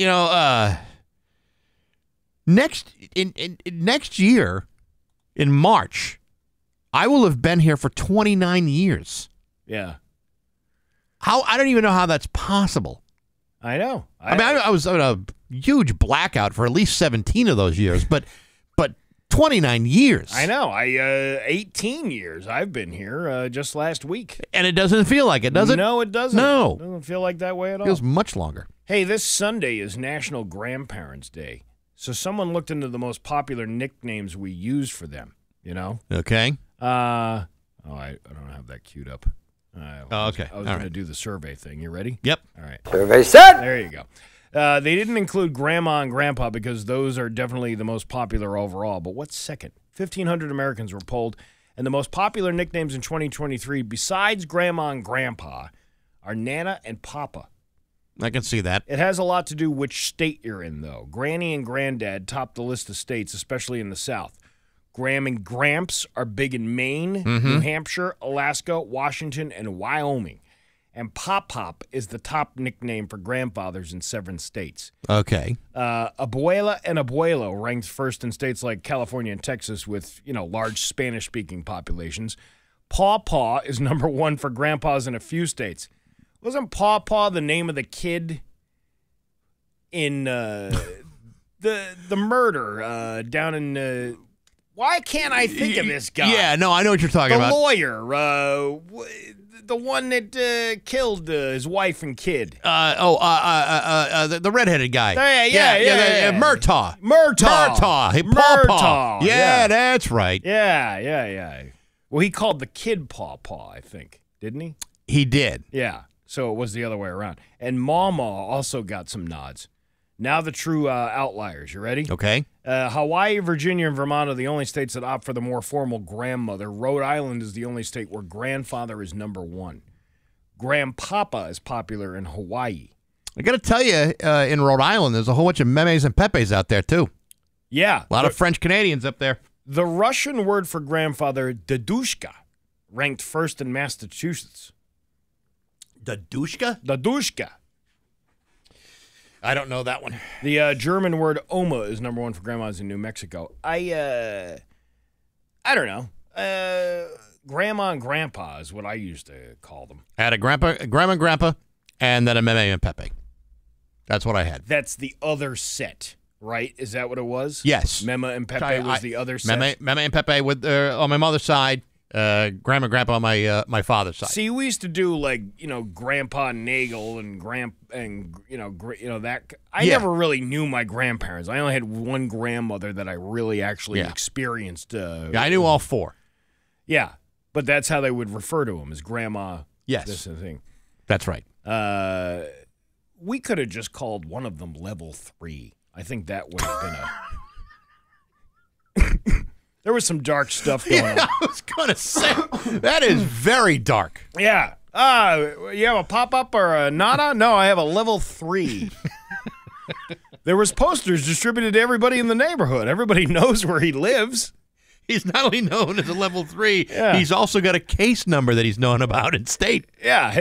next year in March, I will have been here for 29 years. Yeah. I don't even know how that's possible. I know. I was on a huge blackout for at least 17 of those years, but 29 years. I know. 18 years I've been here just last week. And it doesn't feel like it, does it? No, it doesn't. No. It doesn't feel like that way at all. It feels much longer. Hey, this Sunday is National Grandparents' Day. So someone looked into the most popular nicknames we use for them, Okay. I don't have that queued up. Okay. I was going to do the survey thing. You ready? Yep. All right. Survey set. There you go. They didn't include Grandma and Grandpa because those are definitely the most popular overall. But what's second? 1,500 Americans were polled, and the most popular nicknames in 2023, besides Grandma and Grandpa, are Nana and Papa. I can see that. It has a lot to do which state you're in, though. Granny and Granddad top the list of states, especially in the South. Graham and Gramps are big in Maine, New Hampshire, Alaska, Washington, and Wyoming. And Pop-Pop is the top nickname for grandfathers in 7 states. Okay. Abuela and Abuelo ranked first in states like California and Texas with, large Spanish-speaking populations. Paw-Paw is number 1 for grandpas in a few states. Wasn't Paw-Paw the name of the kid in the murder down in... why can't I think of this guy? Yeah, no, I know what you're talking about. The lawyer, the one that killed his wife and kid. The redheaded guy. Yeah. Murtaugh. Hey, Paw-Paw. Yeah, that's right. Yeah. Well, he called the kid Paw-Paw, I think, didn't he? He did. Yeah, so it was the other way around. And Mama also got some nods. Now the true outliers. You ready? Okay. Hawaii, Virginia, and Vermont are the only states that opt for the more formal grandmother. Rhode Island is the only state where grandfather is number 1. Grandpapa is popular in Hawaii. I got to tell you, in Rhode Island, there's a whole bunch of memes and pepes out there, too. Yeah. A lot of French Canadians up there. The Russian word for grandfather, dedushka, ranked first in Massachusetts. Dedushka? Dedushka. I don't know that one. The German word Oma is number 1 for grandmas in New Mexico. I don't know. Grandma and grandpa is what I used to call them. I had a grandma and grandpa, and then a meme and pepe. That's what I had. That's the other set, right? Is that what it was? Yes. Mema and Pepe was the other set? Meme and pepe with on my mother's side. Grandma and grandpa on my father's side. See, we used to do Grandpa Nagle and that. I never really knew my grandparents. I only had one grandmother that I really actually experienced. I knew all 4. Yeah, but that's how they would refer to them as grandma. Yes, this and thing. That's right. We could have just called one of them level 3. I think that would have been a. There was some dark stuff going on. I was going to say, that is very dark. Yeah. You have a pop-up or a nada? No, I have a level 3. There was posters distributed to everybody in the neighborhood. Everybody knows where he lives. He's not only known as a level 3, he's also got a case number that he's known about in state. Yeah,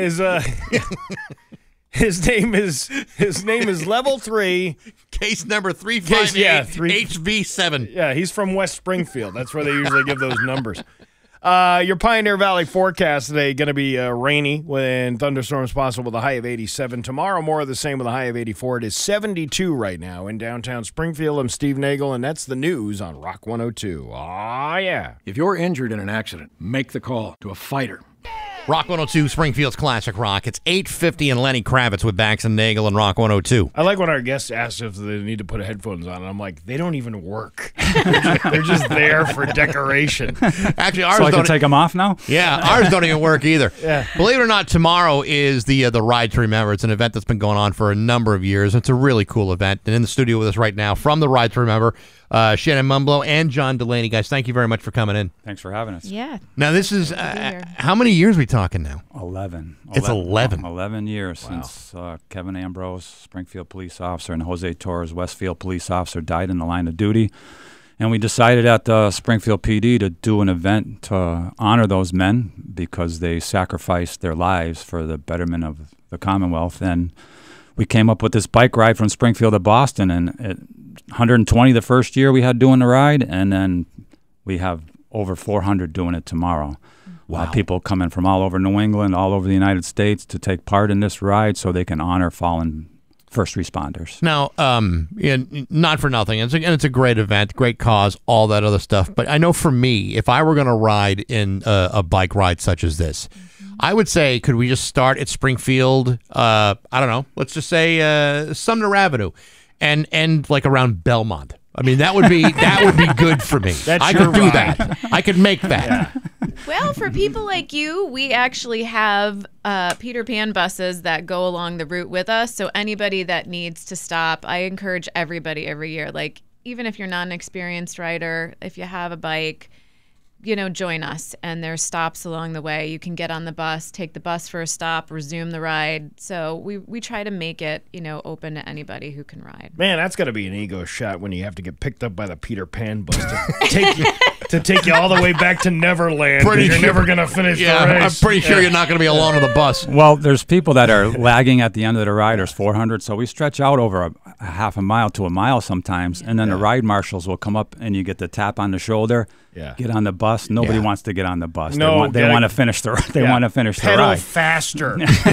his name is level 3. Case number 358 HV7. Yeah, he's from West Springfield. That's where they usually give those numbers. Your Pioneer Valley forecast today going to be rainy and thunderstorms possible with a high of 87. Tomorrow, more of the same with a high of 84. It is 72 right now in downtown Springfield. I'm Steve Nagle, and that's the news on Rock 102. Aw, yeah. If you're injured in an accident, make the call to a fighter. Rock 102, Springfield's Classic Rock. It's 8:50 and Lenny Kravitz with Bax and Nagle and Rock 102. I like when our guests ask if they need to put headphones on, and I'm like, they don't even work. They're just there for decoration. Actually, ours so I can take them off now? Yeah, ours don't even work either. Yeah. Believe it or not, tomorrow is the Ride to Remember. It's an event that's been going on for a number of years. It's a really cool event. And in the studio with us right now from the Ride to Remember, Shannon Mumblow and John Delaney. Guys, thank you very much for coming in. Thanks for having us. Yeah. Now, this is, how many years are we talking now? 11. It's 11. 11 years since Kevin Ambrose, Springfield police officer, and Jose Torres, Westfield police officer, died in the line of duty. And we decided at the Springfield PD to do an event to honor those men because they sacrificed their lives for the betterment of the Commonwealth. And we came up with this bike ride from Springfield to Boston, and 120 the first year we had doing the ride, and then we have over 400 doing it tomorrow. Wow. People coming from all over New England, all over the United States to take part in this ride so they can honor fallen first responders. Now, not for nothing, it's a great event, great cause, all that other stuff. But I know for me, if I were going to ride in a bike ride such as this, I would say, could we just start at Springfield? I don't know. Let's just say Sumner Avenue, and end like around Belmont. I mean, that would be good for me. I could do that. I could make that. Yeah. Well, for people like you, we actually have Peter Pan buses that go along the route with us. So anybody that needs to stop, I encourage everybody every year. Like, even if you're not an experienced rider, if you have a bike, join us. And there's stops along the way. You can get on the bus, take the bus for a stop, resume the ride. So we try to make it, open to anybody who can ride. Man, that's got to be an ego shot when you have to get picked up by the Peter Pan bus to take you all the way back to Neverland. You're never going to finish the race. I'm pretty sure you're not going to be alone on the bus. Well, there's people that are lagging at the end of the ride. There's 400, so we stretch out over a half a mile to a mile sometimes, and then the ride marshals will come up and you get the tap on the shoulder. Yeah. Get on the bus. Nobody wants to get on the bus. No, they want to finish the Pedal ride. faster.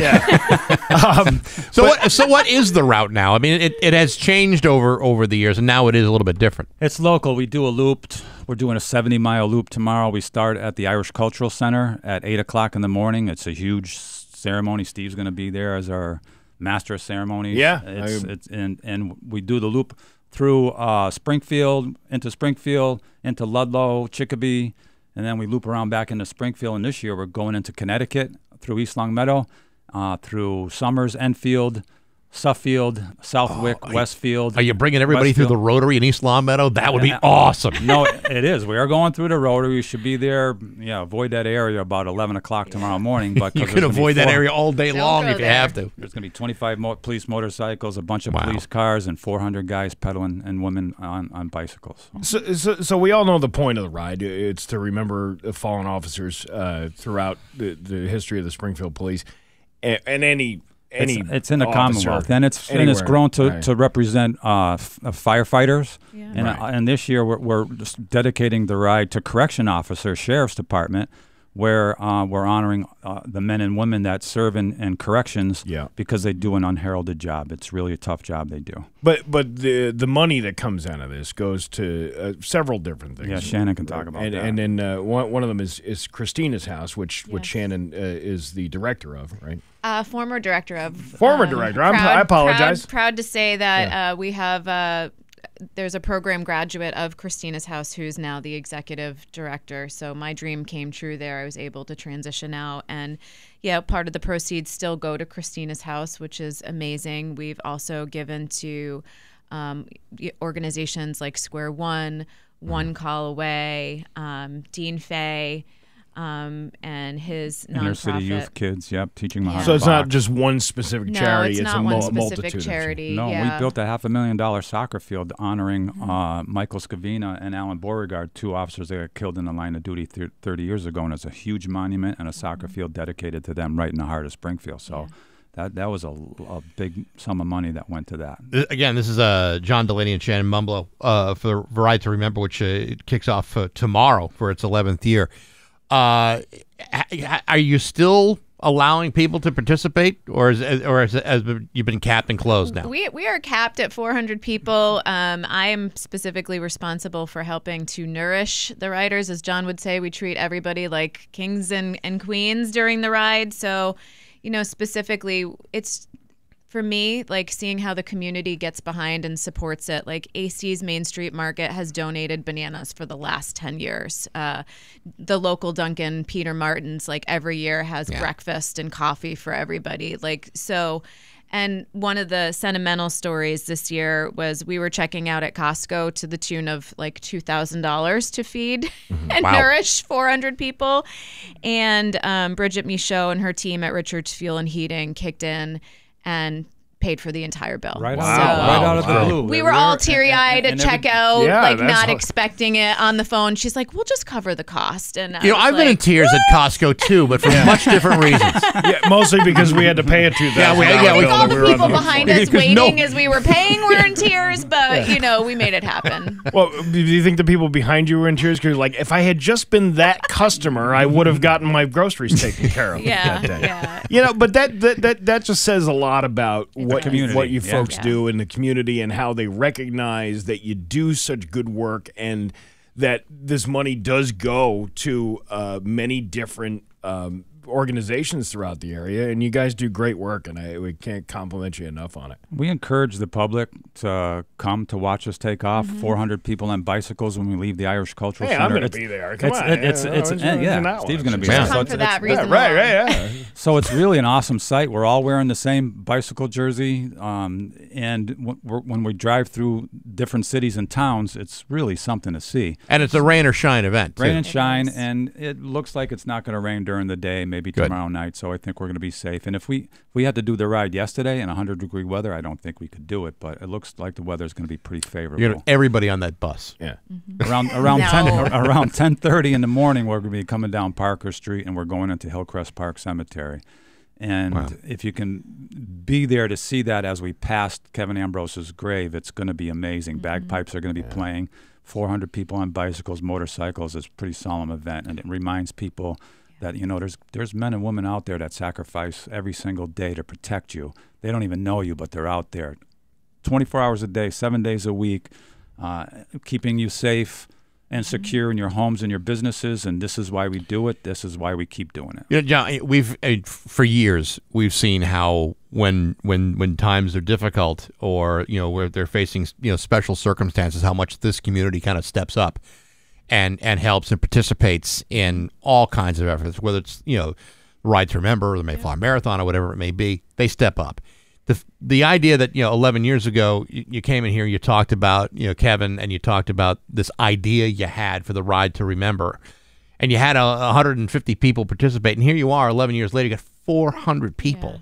So what is the route now? I mean, it has changed over the years, and now it is a little bit different. It's local. We do a loop. We're doing a 70-mile loop tomorrow. We start at the Irish Cultural Center at 8 o'clock in the morning. It's a huge ceremony. Steve's going to be there as our master of ceremonies. Yeah. And we do the loop through Springfield, into Ludlow, Chicopee, and then we loop around back into Springfield. And this year we're going into Connecticut through East Long Meadow, through Somers, Enfield, Suffield, Southwick, Westfield. Are you bringing everybody through the Rotary in East Long Meadow? That would be awesome. No, it is. We are going through the Rotary. We should be there. Yeah, avoid that area about 11 o'clock tomorrow morning. But you can avoid that area all day long if you have to. There's going to be 25 police motorcycles, a bunch of police cars, and 400 guys pedaling and women on bicycles. So we all know the point of the ride. It's to remember fallen officers throughout the history of the Springfield Police and any. It's in the officer Commonwealth, and it's grown to represent firefighters. Yeah. And this year we're just dedicating the ride to correction officers, sheriff's department, where we're honoring the men and women that serve in corrections because they do an unheralded job. It's really a tough job they do. But the money that comes out of this goes to several different things. Yeah, Shannon can talk about that. And then one of them is Christina's House, which Shannon is the director of, right? Former director of. Former director. I apologize. Proud to say that we have. There's a program graduate of Christina's House who's now the executive director. So my dream came true there. I was able to transition out. And, part of the proceeds still go to Christina's House, which is amazing. We've also given to organizations like Square One, One Call Away, Dean Fay, and his nonprofit. Inner City Youth Kids, teaching them how to So it's box. not just one specific charity. No, it's not one specific charity. No, we built a $500,000 soccer field honoring Michael Scavina and Alan Beauregard, two officers that got killed in the line of duty 30 years ago, and it's a huge monument and a soccer field dedicated to them right in the heart of Springfield. So that was a big sum of money that went to that. Again, this is John Delaney and Shannon Mumblow for Ride to Remember, which kicks off tomorrow for its 11th year. Are you still allowing people to participate, or has you've been capped and closed now? We are capped at 400 people. I am specifically responsible for helping to nourish the riders. As John would say, we treat everybody like kings and queens during the ride. So, specifically, it's for me, like seeing how the community gets behind and supports it. Like AC's Main Street Market has donated bananas for the last 10 years. The local Dunkin', Peter Martin's, like every year has breakfast and coffee for everybody. And one of the sentimental stories this year was we were checking out at Costco to the tune of like $2,000 to feed and nourish 400 people. And Bridget Michaud and her team at Richards Fuel and Heating kicked in and paid for the entire bill. Right out of the blue. We were all teary-eyed at checkout, not expecting it on the phone. She's like, we'll just cover the cost. And I've been in tears at Costco too, but for much different reasons. Mostly because we had to pay a $2,000 bill. All the people behind us waiting as we were paying were in tears, but we made it happen. Well, do you think the people behind you were in tears? Because if I had just been that customer, I would have gotten my groceries taken care of that day. But that just says a lot about what you folks do in the community and how they recognize that you do such good work and that this money does go to many different organizations throughout the area, and you guys do great work, and we can't compliment you enough on it. We encourage the public to come to watch us take off. 400 people on bicycles when we leave the Irish Cultural Center. I'm going to be there. Come on. Steve's going to be there. Come for that reason. Right. So it's really an awesome sight. We're all wearing the same bicycle jersey, and when we drive through different cities and towns, it's really something to see. And it's a rain or shine event, too. Rain and shine, and it looks like it's not going to rain during the day, maybe tomorrow night, so I think we're going to be safe. And if we had to do the ride yesterday in 100-degree weather, I don't think we could do it, but it looks like the weather's going to be pretty favorable. You're gonna have everybody on that bus. Yeah. Around 10:30 in the morning, we're going to be coming down Parker Street, and we're going into Hillcrest Park Cemetery. And if you can be there to see that as we pass Kevin Ambrose's grave, it's going to be amazing. Bagpipes are going to be playing. 400 people on bicycles, motorcycles. It's a pretty solemn event, and it reminds people that, you know, there's men and women out there that sacrifice every single day to protect you. They don't even know you, but they're out there 24 hours a day, 7 days a week, keeping you safe and secure in your homes and your businesses, and this is why we do it. This is why we keep doing it. You know, John, for years we've seen how when times are difficult, or where they're facing special circumstances, how much this community kind of steps up and helps and participates in all kinds of efforts, whether it's Ride to Remember or the Mayflower Marathon or whatever it may be. They step up. The idea that 11 years ago you came in here, you talked about Kevin, and you talked about this idea you had for the Ride to Remember, and you had 150 people participate, and here you are 11 years later, you got 400 people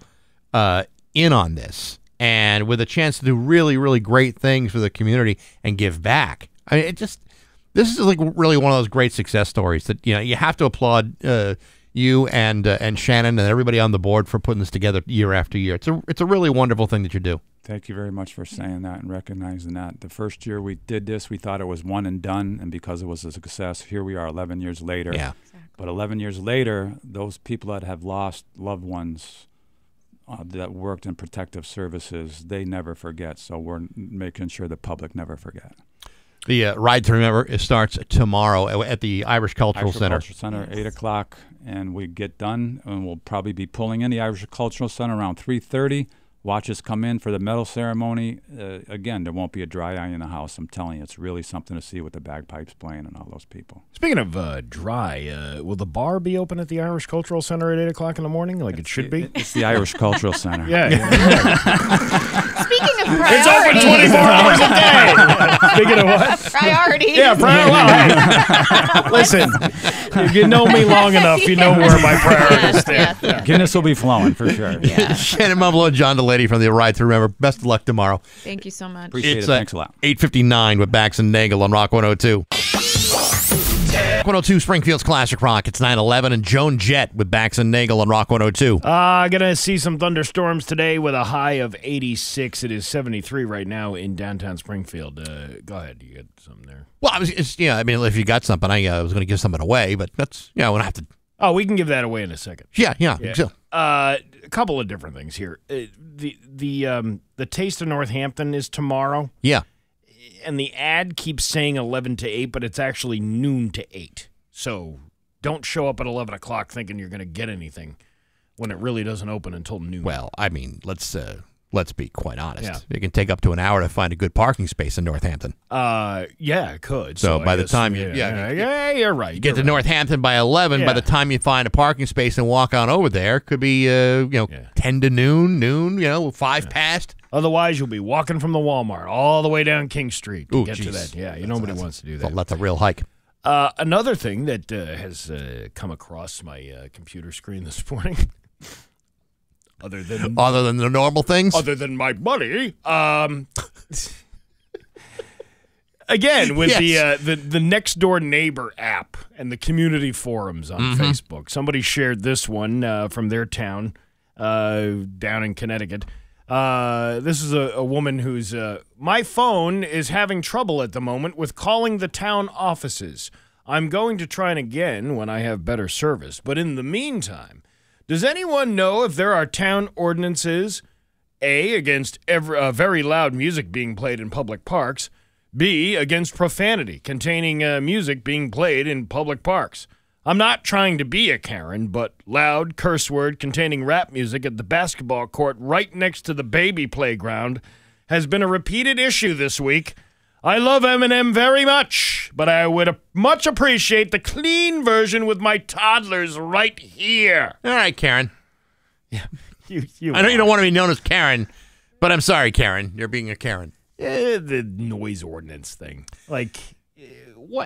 in on this, and with a chance to do really, really great things for the community and give back. I mean, this is like really one of those great success stories that you have to applaud. You and Shannon and everybody on the board for putting this together year after year. It's a really wonderful thing that you do. Thank you very much for saying that and recognizing that. The first year we did this, we thought it was one and done, and because it was a success, here we are 11 years later. Yeah. But 11 years later, those people that have lost loved ones that worked in protective services, they never forget. So we're making sure the public never forget. The Ride to Remember, it starts tomorrow at the Irish Cultural Center. Cultural Center, 8 o'clock, and we get done, and we'll probably be pulling in the Irish Cultural Center around 3:30. Watch us come in for the medal ceremony. Again, there won't be a dry eye in the house. I'm telling you, it's really something to see with the bagpipes playing and all those people. Speaking of dry, will the bar be open at the Irish Cultural Center at 8 o'clock in the morning, like it should be? It's the Irish Cultural Center. Yeah. Speaking of It's open 24 hours a day. Speaking of what? Priorities. Yeah, well, hey, listen, you know me long enough, you know where my priorities stand. Yes. Guinness will be flowing for sure. Yeah. Shannon Mumble and John Delaney from the Ride to Remember. Best of luck tomorrow. Thank you so much. Appreciate It's it. Thanks a lot. 8:59 with Bax and Nagle on Rock 102. 102 Springfield's Classic Rock. It's 9:11 and Joan Jett with Bax and Nagle on Rock 102. Gonna see some thunderstorms today with a high of 86. It is 73 right now in downtown Springfield. Go ahead, you got something there? Well, I mean, if you got something, I was going to give something away, but that's I don't have to. Oh, we can give that away in a second. Yeah. So, a couple of different things here. The Taste of Northampton is tomorrow. Yeah. And the ad keeps saying 11 to 8, but it's actually noon to 8. So don't show up at 11 o'clock thinking you're going to get anything when it really doesn't open until noon. Well, I mean, let's be quite honest. Yeah. It can take up to an hour to find a good parking space in Northampton. Yeah, it could. So by the guess, time you're right. You get to Northampton by 11. Yeah. By the time you find a parking space and walk on over there, could be 10 to noon, 5 past. Otherwise, you'll be walking from the Walmart all the way down King Street to get to geez. that. Yeah, nobody wants to do that. That's a real hike. Another thing that has come across my computer screen this morning, other than the normal things, other than my money, again with the Next Door Neighbor app and the community forums on Facebook. Somebody shared this one from their town down in Connecticut. This is a woman who's, my phone is having trouble at the moment with calling the town offices. I'm going to try it again when I have better service. But in the meantime, does anyone know if there are town ordinances, A, against very loud music being played in public parks, B, against profanity containing music being played in public parks? I'm not trying to be a Karen, but loud curse word containing rap music at the basketball court right next to the baby playground has been a repeated issue this week. I love Eminem very much, but I would much appreciate the clean version with my toddlers right here. All right, Karen. Yeah, I know you don't want to be known as Karen, but I'm sorry, Karen. You're being a Karen. The noise ordinance thing. Like, what?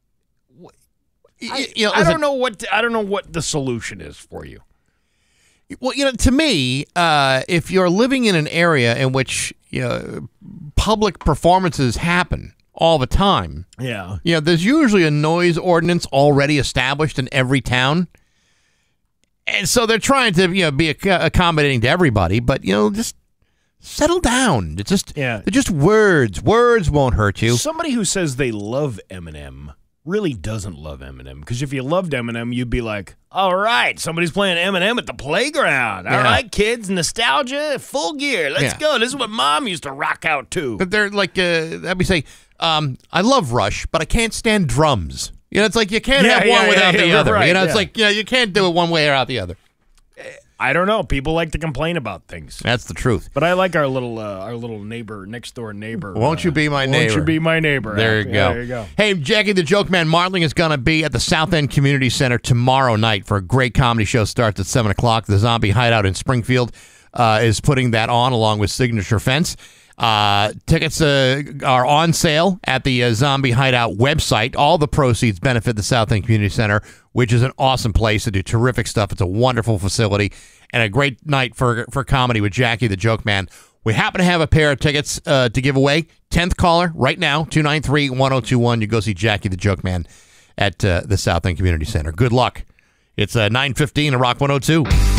I don't know what the solution is for you. Well, to me, if you're living in an area in which public performances happen all the time, there's usually a noise ordinance already established in every town, and so they're trying to be accommodating to everybody. But just settle down. They're just words. Words won't hurt you. Somebody who says they love Eminem really doesn't love Eminem, because if you loved Eminem, you'd be like, all right, somebody's playing Eminem at the playground. All right, kids, nostalgia, full gear. Let's go. This is what Mom used to rock out to. But they're like, let me say, I love Rush, but I can't stand drums. It's like you can't have one without the other. Right, it's like you can't do it one way or out the other. I don't know. People like to complain about things. That's the truth. But I like our little neighbor, next door neighbor. Won't you be my neighbor? Won't you be my neighbor? There you go. There you go. Hey, Jackie the Joke Man Martling is going to be at the South End Community Center tomorrow night for a great comedy show. Starts at 7 o'clock. The Zombie Hideout in Springfield is putting that on along with Signature Fence. Tickets are on sale at the Zombie Hideout website. All the proceeds benefit the South End Community Center, which is an awesome place to do terrific stuff. It's a wonderful facility and a great night for comedy with Jackie the Joke Man. We happen to have a pair of tickets to give away. 10th caller right now, 293-1021. You go see Jackie the Joke Man at the South End Community Center. Good luck. It's 9:15 at Rock 102.